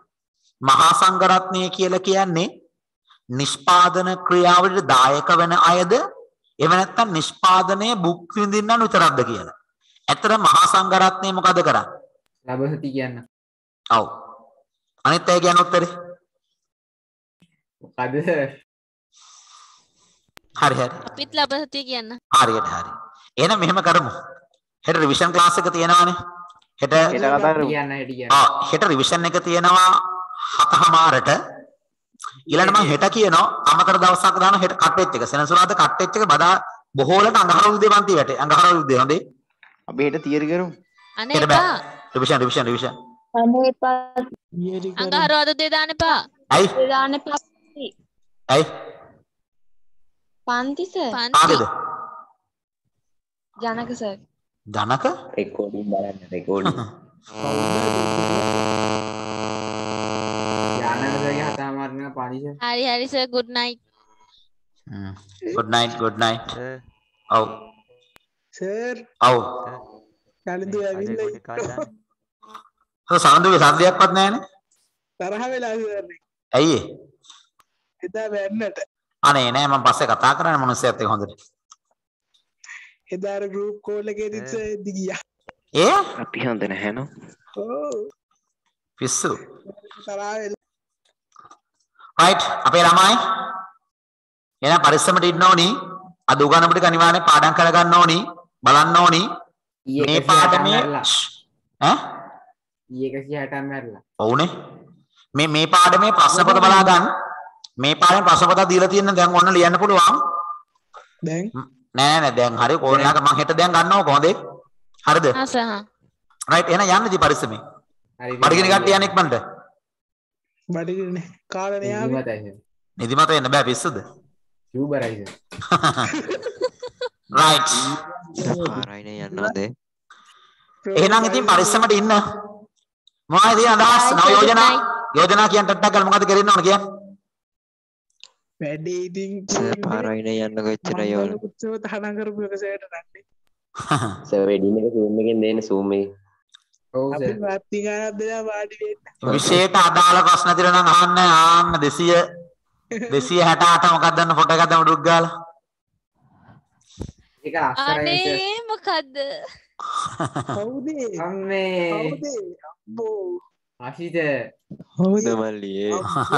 මහා සංඝරත්නය කියලා කියන්නේ නිෂ්පාදන ක්‍රියාවලියට දායක වෙන අයද එහෙම නැත්නම් නිෂ්පාදනයේ භුක්ති විඳින්නන් විතරක්ද කියලා. ඇත්තට මහා සංඝරත්නය මොකද කරන්නේ? ලබසති කියන්න. ඔව්. අනිත් අය කියන උත්තරේ මොකද හරි හරි. අපිත් ලබසතිය කියන්න. හරියට හරි. එහෙනම් මෙහෙම කරමු. හෙට රිවිෂන් ක්ලාස් එක තියෙනවානේ. හෙට හෙට කතා කරමු. කියන්න හිටි කියන්න. ආ හෙට රිවිෂන් එක තියෙනවා හතමාරට. ඊළඟට මම හෙට කියනවා අමතර දවසක් දාන හෙට කට්ටෙච් එක. සෙනසුරාදා කට්ටෙච් එක බදා බොහෝලට අඟහරු උදේ පන්ති වැටේ. අඟහරු උදේ හොඳේ. අපි හෙට තියරි කරමු. අනේ එපා. Revision revision revision. අනේ එපා අඟහරු අද දෙය දාන්න එපා. ඇයි? දාන්න එපා. ඇයි? පන්ති සර්. කාගේද? ජනක සර්. ජනක? රෙකෝඩින් බලන්න රෙකෝඩින්. යානකගේ හතමාරන පනිෂ. හරි හරි sir good night. good night good night. ඔව්. සර් ඔව්. කලින්ද ඇවිල්ලා ඔය සාන්දුගේ සද්දයක්වත් නැහැනේ. තරහ වෙලා සර්. ඇයි ඒ? එදා වැන්නට. අනේ නෑ මම පස්සේ කතා කරන්නේ මොනසෙත් එක්ක හොඳට. එදා අර group call එකේදීත් සර් ගියා. ඒ? අපි හොඳ නැහැ නෝ. ඔව්. පිස්සු. තරහ වෙලා. right අපේ ළමයි එහෙනම් පරිස්සමට ඉන්න ඕනි. අද උගන්වපු ටික අනිවාර්යෙන් පාඩම් කරගන්න ඕනි. බලන්න ඕනි. මේ පාඩමේ ඈ ඊයේ එකසිය හැටක් මැරලා. ඔව්නේ. මේ මේ පාඩමේ ප්‍රශ්න පොත බලා ගන්න. මේ පාඩමේ ප්‍රශ්න පොත දීලා තියෙන දැන් ඔන්න ලියන්න පුළුවන්. දැන් නෑ නෑ දැන් හරි කොහොමද මම හෙට දැන් ගන්නව කොහොමද? හරිද? ආ සර්. right එහෙනම් යන්න ඉතින් පරිස්සමෙන්. හරි. බඩගිනි කට්ටිය යන්න ඉක්මනට. බඩගින්නේ කාලේ යාවි. නිදිමතයි. නිදිමත වෙන්න බෑ පිස්සුද? යූබරයි. right. පාරයිනේ යන්නවද? එහෙනම් ඉතින් පරිස්සමට ඉන්න. මොනවද තියෙන අදහස්? නව යෝජනා යෝජනා කියන්න ටට්ටක් ගාලා මොකද කරන්න ඕන කියන්නේ? වැඩේ ඉතින් සර් පාරයිනේ යන්නකො එච්චර යෝන. උත්සව තහනම් කරපු එක සර්ට නන්නේ. සර් වෙඩින් එක zoom එකෙන් දෙන්න zoom එක. ඔව් අපි සර්. වාත්ති ගානක් දෙලා වාඩි වෙන්න. විශේෂයට අදාළ ප්‍රශ්න තියෙනවා නම් අහන්න. ආන්න දෙසිය දෙසිය හැටඅට මොකක්ද දන්න ෆොටෝ එකක් දැම්ම ඩුක් ගාලා. ඒක අක්ෂරයි සර්. අනේ මොකද්ද? කවුද? අම්මේ. කවුද? අම්බෝ. ආශිත. කවුද? මල්ලියේ.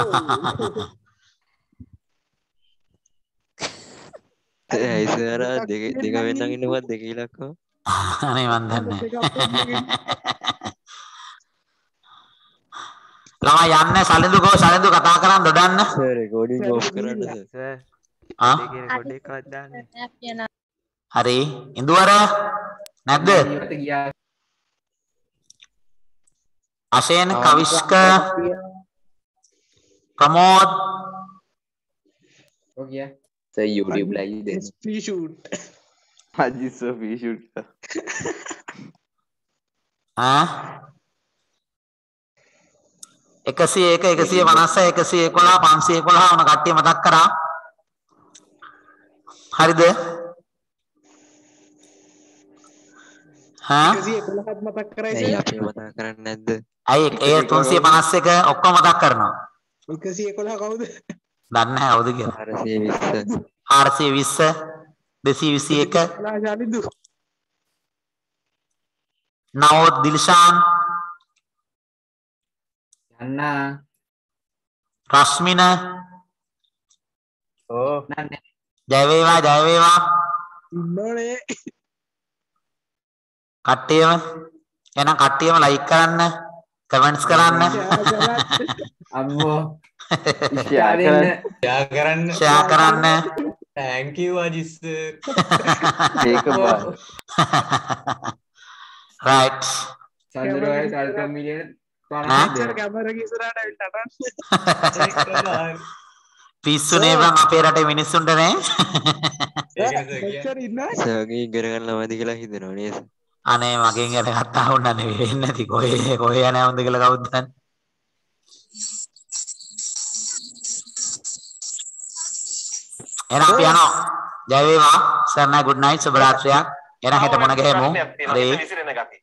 ඒ සර් දෙක දෙක වෙනනම් ඉන්නවත් දෙක ඉලක්කම. අනේ මන් දන්නේ. ළමයි යන්න සලින්දු කෝ සලින්දු කතා කරන් දොඩන්න. සර් රෙකෝඩින් ඔෆ් කරන්න සර්. ආ දෙකේ රෙකෝඩ් එකක් දාන්න. හරි ඉඳුවර නැද්ද? ඊට ගියා. අශේන් කවිස්ක ප්‍රමෝද් ඔව් ගියා. සර් YouTube live දෙන්න. free shoot. අජිස් ෆී ෂූට් ආ එකසිය එක එකසිය පනස් එකසිය එකොළහ පන්සිය එකොළහ වන කට්ටිය මතක් කරා. හරිද? හා එකසිය එකොළහත් මතක් කරයි ඇයි සර්. අපි මතක් කරන්නේ නැද්ද? අයි ඒ තුන්සිය පනස් එක ඔක්කොම මතක් කරනවා. එකසිය එකොළහ කවුද? දන්නේ නැහැ කවුද කියලා. හාරසිය විස්ස. හාරසිය විස්ස දෙසිය විසි එක ලාජාලිදු. නවෝත් දිල්ෂාන් යන්න. රශ්මින ඕ නන්නේ. ජය වේවා ජය වේවා ඉන්නෝනේ. කට්ටියම එහෙනම් කට්ටියම ලයික් කරන්න කමෙන්ට්ස් කරන්න අම්මෝ. ෂෙයා කරන්න. යා කරන්න ෂෙයා කරන්න thank you අජිස් ඒක බා right සඳුරයි සල්පම් මිලියන ආච්චර කැමරාවේ ඉස්සරහට ඇවිල්ලා නටන්න. පිස්සුනේ බං අපේ රටේ මිනිස්සුන්ට නේ. එච්චර ඉන්නවා. සර්ගේ ඉගෙන ගන්න ළමයිද කියලා හිතනවා නේද? අනේ මගෙන් ගැන කතා වුණා නෙවෙයි වෙන්නේ නැති කොහේ කොහේ යන්නේ නැවුන්ද කියලා කවුද දන්නේ. එහෙනම් අපි යනවා. ජය වේවා. සර්නා good night සුබ රාත්‍රියක්. එහෙනම් හෙට මොන ගෙහෙමු. හරි.